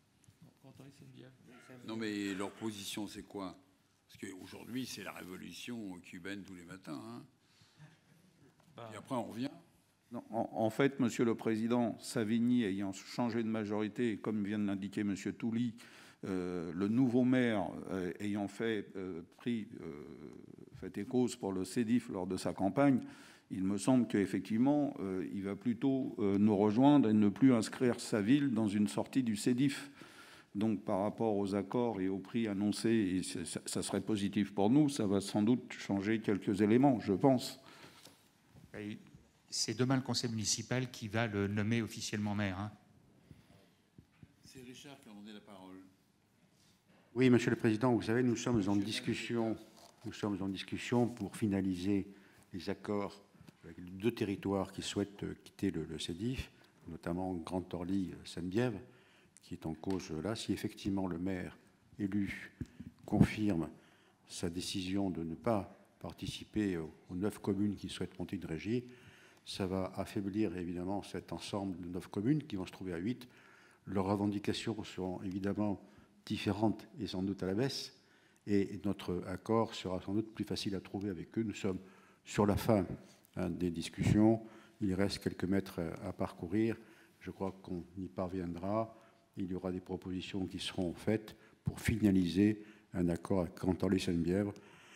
Non, mais leur position, c'est quoi? Parce qu'aujourd'hui, c'est la révolution cubaine tous les matins. Hein. Et après, on revient. Non, en, en fait, Monsieur le Président, Savigny ayant changé de majorité, et comme vient de l'indiquer Monsieur Touly, euh, le nouveau maire euh, ayant fait, euh, pris, euh, fait et cause pour le SEDIF lors de sa campagne, il me semble qu'effectivement, euh, il va plutôt euh, nous rejoindre et ne plus inscrire sa ville dans une sortie du SEDIF. Donc, par rapport aux accords et aux prix annoncés, et ça, ça serait positif pour nous, ça va sans doute changer quelques éléments, je pense. Et c'est demain le conseil municipal qui va le nommer officiellement maire. Hein. C'est Richard qui a demandé la parole. Oui, Monsieur le Président, vous savez, nous sommes en discussion, nous sommes en discussion pour finaliser les accords avec les deux territoires qui souhaitent quitter le, le SEDIF, notamment Grand Orly, Seine-Bièvre, qui est en cause là. Si effectivement le maire élu confirme sa décision de ne pas participer aux, aux neuf communes qui souhaitent monter une régie, ça va affaiblir évidemment cet ensemble de neuf communes qui vont se trouver à huit. Leurs revendications seront évidemment différentes et sans doute à la baisse, et notre accord sera sans doute plus facile à trouver avec eux. Nous sommes sur la fin hein, des discussions. Il reste quelques mètres à parcourir. Je crois qu'on y parviendra. Il y aura des propositions qui seront faites pour finaliser un accord avec Grand Orly-Seine-Bièvre.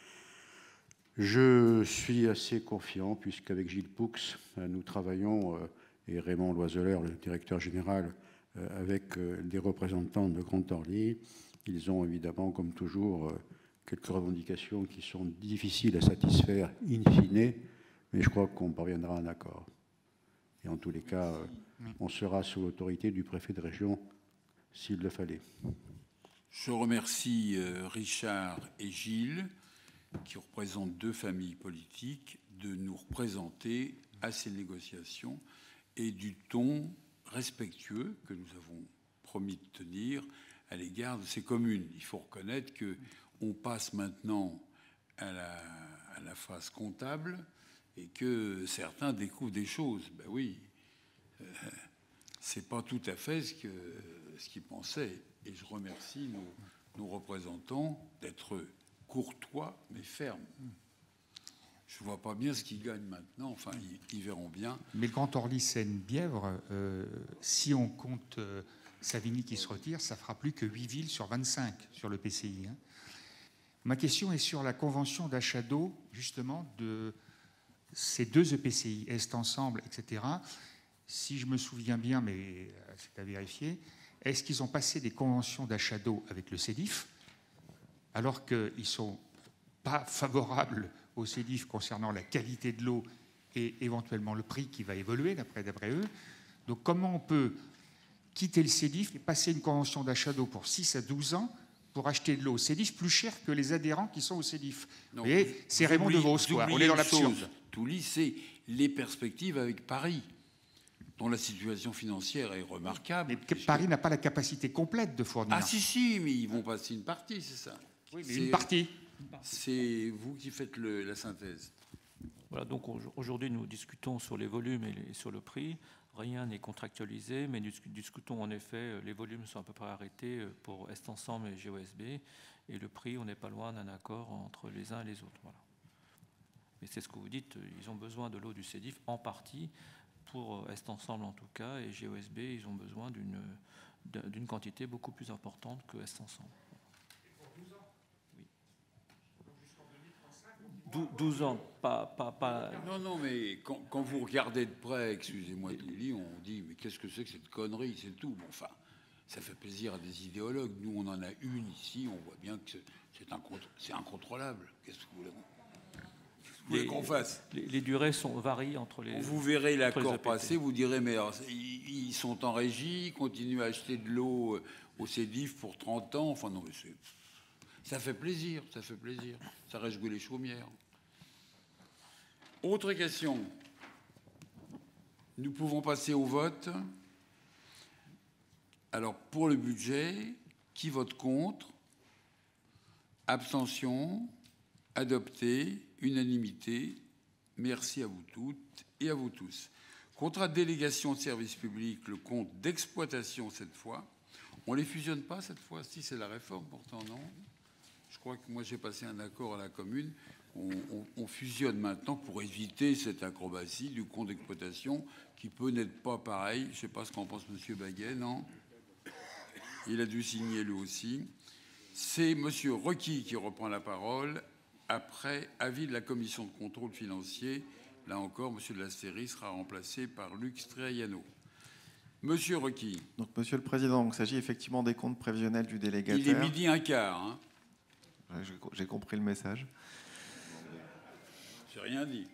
Je suis assez confiant, puisqu'avec Gilles Poux, nous travaillons, et Raymond Loiseleur, le directeur général, avec des représentants de Grand Orly. Ils ont évidemment, comme toujours, quelques revendications qui sont difficiles à satisfaire in fine, mais je crois qu'on parviendra à un accord. Et en tous les cas, on sera sous l'autorité du préfet de région s'il le fallait. Je remercie Richard et Gilles, qui représentent deux familles politiques, de nous représenter à ces négociations et du ton respectueux que nous avons promis de tenir à l'égard de ces communes. Il faut reconnaître qu'on passe maintenant à la, à la phase comptable et que certains découvrent des choses. Ben oui, euh, c'est pas tout à fait ce que ce qu'ils pensaient. Et je remercie nos, nos représentants d'être courtois mais fermes. Je ne vois pas bien ce qu'ils gagnent maintenant. Enfin, ils, ils verront bien. Mais le Grand Orly-Seine-Bièvre, euh, si on compte euh, Savigny qui se retire, ça fera plus que huit villes sur vingt-cinq sur le P C I. Hein. Ma question est sur la convention d'achat d'eau, justement, de ces deux E P C I, Est Ensemble, et cetera. Si je me souviens bien, mais c'est à vérifier, est-ce qu'ils ont passé des conventions d'achat d'eau avec le SEDIF, alors qu'ils ne sont pas favorables au SEDIF concernant la qualité de l'eau et éventuellement le prix qui va évoluer d'après, d'après eux. Donc comment on peut quitter le SEDIF et passer une convention d'achat d'eau pour six à douze ans pour acheter de l'eau au SEDIF plus cher que les adhérents qui sont au SEDIF? Vous voyez, c'est Raymond Devos, quoi. On est dans l'absurde. Touly, c'est les perspectives avec Paris, dont la situation financière est remarquable. Mais puisque... Paris n'a pas la capacité complète de fournir. Ah si, si, mais ils vont passer une partie, c'est ça. Oui, mais une partie. C'est vous qui faites le, la synthèse. Voilà, donc aujourd'hui, nous discutons sur les volumes et les, sur le prix. Rien n'est contractualisé, mais nous discutons en effet, les volumes sont à peu près arrêtés pour Est Ensemble et G O S B, et le prix, on n'est pas loin d'un accord entre les uns et les autres. Voilà. Mais c'est ce que vous dites, ils ont besoin de l'eau du SEDIF en partie, pour Est Ensemble en tout cas, et G O S B, ils ont besoin d'une d'une quantité beaucoup plus importante que Est Ensemble. douze ans, pas, pas, pas... Non, non, mais quand, quand vous regardez de près, excusez-moi de le dire, on dit, mais qu'est-ce que c'est que cette connerie, c'est tout. Bon, enfin, ça fait plaisir à des idéologues. Nous, on en a une ici, on voit bien que c'est incont- incontrôlable. Qu'est-ce que vous voulez, vous voulez qu'on fasse? les, les durées sont, varient entre les... Vous verrez l'accord passer, vous direz, mais alors, ils, ils sont en régie, ils continuent à acheter de l'eau au SEDIF pour trente ans. Enfin, non, mais c'est... Ça fait plaisir, ça fait plaisir. Ça réjouit les chaumières. Autre question. Nous pouvons passer au vote. Alors, pour le budget, qui vote contre? Abstention? Adopté? Unanimité? Merci à vous toutes et à vous tous. Contrat de délégation de service public, le compte d'exploitation cette fois. On ne les fusionne pas cette fois? Si, c'est la réforme pourtant, non? Je crois que moi j'ai passé un accord à la commune. On, on, on fusionne maintenant pour éviter cette acrobatie du compte d'exploitation qui peut n'être pas pareil. Je ne sais pas ce qu'en pense M. Baguet, non? Il a dû signer lui aussi. C'est M. Requis qui reprend la parole après avis de la commission de contrôle financier. Là encore, M. de la Série sera remplacé par Luc Striano. Monsieur Requis. Donc, Monsieur le Président, il s'agit effectivement des comptes prévisionnels du délégataire. Il est midi un quart. Hein. J'ai compris le message. J'ai rien dit.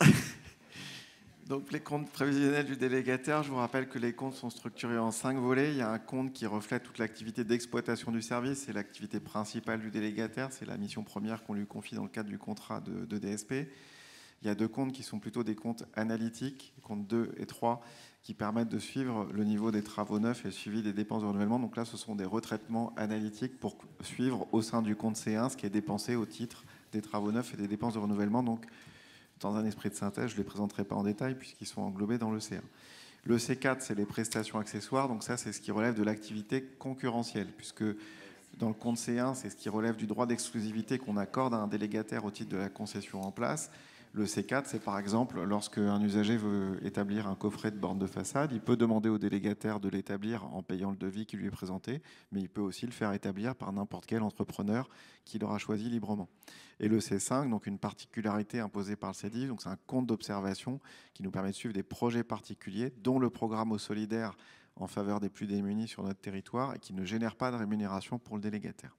Donc les comptes prévisionnels du délégataire, je vous rappelle que les comptes sont structurés en cinq volets. Il y a un compte qui reflète toute l'activité d'exploitation du service, c'est l'activité principale du délégataire, c'est la mission première qu'on lui confie dans le cadre du contrat de, de D S P. Il y a deux comptes qui sont plutôt des comptes analytiques, les comptes deux et trois, qui permettent de suivre le niveau des travaux neufs et le suivi des dépenses de renouvellement. Donc là, ce sont des retraitements analytiques pour suivre au sein du compte C un ce qui est dépensé au titre des travaux neufs et des dépenses de renouvellement. Donc, dans un esprit de synthèse, je ne les présenterai pas en détail puisqu'ils sont englobés dans le C un. Le C quatre, c'est les prestations accessoires. Donc ça, c'est ce qui relève de l'activité concurrentielle, puisque dans le compte C un, c'est ce qui relève du droit d'exclusivité qu'on accorde à un délégataire au titre de la concession en place. Le C quatre, c'est par exemple lorsqu'un usager veut établir un coffret de borne de façade, il peut demander au délégataire de l'établir en payant le devis qui lui est présenté, mais il peut aussi le faire établir par n'importe quel entrepreneur qu'il aura choisi librement. Et le C cinq, donc une particularité imposée par le SEDIF, donc c'est un compte d'observation qui nous permet de suivre des projets particuliers, dont le programme Eau solidaire en faveur des plus démunis sur notre territoire et qui ne génère pas de rémunération pour le délégataire.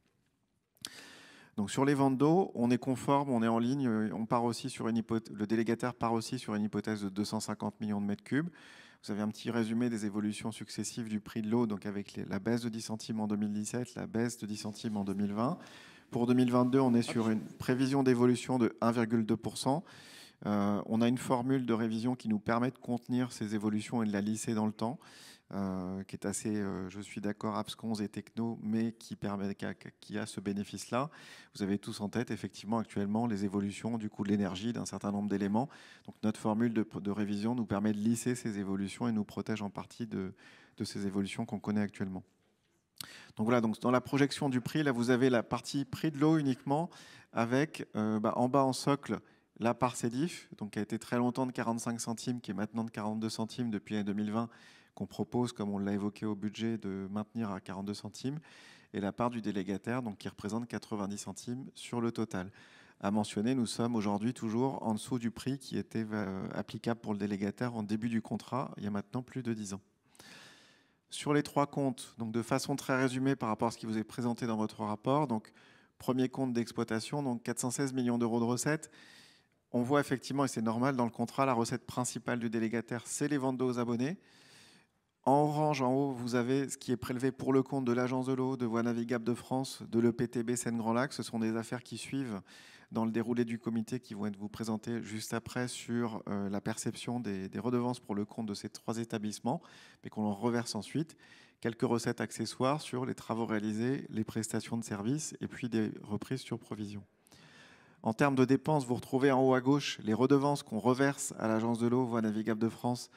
Donc sur les ventes d'eau, on est conforme, on est en ligne. On part aussi sur une hypothèse, le délégataire part aussi sur une hypothèse de deux cent cinquante millions de mètres cubes. Vous avez un petit résumé des évolutions successives du prix de l'eau, donc avec les, la baisse de dix centimes en deux mille dix-sept, la baisse de dix centimes en deux mille vingt. Pour deux mille vingt-deux, on est sur une prévision d'évolution de un virgule deux pour cent. Euh, on a une formule de révision qui nous permet de contenir ces évolutions et de la lisser dans le temps. Euh, qui est assez, euh, je suis d'accord, absconse et techno, mais qui, permet, qui, a, qui a ce bénéfice-là. Vous avez tous en tête, effectivement, actuellement, les évolutions du coût de l'énergie d'un certain nombre d'éléments. Donc notre formule de, de révision nous permet de lisser ces évolutions et nous protège en partie de, de ces évolutions qu'on connaît actuellement. Donc voilà, donc dans la projection du prix, là, vous avez la partie prix de l'eau uniquement, avec euh, bah, en bas en socle, la part SEDIF, donc qui a été très longtemps de quarante-cinq centimes, qui est maintenant de quarante-deux centimes depuis l'année deux mille vingt, qu'on propose, comme on l'a évoqué au budget, de maintenir à quarante-deux centimes, et la part du délégataire, donc qui représente quatre-vingt-dix centimes sur le total. À mentionner, nous sommes aujourd'hui toujours en dessous du prix qui était euh, applicable pour le délégataire en début du contrat, il y a maintenant plus de dix ans. Sur les trois comptes, donc de façon très résumée par rapport à ce qui vous est présenté dans votre rapport, donc premier compte d'exploitation, donc quatre cent seize millions d'euros de recettes. On voit effectivement, et c'est normal, dans le contrat, la recette principale du délégataire, c'est les ventes d'eau aux abonnés. En orange, en haut, vous avez ce qui est prélevé pour le compte de l'Agence de l'eau, de Voies navigables de France, de l'E P T B Seine-Grand Lac. Ce sont des affaires qui suivent dans le déroulé du comité qui vont être vous présentées juste après sur euh, la perception des, des redevances pour le compte de ces trois établissements, mais qu'on leur reverse ensuite. Quelques recettes accessoires sur les travaux réalisés, les prestations de services et puis des reprises sur provision. En termes de dépenses, vous retrouvez en haut à gauche les redevances qu'on reverse à l'Agence de l'eau, Voies navigables de France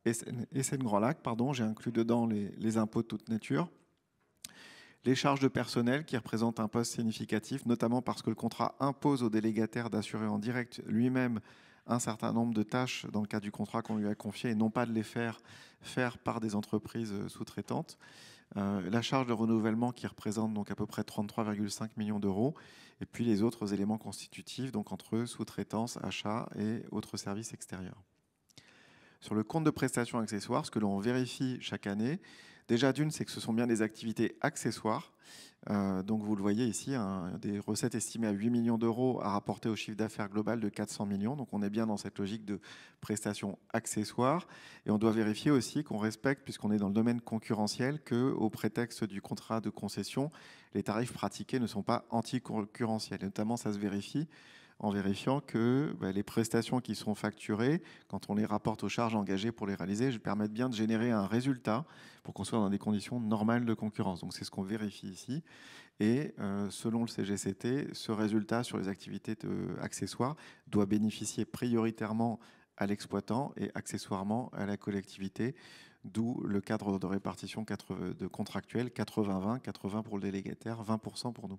et Seine-Grand Lac, pardon, j'ai inclus dedans les, les impôts de toute nature. Les charges de personnel qui représentent un poste significatif, notamment parce que le contrat impose au délégataire d'assurer en direct lui-même un certain nombre de tâches dans le cadre du contrat qu'on lui a confié et non pas de les faire faire par des entreprises sous-traitantes. Euh, la charge de renouvellement qui représente donc à peu près trente-trois virgule cinq millions d'euros, et puis les autres éléments constitutifs, donc entre eux, sous-traitance, achat et autres services extérieurs. Sur le compte de prestations accessoires, ce que l'on vérifie chaque année, déjà d'une, c'est que ce sont bien des activités accessoires. Euh, donc vous le voyez ici, hein, des recettes estimées à huit millions d'euros à rapporter au chiffre d'affaires global de quatre cents millions. Donc on est bien dans cette logique de prestations accessoires. Et on doit vérifier aussi qu'on respecte, puisqu'on est dans le domaine concurrentiel, qu'au prétexte du contrat de concession, les tarifs pratiqués ne sont pas anticoncurrentiels. Et notamment, ça se vérifie en vérifiant que bah, les prestations qui sont facturées, quand on les rapporte aux charges engagées pour les réaliser, permettent bien de générer un résultat pour qu'on soit dans des conditions normales de concurrence. Donc c'est ce qu'on vérifie ici. Et euh, selon le C G C T, ce résultat sur les activités de, accessoires doit bénéficier prioritairement à l'exploitant et accessoirement à la collectivité, d'où le cadre de répartition de contractuel quatre-vingts vingt, quatre-vingts pour le délégataire, vingt pour cent pour nous.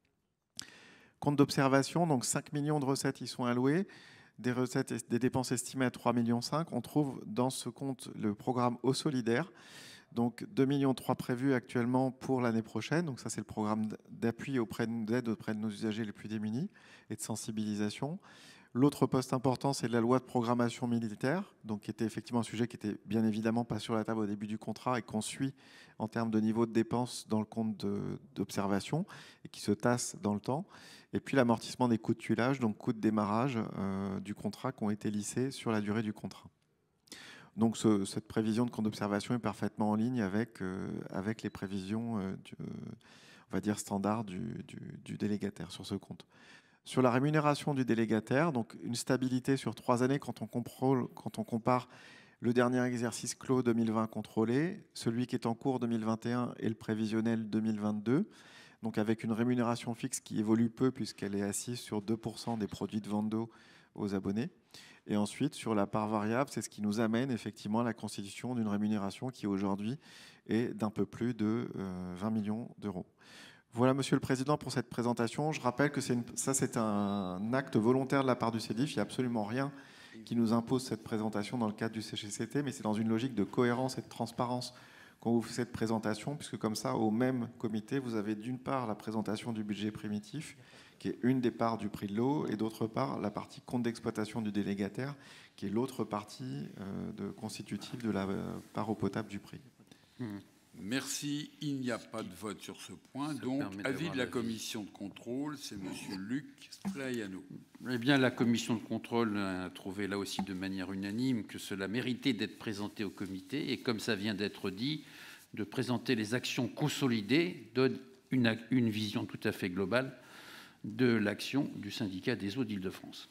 Compte d'observation, donc cinq millions de recettes y sont allouées, des recettes, des dépenses estimées à trois virgule cinq millions. On trouve dans ce compte le programme Eau solidaire, donc deux virgule trois millions prévus actuellement pour l'année prochaine. Donc ça, c'est le programme d'appui auprès d'aide auprès de nos usagers les plus démunis et de sensibilisation. L'autre poste important, c'est la loi de programmation militaire, donc qui était effectivement un sujet qui était bien évidemment pas sur la table au début du contrat et qu'on suit en termes de niveau de dépenses dans le compte d'observation et qui se tasse dans le temps. Et puis l'amortissement des coûts de tuilage, donc coûts de démarrage euh, du contrat qui ont été lissés sur la durée du contrat. Donc ce, cette prévision de compte d'observation est parfaitement en ligne avec, euh, avec les prévisions, euh, du, on va dire, standards du, du, du délégataire sur ce compte. Sur la rémunération du délégataire, donc une stabilité sur trois années quand on, contrôle, quand on compare le dernier exercice clos deux mille vingt contrôlé, celui qui est en cours deux mille vingt et un et le prévisionnel deux mille vingt-deux, donc avec une rémunération fixe qui évolue peu puisqu'elle est assise sur deux pour cent des produits de vente d'eau aux abonnés. Et ensuite, sur la part variable, c'est ce qui nous amène effectivement à la constitution d'une rémunération qui aujourd'hui est d'un peu plus de euh, vingt millions d'euros. Voilà, Monsieur le Président, pour cette présentation. Je rappelle que une, ça, c'est un acte volontaire de la part du C D I F. Il n'y a absolument rien qui nous impose cette présentation dans le cadre du C G C T, mais c'est dans une logique de cohérence et de transparence qu'on vous fait cette présentation, puisque comme ça, au même comité, vous avez d'une part la présentation du budget primitif, qui est une des parts du prix de l'eau, et d'autre part la partie compte d'exploitation du délégataire, qui est l'autre partie euh, de, constitutive de la euh, part eau potable du prix. Mmh. Merci. Il n'y a pas de vote sur ce point. Ça Donc, avis de la commission de contrôle, c'est M. Luc Straiano. Eh bien, la commission de contrôle a trouvé là aussi de manière unanime que cela méritait d'être présenté au comité. Et comme ça vient d'être dit, de présenter les actions consolidées donne une, une vision tout à fait globale de l'action du syndicat des eaux d'Île-de-France.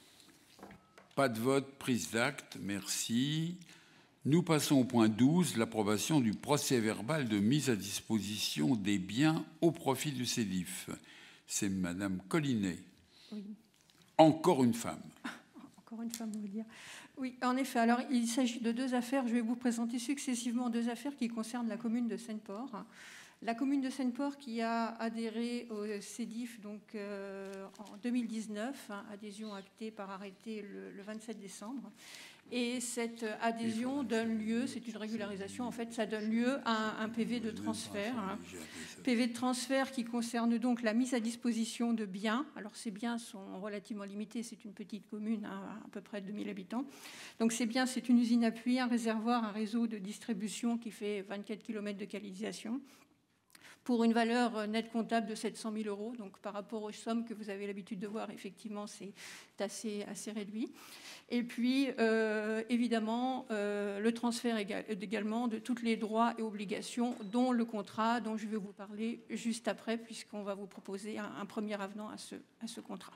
Pas de vote, prise d'acte. Merci. Nous passons au point douze, l'approbation du procès-verbal de mise à disposition des biens au profit du C D I F. C'est Madame Collinet. Oui. Encore une femme. Encore une femme, on veut dire. Oui, en effet. Alors, il s'agit de deux affaires. Je vais vous présenter successivement deux affaires qui concernent la commune de Seine-Port. La commune de Seine-Port qui a adhéré au C D I F donc, euh, en deux mille dix-neuf, hein, adhésion actée par arrêté le, le vingt-sept décembre. Et cette adhésion donne lieu, c'est une régularisation, en fait, ça donne lieu à un P V de transfert. Hein. P V de transfert qui concerne donc la mise à disposition de biens. Alors ces biens sont relativement limités, c'est une petite commune, hein, à peu près deux mille habitants. Donc ces biens, c'est une usine à puits, un réservoir, un réseau de distribution qui fait vingt-quatre kilomètres de canalisation, pour une valeur nette comptable de sept cent mille euros. Donc, par rapport aux sommes que vous avez l'habitude de voir, effectivement, c'est assez, assez réduit. Et puis, euh, évidemment, euh, le transfert également de tous les droits et obligations, dont le contrat, dont je vais vous parler juste après, puisqu'on va vous proposer un, un premier avenant à ce, à ce contrat.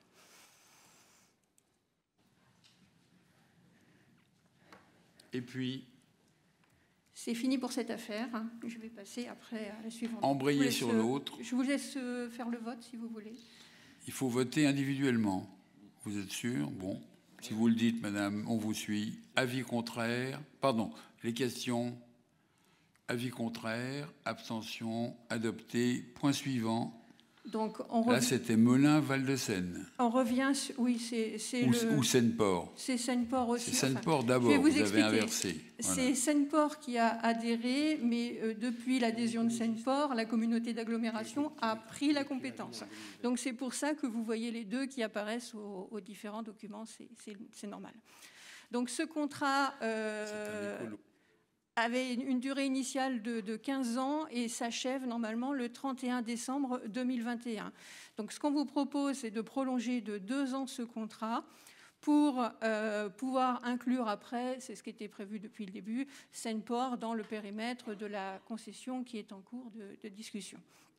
Et puis... C'est fini pour cette affaire. Je vais passer après à la suivante. Embrayer sur l'autre. Je vous laisse faire le vote, si vous voulez. Il faut voter individuellement. Vous êtes sûr? Bon. Si vous le dites, madame, on vous suit. Avis contraire. Pardon. Les questions? Avis contraire, abstention, adopté. Point suivant. Donc, on Là, rev... c'était Melun, Val-de-Seine. On revient, sur... oui, c'est ou, le... ou Seine-Port. C'est Seine-Port aussi. C'est Seine-Port enfin, d'abord, vous, vous avez expliquer. inversé. Voilà. C'est Seine-Port qui a adhéré, mais euh, depuis l'adhésion de Seine-Port, la communauté d'agglomération a pris la compétence. Donc c'est pour ça que vous voyez les deux qui apparaissent aux, aux différents documents, c'est normal. Donc ce contrat euh, avait une durée initiale de, de quinze ans et s'achève normalement le trente et un décembre deux mille vingt et un. Donc ce qu'on vous propose, c'est de prolonger de deux ans ce contrat pour euh, pouvoir inclure après, c'est ce qui était prévu depuis le début, Seine-Port dans le périmètre de la concession qui est en cours de, de discussion.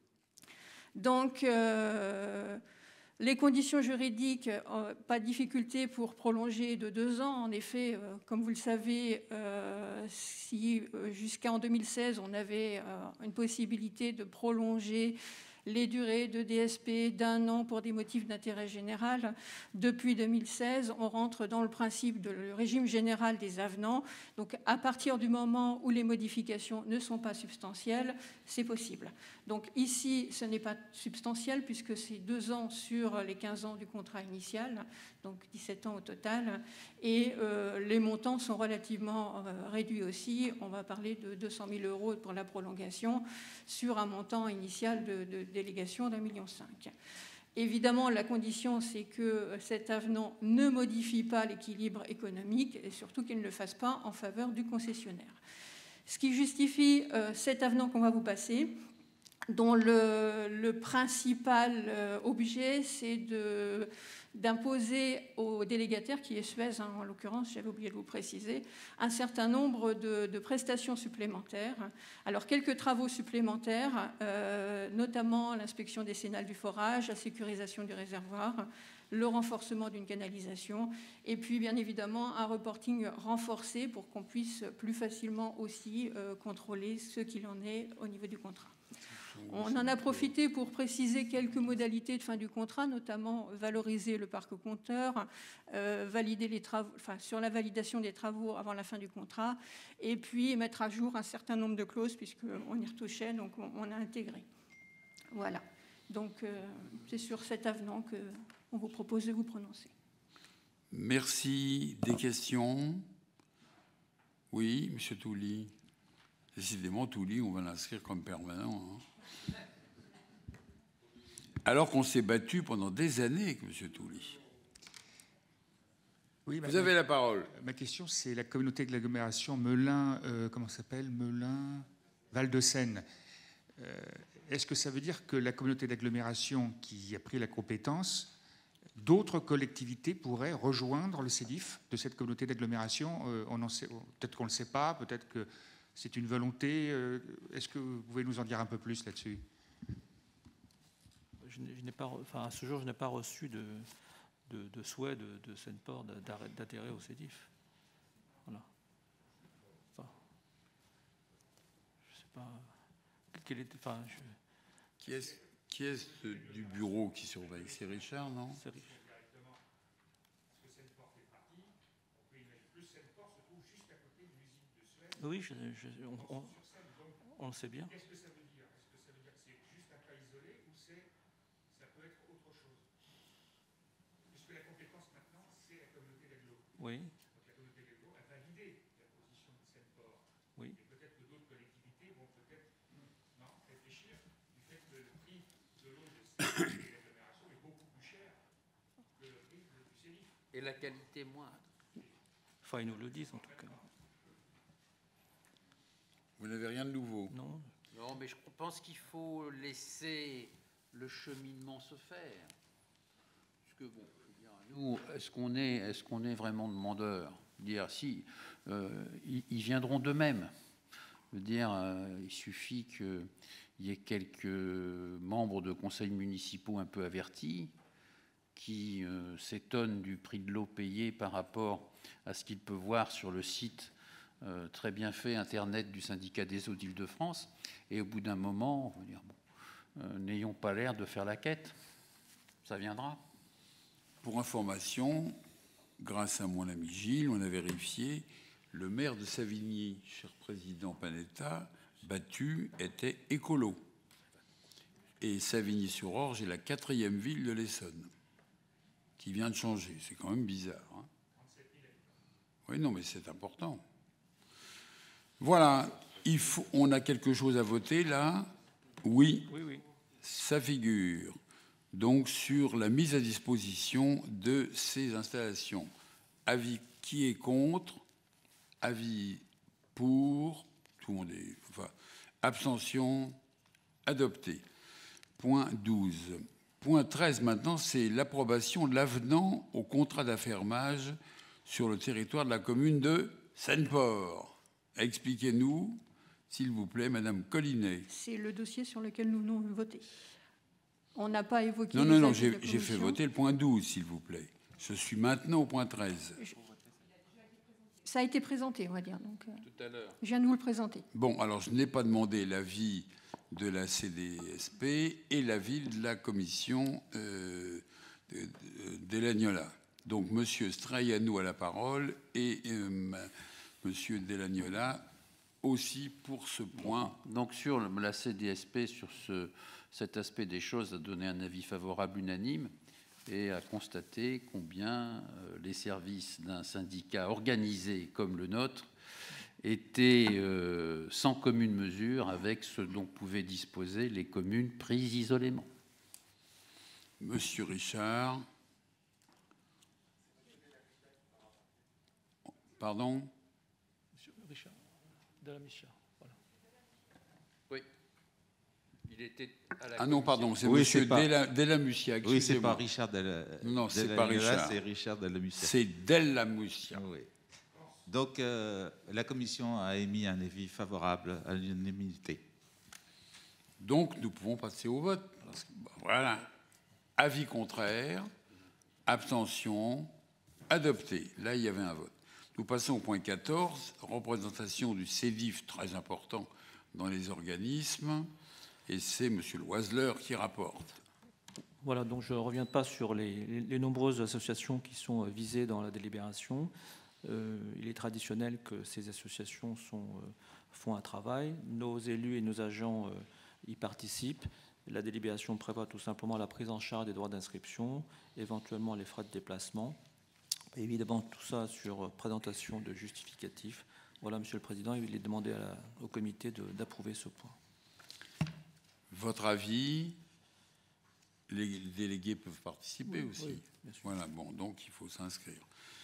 Donc, euh, les conditions juridiques, euh, pas de difficulté pour prolonger de deux ans. En effet, euh, comme vous le savez, euh, si euh, jusqu'en deux mille seize, on avait euh, une possibilité de prolonger les durées de D S P d'un an pour des motifs d'intérêt général. Depuis deux mille seize, on rentre dans le principe du régime général des avenants. Donc, à partir du moment où les modifications ne sont pas substantielles, c'est possible. Donc, ici, ce n'est pas substantiel puisque c'est deux ans sur les quinze ans du contrat initial, donc dix-sept ans au total. Et euh, les montants sont relativement euh, réduits aussi. On va parler de deux cent mille euros pour la prolongation sur un montant initial de, de délégation d'un million cinq. Évidemment, la condition, c'est que cet avenant ne modifie pas l'équilibre économique et surtout qu'il ne le fasse pas en faveur du concessionnaire. Ce qui justifie euh, cet avenant qu'on va vous passer, dont le, le principal euh, objet, c'est de... d'imposer au délégataire, qui est Suez, hein, en l'occurrence, j'avais oublié de vous préciser, un certain nombre de, de prestations supplémentaires. Alors, quelques travaux supplémentaires, euh, notamment l'inspection décennale du forage, la sécurisation du réservoir, le renforcement d'une canalisation, et puis, bien évidemment, un reporting renforcé pour qu'on puisse plus facilement aussi euh, contrôler ce qu'il en est au niveau du contrat. On en a profité pour préciser quelques modalités de fin du contrat, notamment valoriser le parc compteur, euh, valider les travaux, enfin, sur la validation des travaux avant la fin du contrat, et puis mettre à jour un certain nombre de clauses, puisqu'on y retouchait, donc on, on a intégré. Voilà. Donc, euh, c'est sur cet avenant qu'on vous propose de vous prononcer. Merci. Des questions? Oui, M. Touly. Décidément, Touly, on va l'inscrire comme permanent. Hein. Alors qu'on s'est battu pendant des années avec M. Touly. Oui, Vous avez la parole. Ma question, c'est la communauté de l'agglomération Melun, euh, comment ça s'appelle, Melun, Val-de-Seine. Euh, Est-ce que ça veut dire que la communauté d'agglomération qui a pris la compétence, d'autres collectivités pourraient rejoindre le C E D I F de cette communauté d'agglomération? euh, Peut-être qu'on ne le sait pas, peut-être que c'est une volonté. Euh, Est-ce que vous pouvez nous en dire un peu plus là-dessus? Je n'ai pas, enfin, à ce jour, je n'ai pas reçu de, de, de souhait de, de Seine-Port d'adhérer au C E D I F. Voilà. Enfin, je ne sais pas. Quel était, enfin, je... Qui est-ce qui est du bureau qui surveille? C'est Richard, non? C'est Richard. Oui, je, je, on, on, on le sait bien. Qu'est-ce que ça veut dire? Est-ce que ça veut dire que c'est juste un cas isolé ou ça peut être autre chose? Puisque la compétence maintenant, c'est la communauté d'agglo. Oui. Donc la communauté d'agglo a validé la position de Seine-Port. Oui. Et peut-être que d'autres collectivités vont peut-être non, réfléchir du fait que le prix de l'eau de l'agglomération est beaucoup plus cher que le prix du C E D I F. Et la qualité moindre. Enfin, ils nous le disent en tout cas. Vous n'avez rien de nouveau? Non. Non, mais je pense qu'il faut laisser le cheminement se faire. Parce que, bon, je veux dire, nous, est-ce qu'on est, est-ce qu'on est vraiment demandeurs? Dire, si, euh, ils, ils viendront d'eux-mêmes. Je veux dire, euh, il suffit qu'il y ait quelques membres de conseils municipaux un peu avertis qui euh, s'étonnent du prix de l'eau payé par rapport à ce qu'ils peuvent voir sur le site Euh, très bien fait Internet du syndicat des eaux d'Île-de-France, et au bout d'un moment, on va dire, bon, euh, n'ayons pas l'air de faire la quête, ça viendra. Pour information, grâce à mon ami Gilles, on a vérifié, le maire de Savigny, cher président Panetta, battu, était écolo. Et Savigny-sur-Orge est la quatrième ville de l'Essonne, qui vient de changer. C'est quand même bizarre. Hein. Oui, non, mais c'est important. Voilà. Il faut, on a quelque chose à voter, là? Oui. Oui, oui. Ça figure. Donc, sur la mise à disposition de ces installations. Avis qui est contre? Avis pour? Tout le monde est... Enfin, abstention? Adopté. Point douze. Point treize, maintenant, c'est l'approbation de l'avenant au contrat d'affermage sur le territoire de la commune de Seine-Port. Expliquez-nous, s'il vous plaît, Madame Collinet. C'est le dossier sur lequel nous venons de voter. On n'a pas évoqué... Non, non, non, j'ai fait voter le point douze, s'il vous plaît. Je suis maintenant au point treize. Je... Ça a été présenté, on va dire. Donc, tout à l'heure. Je viens de vous le présenter. Bon, alors je n'ai pas demandé l'avis de la C D S P et l'avis de la commission euh, Delagnola. Donc, M. Straiano a la parole et euh, M. Delagnola aussi pour ce point. Donc, sur la C D S P, sur ce, cet aspect des choses, a donné un avis favorable unanime et a constaté combien euh, les services d'un syndicat organisé comme le nôtre étaient euh, sans commune mesure avec ce dont pouvaient disposer les communes prises isolément. Monsieur Richard. Pardon? Monsieur Richard, de la Micha. Voilà. Oui. Il était à la ah non, pardon, c'est oui, Monsieur pas... Delamussia. Oui, c'est pas Richard Della... Non, c'est Della... pas Richard. C'est Richard Delamussia. C'est Delamussia. Oui. Donc, euh, la commission a émis un avis favorable à l'unanimité. Donc, nous pouvons passer au vote. Parce que, voilà. Avis contraire, abstention, adopté. Là, il y avait un vote. Nous passons au point quatorze, représentation du C E D I F, très important dans les organismes. Et c'est M. Loiseleur qui rapporte. Voilà, donc je ne reviens pas sur les, les, les nombreuses associations qui sont visées dans la délibération. Euh, il est traditionnel que ces associations sont, euh, font un travail. Nos élus et nos agents euh, y participent. La délibération prévoit tout simplement la prise en charge des droits d'inscription, éventuellement les frais de déplacement. Et évidemment, tout ça sur présentation de justificatifs. Voilà, Monsieur le Président, il est demandé à la, au comité d'approuver ce point. Votre avis? Les délégués peuvent participer oui, aussi. Oui, bien sûr. Voilà, bon, donc il faut s'inscrire.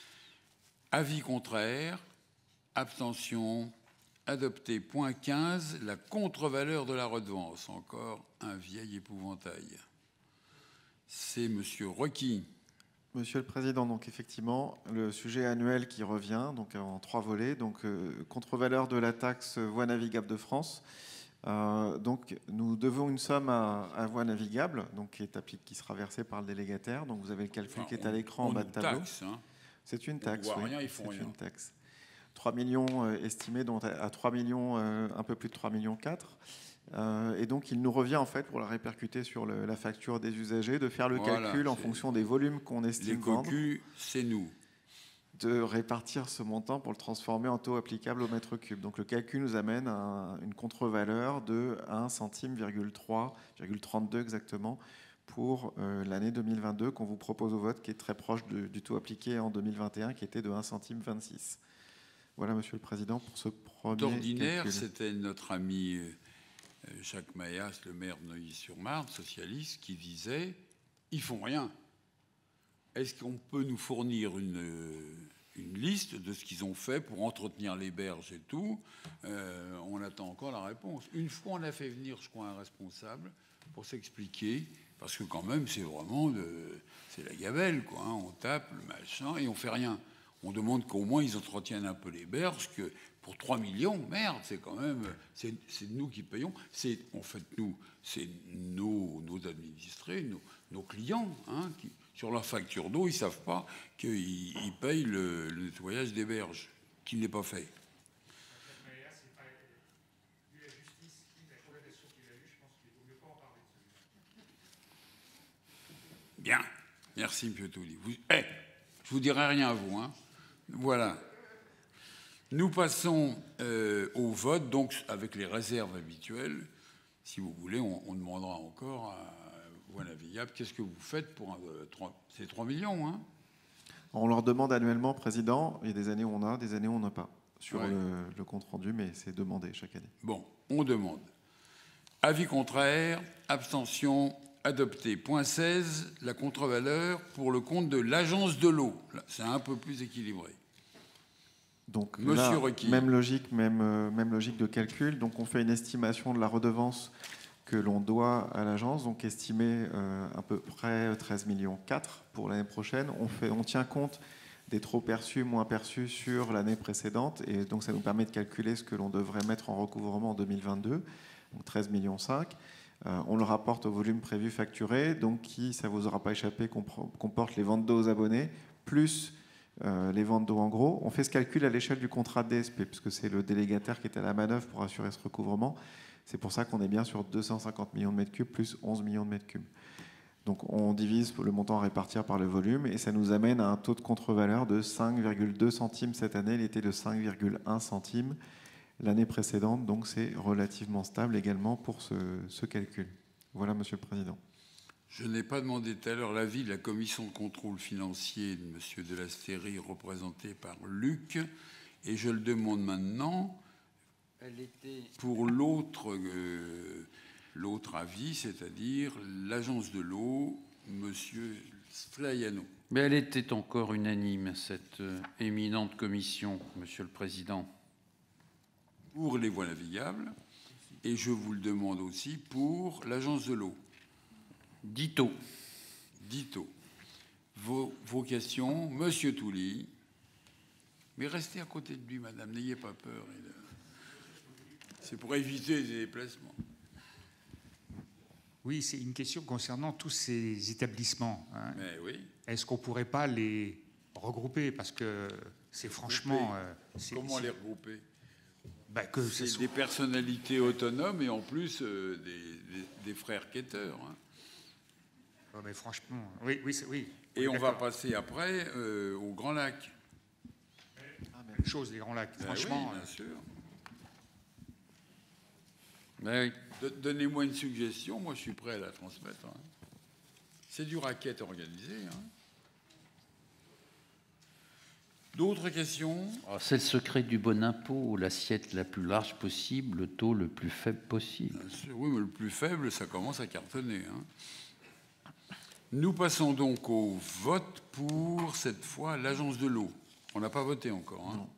Avis contraire, abstention, adopté. Point quinze, la contre-valeur de la redevance. Encore un vieil épouvantail. C'est Monsieur Requis. Monsieur le Président, donc effectivement, le sujet annuel qui revient, donc en trois volets, donc euh, contre-valeur de la taxe Voies navigables de France. Euh, donc nous devons une somme à, à Voies navigables, donc qui est appliquée, qui sera versée par le délégataire. Donc vous avez le calcul enfin, qui est à l'écran en bas de tableau. Taxe, hein. C'est une taxe. On oui. rien, ils font C'est rien. une taxe. trois millions euh, estimés, donc à trois millions, euh, un peu plus de trois millions quatre. Euh, et donc, il nous revient, en fait, pour la répercuter sur le, la facture des usagers, de faire le voilà, calcul en fonction des volumes qu'on estime les vendre. Les cocus, c'est nous. De répartir ce montant pour le transformer en taux applicable au mètre cube. Donc, le calcul nous amène à une contre-valeur de un centime virgule trois, virgule trente-deux exactement, pour euh, l'année deux mille vingt-deux, qu'on vous propose au vote, qui est très proche de, du taux appliqué en deux mille vingt et un, qui était de un centime vingt-six. Voilà, Monsieur le Président, pour ce premier d'ordinaire, c'était notre ami Jacques Maillas, le maire de Neuilly-sur-Marne, socialiste, qui disait « ils font rien ». Est-ce qu'on peut nous fournir une, une liste de ce qu'ils ont fait pour entretenir les berges et tout? euh, On attend encore la réponse. Une fois, on a fait venir, je crois, un responsable pour s'expliquer, parce que quand même, c'est vraiment de, c'est la gavelle, quoi. Hein. On tape le machin et on fait rien. On demande qu'au moins ils entretiennent un peu les berges, que pour trois millions, merde, c'est quand même, c'est nous qui payons. C'est en fait nous, c'est nos, nos administrés, nos, nos clients, hein, qui, sur leur facture d'eau, ils ne savent pas qu'ils ils payent le, le nettoyage des berges, qui n'est pas fait. Bien, merci M. Touli. Vous, hey, je ne vous dirai rien à vous, hein. Voilà. Nous passons euh, au vote, donc avec les réserves habituelles. Si vous voulez, on, on demandera encore à Voies Navigables, qu'est-ce que vous faites pour un, euh, trois, c'est trois millions, hein? On leur demande annuellement, Président. Il y a des années où on a, des années où on n'a pas sur Ouais. le, le compte rendu, mais c'est demandé chaque année. Bon, on demande. Avis contraire, abstention, adopté. Point seize, la contre-valeur pour le compte de l'agence de l'eau. Là, c'est un peu plus équilibré. Donc, Monsieur là, Requier. même logique, même, euh, même logique de calcul. Donc, on fait une estimation de la redevance que l'on doit à l'agence, donc estimée euh, à peu près treize millions quatre pour l'année prochaine. On, fait, on tient compte des trop perçus, moins perçus sur l'année précédente, et donc ça nous permet de calculer ce que l'on devrait mettre en recouvrement en deux mille vingt-deux, donc treize millions cinq. Euh, on le rapporte au volume prévu facturé, donc qui, ça ne vous aura pas échappé, comporte les ventes d'eau aux abonnés, plus euh, les ventes d'eau en gros. On fait ce calcul à l'échelle du contrat de D S P, puisque c'est le délégataire qui est à la manœuvre pour assurer ce recouvrement. C'est pour ça qu'on est bien sur deux cent cinquante millions de mètres cubes plus onze millions de mètres cubes. Donc on divise le montant à répartir par le volume et ça nous amène à un taux de contre-valeur de cinq virgule deux centimes cette année. Il était de cinq virgule un centimes l'année précédente, donc c'est relativement stable également pour ce, ce calcul. Voilà, Monsieur le Président. Je n'ai pas demandé tout à l'heure l'avis de la commission de contrôle financier de M. Delasteyrie, représentée par Luc, et je le demande maintenant. Elle était pour l'autre euh, l'autre avis, c'est-à-dire l'agence de l'eau, Monsieur Straiano. Mais elle était encore unanime, cette euh, éminente commission, Monsieur le Président. Pour les voies navigables, et je vous le demande aussi pour l'agence de l'eau. Dito. Dito. Vos, vos questions, Monsieur Touly. Mais restez à côté de lui, madame, n'ayez pas peur. C'est pour éviter les déplacements. Oui, c'est une question concernant tous ces établissements. Hein. Mais oui. Est-ce qu'on ne pourrait pas les regrouper? Parce que c'est franchement... Euh, Comment les regrouper? bah, que C'est soit... des personnalités autonomes et en plus euh, des, des, des frères quêteurs. Hein. Oh, mais franchement, oui, oui, oui. Et oui, on va passer après euh, au Grand Lac. Ah, même chose, les Grands Lacs. Ben Franchement... oui, bien sûr. Ben oui. Donnez-moi une suggestion, moi je suis prêt à la transmettre. Hein. C'est du racket organisé. Hein. D'autres questions? C'est le secret du bon impôt, l'assiette la plus large possible, le taux le plus faible possible. Bien sûr, oui, mais le plus faible, ça commence à cartonner. Hein. Nous passons donc au vote pour, cette fois, l'agence de l'eau. On n'a pas voté encore. Hein.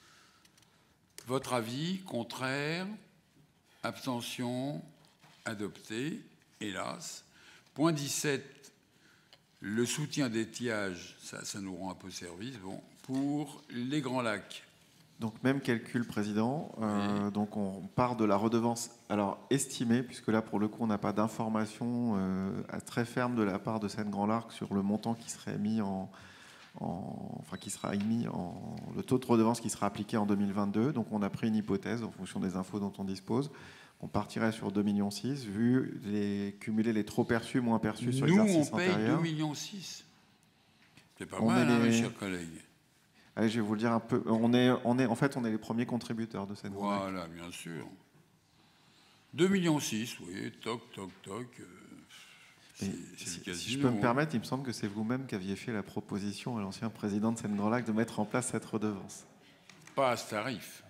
Votre avis, contraire? Abstention, adopté, hélas. Point dix-sept, le soutien d'étiage, ça, ça nous rend un peu service, bon, pour les Grands Lacs. Donc même calcul, Président. Euh, oui. Donc on part de la redevance alors estimée, puisque là pour le coup on n'a pas d'information euh, très ferme de la part de Seine-Grand Lac sur le montant qui serait mis en, en, enfin qui sera émis en le taux de redevance qui sera appliqué en deux mille vingt-deux. Donc on a pris une hypothèse en fonction des infos dont on dispose. On partirait sur deux virgule six millions, vu les cumuler les trop perçus, moins perçus sur l'exercice antérieur. Nous, on paye deux virgule six millions. C'est pas on mal, hein, les... mes chers collègues. Allez, je vais vous le dire un peu. On est, on est, en fait, on est les premiers contributeurs de cette Voilà, Voilà, bien sûr. deux virgule six millions, oui, toc, toc, toc. C'est, si, si je peux me permettre, il me semble que c'est vous-même qui aviez fait la proposition à l'ancien président de Seine-Grand-Lac de mettre en place cette redevance. Pas à ce tarif.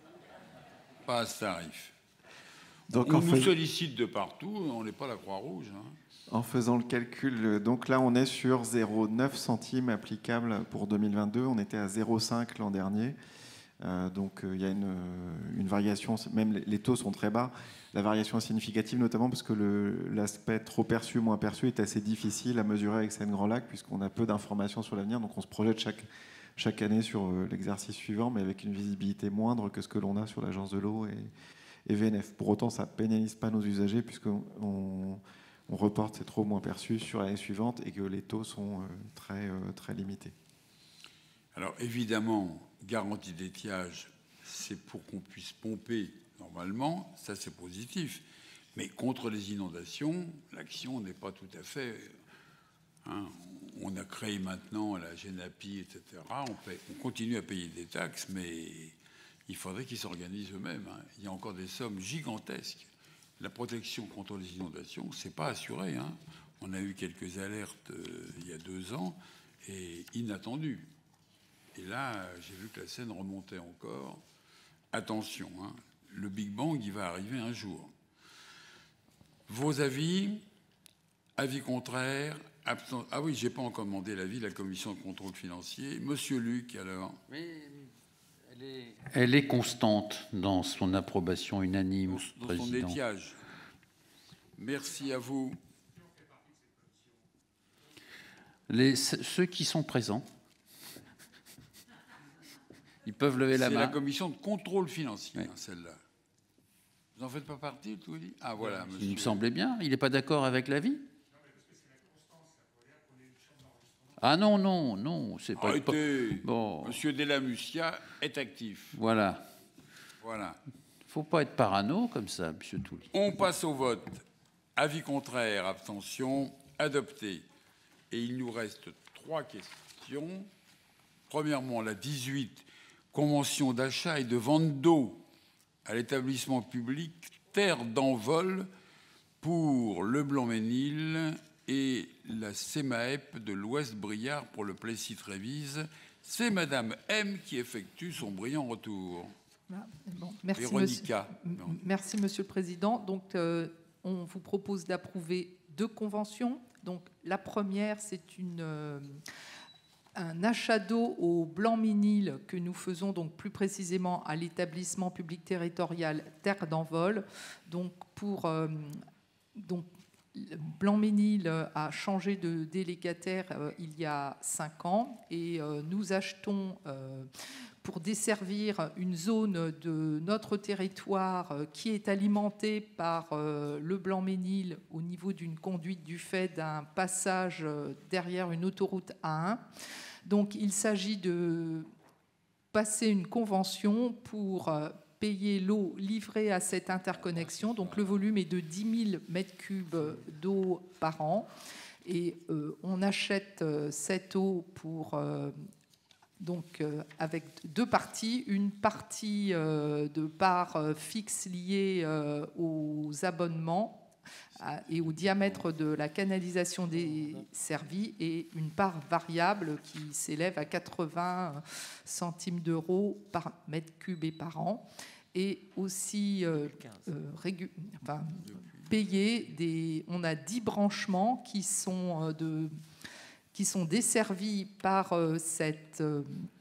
Pas à ce tarif. Donc, on en nous fait... sollicite de partout, on n'est pas la Croix-Rouge. Hein. En faisant le calcul, donc là on est sur zéro virgule neuf centimes applicable pour deux mille vingt-deux, on était à zéro virgule cinq l'an dernier. Euh, donc il euh, y a une, une variation, même les taux sont très bas. La variation est significative notamment parce que le, l'aspect trop perçu, moins perçu est assez difficile à mesurer avec Seine-Grand-Lac puisqu'on a peu d'informations sur l'avenir, donc on se projette chaque, chaque année sur euh, l'exercice suivant, mais avec une visibilité moindre que ce que l'on a sur l'agence de l'eau et, et V N F. Pour autant, ça ne pénalise pas nos usagers puisqu'on on, on reporte ces trop moins perçus sur l'année suivante et que les taux sont euh, très, euh, très limités. Alors évidemment, garantie d'étiage, c'est pour qu'on puisse pomper normalement, ça c'est positif. Mais contre les inondations, l'action n'est pas tout à fait... Hein, on a créé maintenant la Genapi, et cetera. On, paye, on continue à payer des taxes, mais il faudrait qu'ils s'organisent eux-mêmes. Hein. Il y a encore des sommes gigantesques. La protection contre les inondations, ce n'est pas assuré. Hein. On a eu quelques alertes euh, il y a deux ans et inattendues. Et là, j'ai vu que la Seine remontait encore. Attention, hein, le Big Bang, il va arriver un jour. Vos avis? Avis contraire? Absent... Ah oui, je n'ai pas encore demandé l'avis de la Commission de contrôle financier. Monsieur Luc, alors? Mais elle est, elle est constante dans son approbation unanime, dans, dans Président. son étiage. Merci à vous. Les, ceux qui sont présents, ils peuvent lever la main. C'est la Commission de contrôle financier, oui. hein, celle-là. Vous n'en faites pas partie, tout dit? Ah, voilà, monsieur. Il me semblait bien. Il n'est pas d'accord avec l'avis? Ah non, non, non, c'est pas... Arrêtez. Bon. Monsieur Delamusia est actif. Voilà. Voilà. Il ne faut pas être parano comme ça, monsieur Touly. On passe au vote. Avis contraire, abstention, adopté. Et il nous reste trois questions. Premièrement, la dix-huit, convention d'achat et de vente d'eau à l'établissement public Terre d'Envol pour le Blanc-Ménil et la CEMAEP de l'Ouest-Briard pour le Plessis-Trévise. C'est Madame M qui effectue son brillant retour. Ah, bon, merci, Véronica. Monsieur, merci, Monsieur le Président. Donc, euh, on vous propose d'approuver deux conventions. Donc, la première, c'est une... Euh, un achat d'eau au Blanc-Ménil que nous faisons donc plus précisément à l'établissement public territorial Terre d'Envol. Donc pour euh, donc Blanc-Ménil a changé de délégataire euh, il y a cinq ans et euh, nous achetons euh, pour desservir une zone de notre territoire euh, qui est alimentée par euh, le Blanc-Ménil au niveau d'une conduite du fait d'un passage euh, derrière une autoroute A un. Donc il s'agit de passer une convention pour euh, payer l'eau livrée à cette interconnexion. Donc le volume est de dix mille mètres cubes d'eau par an. Et euh, on achète euh, cette eau pour... Euh, donc euh, avec deux parties, une partie euh, de part euh, fixe liée euh, aux abonnements à, et au diamètre de la canalisation des servis et une part variable qui s'élève à quatre-vingts centimes d'euros par mètre cube et par an. Et aussi euh, euh, régu- enfin, payer des... On a dix branchements qui sont euh, de... qui sont desservis par euh, cette, euh,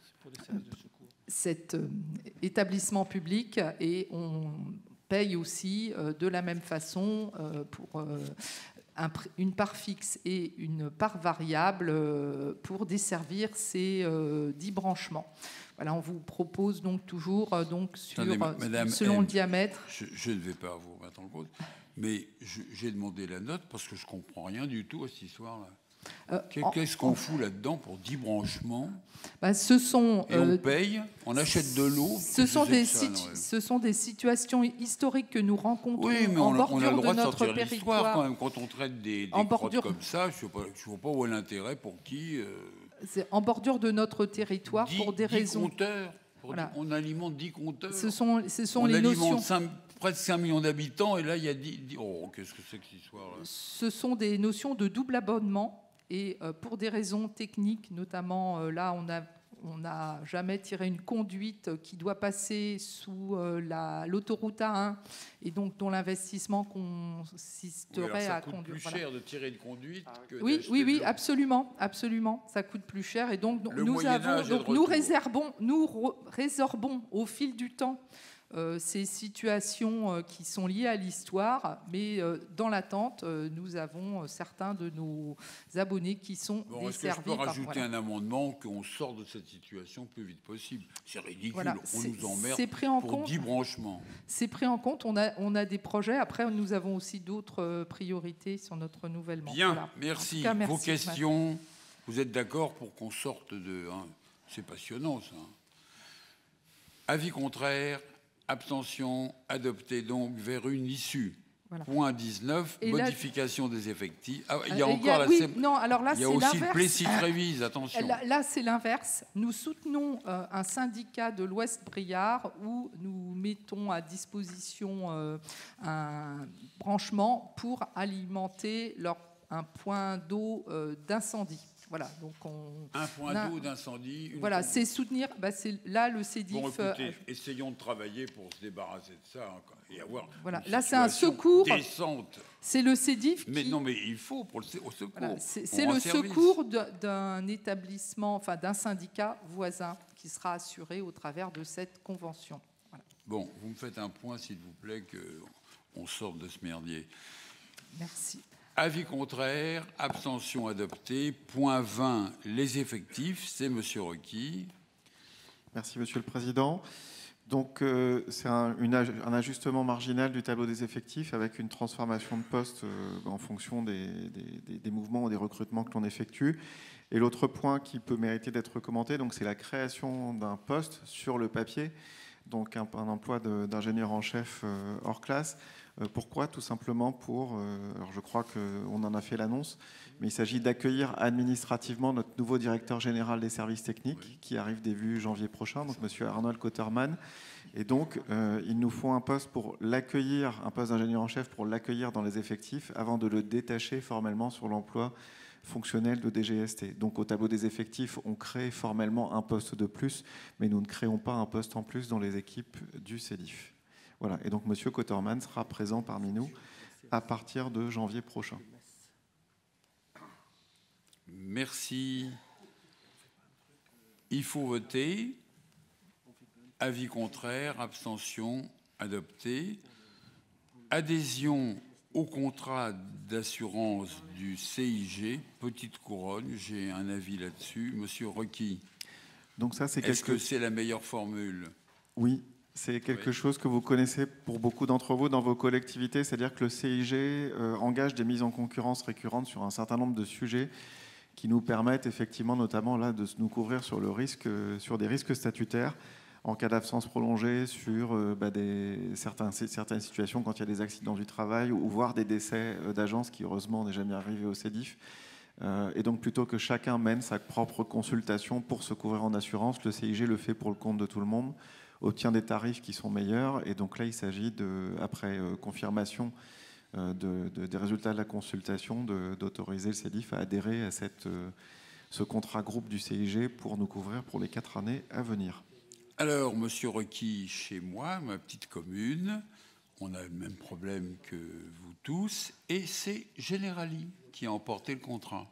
cet euh, établissement public et on paye aussi euh, de la même façon euh, pour euh, un, une part fixe et une part variable euh, pour desservir ces euh, dix branchements. Voilà, on vous propose donc toujours euh, donc sur, Attendez, Madame selon M, le diamètre. Je, je ne vais pas vous mettre en cause, mais je, j'ai demandé la note parce que je ne comprends rien du tout à cette histoire-là. Euh, Qu'est-ce qu'on fout là-dedans pour dix branchements? Ben, ce sont, Et on euh, paye, on achète de l'eau. Ce sont, des ça, ce sont des situations historiques que nous rencontrons oui, mais en on a, bordure on a le droit de de notre sortir territoire. Quand, même, quand on traite des, des en crottes bordure... comme ça, je ne vois, vois pas où est l'intérêt, pour qui. Euh... C'est en bordure de notre territoire dix, pour des dix raisons. Compteurs, pour voilà. On alimente dix compteurs. Ce sont, ce sont on les alimente notions. cinq, presque cinq millions d'habitants et là il y a dix. Oh, qu'est-ce que c'est que cette histoire-là? Ce sont des notions de double abonnement. Et pour des raisons techniques, notamment là, on a on n'a jamais tiré une conduite qui doit passer sous la, l'autoroute A un et donc dont l'investissement consisterait oui, ça à coûte conduire. plus voilà. cher de tirer une conduite que oui, oui, oui, de absolument, absolument. Ça coûte plus cher et donc Le nous avons, donc nous réservons, nous re- résorbons au fil du temps. Euh, ces situations euh, qui sont liées à l'histoire, mais euh, dans l'attente, euh, nous avons euh, certains de nos abonnés qui sont bon, desservis. Est-ce que je peux par, rajouter voilà. un amendement qu'on sort de cette situation le plus vite possible? C'est ridicule, Voilà, on c'est, nous emmerde c'est pris en pour compte, dix branchements. C'est pris en compte, on a, on a des projets, après nous avons aussi d'autres euh, priorités sur notre renouvellement. Bien, voilà. merci. Cas, merci. Vos questions, vous êtes d'accord pour qu'on sorte de... Hein, c'est passionnant ça. Avis contraire? Abstention, adopté donc vers une issue. Voilà. Point dix-neuf, Et modification là, des effectifs. Ah, il y a euh, encore il y a, la oui, C... non, alors là, il y a c'est aussi le l'inverse. Plessis-Trévise, attention. Là, là c'est l'inverse. Nous soutenons euh, un syndicat de l'Ouest Briard où nous mettons à disposition euh, un branchement pour alimenter leur, un point d'eau euh, d'incendie. Voilà, donc on, un point a, d'eau d'incendie. Voilà, c'est soutenir. Bah c'est là le C D I F. Bon, écoutez, euh, essayons de travailler pour se débarrasser de ça hein, et avoir. Voilà, là c'est un secours. Décente. C'est le C D I F. Mais qui, non, mais il faut pour le au secours. Voilà, c'est le secours d'un établissement, enfin d'un syndicat voisin qui sera assuré au travers de cette convention. Voilà. Bon, vous me faites un point, s'il vous plaît, qu'on sorte de ce merdier. Merci. Avis contraire, abstention adoptée. Point vingt, les effectifs, c'est M. Requis. Merci, Monsieur le Président. Donc, euh, c'est un, une, un ajustement marginal du tableau des effectifs avec une transformation de poste euh, en fonction des, des, des mouvements ou des recrutements que l'on effectue. Et l'autre point qui peut mériter d'être commenté, donc, c'est la création d'un poste sur le papier, donc un, un emploi d'ingénieur en chef euh, hors classe. Pourquoi ? Tout simplement pour, alors je crois qu'on en a fait l'annonce, mais il s'agit d'accueillir administrativement notre nouveau directeur général des services techniques oui. qui arrive début janvier prochain, donc M. Arnold Kotterman. Et donc, euh, il nous faut un poste pour l'accueillir, un poste d'ingénieur en chef pour l'accueillir dans les effectifs avant de le détacher formellement sur l'emploi fonctionnel de D G S T. Donc, au tableau des effectifs, on crée formellement un poste de plus, mais nous ne créons pas un poste en plus dans les équipes du C D I F. Voilà, et donc M. Kotterman sera présent parmi nous à partir de janvier prochain. Merci. Il faut voter. Avis contraire, abstention, adopté. Adhésion au contrat d'assurance du C I G, Petite Couronne. J'ai un avis là-dessus. Monsieur Requis. Donc ça, c'est quelque... Est-ce que c'est la meilleure formule ? Oui. C'est quelque chose que vous connaissez pour beaucoup d'entre vous dans vos collectivités, c'est-à-dire que le C I G euh, engage des mises en concurrence récurrentes sur un certain nombre de sujets qui nous permettent effectivement, notamment là, de nous couvrir sur, le risque, euh, sur des risques statutaires en cas d'absence prolongée, sur euh, bah, des, certains, certaines situations quand il y a des accidents du travail ou voire des décès euh, d'agence qui heureusement n'est jamais arrivé au C D I F. Euh, et donc plutôt que chacun mène sa propre consultation pour se couvrir en assurance, le C I G le fait pour le compte de tout le monde, obtient des tarifs qui sont meilleurs. Et donc là, il s'agit, de, après euh, confirmation euh, de, de, des résultats de la consultation, d'autoriser le C D I F à adhérer à cette, euh, ce contrat groupe du C I G pour nous couvrir pour les quatre années à venir. Alors, Monsieur Requis, chez moi, ma petite commune, on a le même problème que vous tous, et c'est Generali qui a emporté le contrat,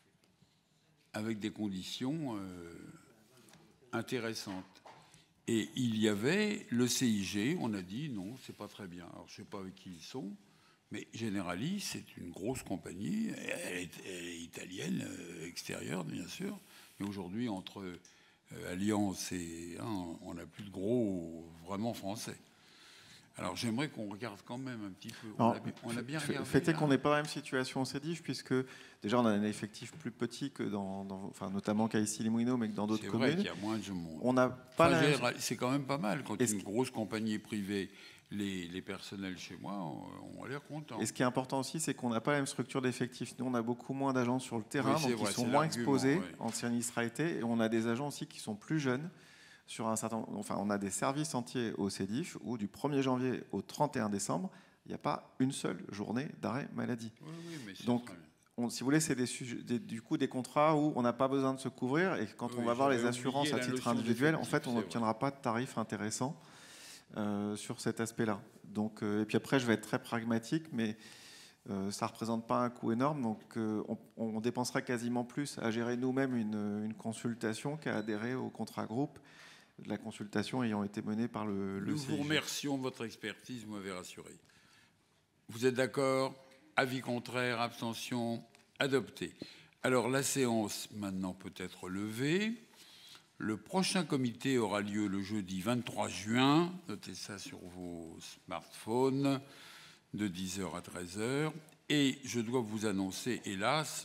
avec des conditions euh, intéressantes. Et il y avait le C I G, on a dit non, c'est pas très bien. Alors je sais pas avec qui ils sont, mais Generali, c'est une grosse compagnie, elle est, elle est italienne, euh, extérieure bien sûr, mais aujourd'hui entre euh, Alliance et hein, on n'a plus de gros vraiment français. Alors j'aimerais qu'on regarde quand même un petit peu. On, Alors, a, on a bien regardé. Le fait est qu'on n'est pas dans la même situation au C D I F, puisque déjà on a un effectif plus petit que dans, dans enfin notamment qu'à Issy-les-Moulineaux, mais que dans d'autres communes. C'est vrai qu'il y a moins de monde. On n'a pas enfin, la... même... C'est quand même pas mal quand une grosse compagnie privée, les, les personnels chez moi ont, ont l'air contents. Et ce qui est important aussi, c'est qu'on n'a pas la même structure d'effectifs. Nous, on a beaucoup moins d'agents sur le terrain, oui, donc vrai, ils sont moins exposés oui. en sinistralité, et on a des agents aussi qui sont plus jeunes. Sur un certain, enfin, on a des services entiers au C D I F où du premier janvier au trente et un décembre, il n'y a pas une seule journée d'arrêt maladie. Oui, oui, donc, on, si vous voulez, c'est des, des, du coup des contrats où on n'a pas besoin de se couvrir et quand oui, on va voir les assurances à titre individuel, en fait, on n'obtiendra vrai. pas de tarifs intéressants euh, sur cet aspect-là. Donc, euh, et puis après, je vais être très pragmatique, mais euh, ça ne représente pas un coût énorme. Donc, euh, on, on dépensera quasiment plus à gérer nous-mêmes une, une consultation qu'à adhérer au contrat groupe. La consultation ayant été menée par le, le Nous C I G. vous remercions de votre expertise, vous m'avez rassuré. Vous êtes d'accord ? Avis contraire, abstention, adopté. Alors la séance maintenant peut être levée. Le prochain comité aura lieu le jeudi vingt-trois juin. Notez ça sur vos smartphones, de dix heures à treize heures. Et je dois vous annoncer, hélas,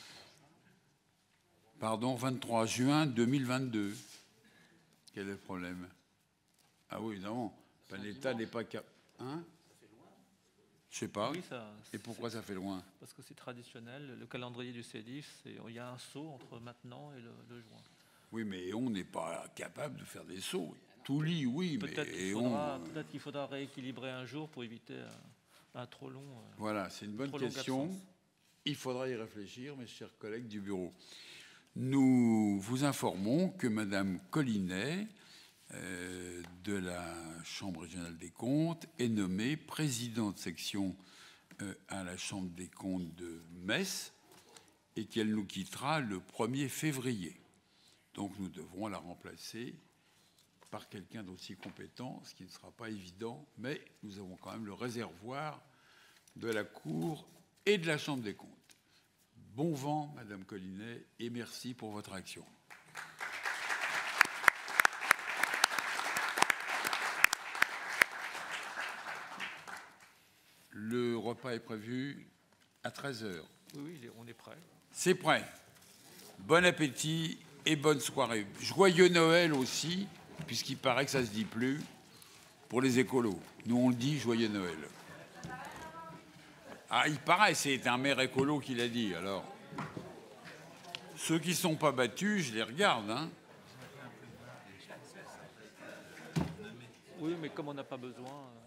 pardon, vingt-trois juin deux mille vingt-deux. Quel est le problème ? Ah oui, évidemment. Ben, l'État n'est pas capable. Hein ? Je sais pas. Oui, ça, Et pourquoi ça fait loin? Parce que c'est traditionnel. Le calendrier du CEDIF, il y a un saut entre maintenant et le, le juin. Oui, mais on n'est pas capable de faire des sauts. Tout lit, oui, mais peut-être qu'il faudra, peut qu'il faudra rééquilibrer un jour pour éviter un, un trop long. Voilà, c'est une bonne question. Il faudra y réfléchir, mes chers collègues du bureau. Nous vous informons que Madame Collinet, euh, de la Chambre régionale des comptes, est nommée présidente de section euh, à la Chambre des comptes de Metz et qu'elle nous quittera le premier février. Donc nous devrons la remplacer par quelqu'un d'aussi compétent, ce qui ne sera pas évident, mais nous avons quand même le réservoir de la Cour et de la Chambre des comptes. Bon vent, Madame Collinet, et merci pour votre action. Le repas est prévu à treize heures. Oui, oui, on est prêt. C'est prêt. Bon appétit et bonne soirée. Joyeux Noël aussi, puisqu'il paraît que ça ne se dit plus pour les écolos. Nous, on le dit, joyeux Noël. Ah, il paraît, c'est un maire écolo qui l'a dit. Alors, ceux qui ne sont pas battus, je les regarde. Hein. Oui, mais comme on n'a pas besoin...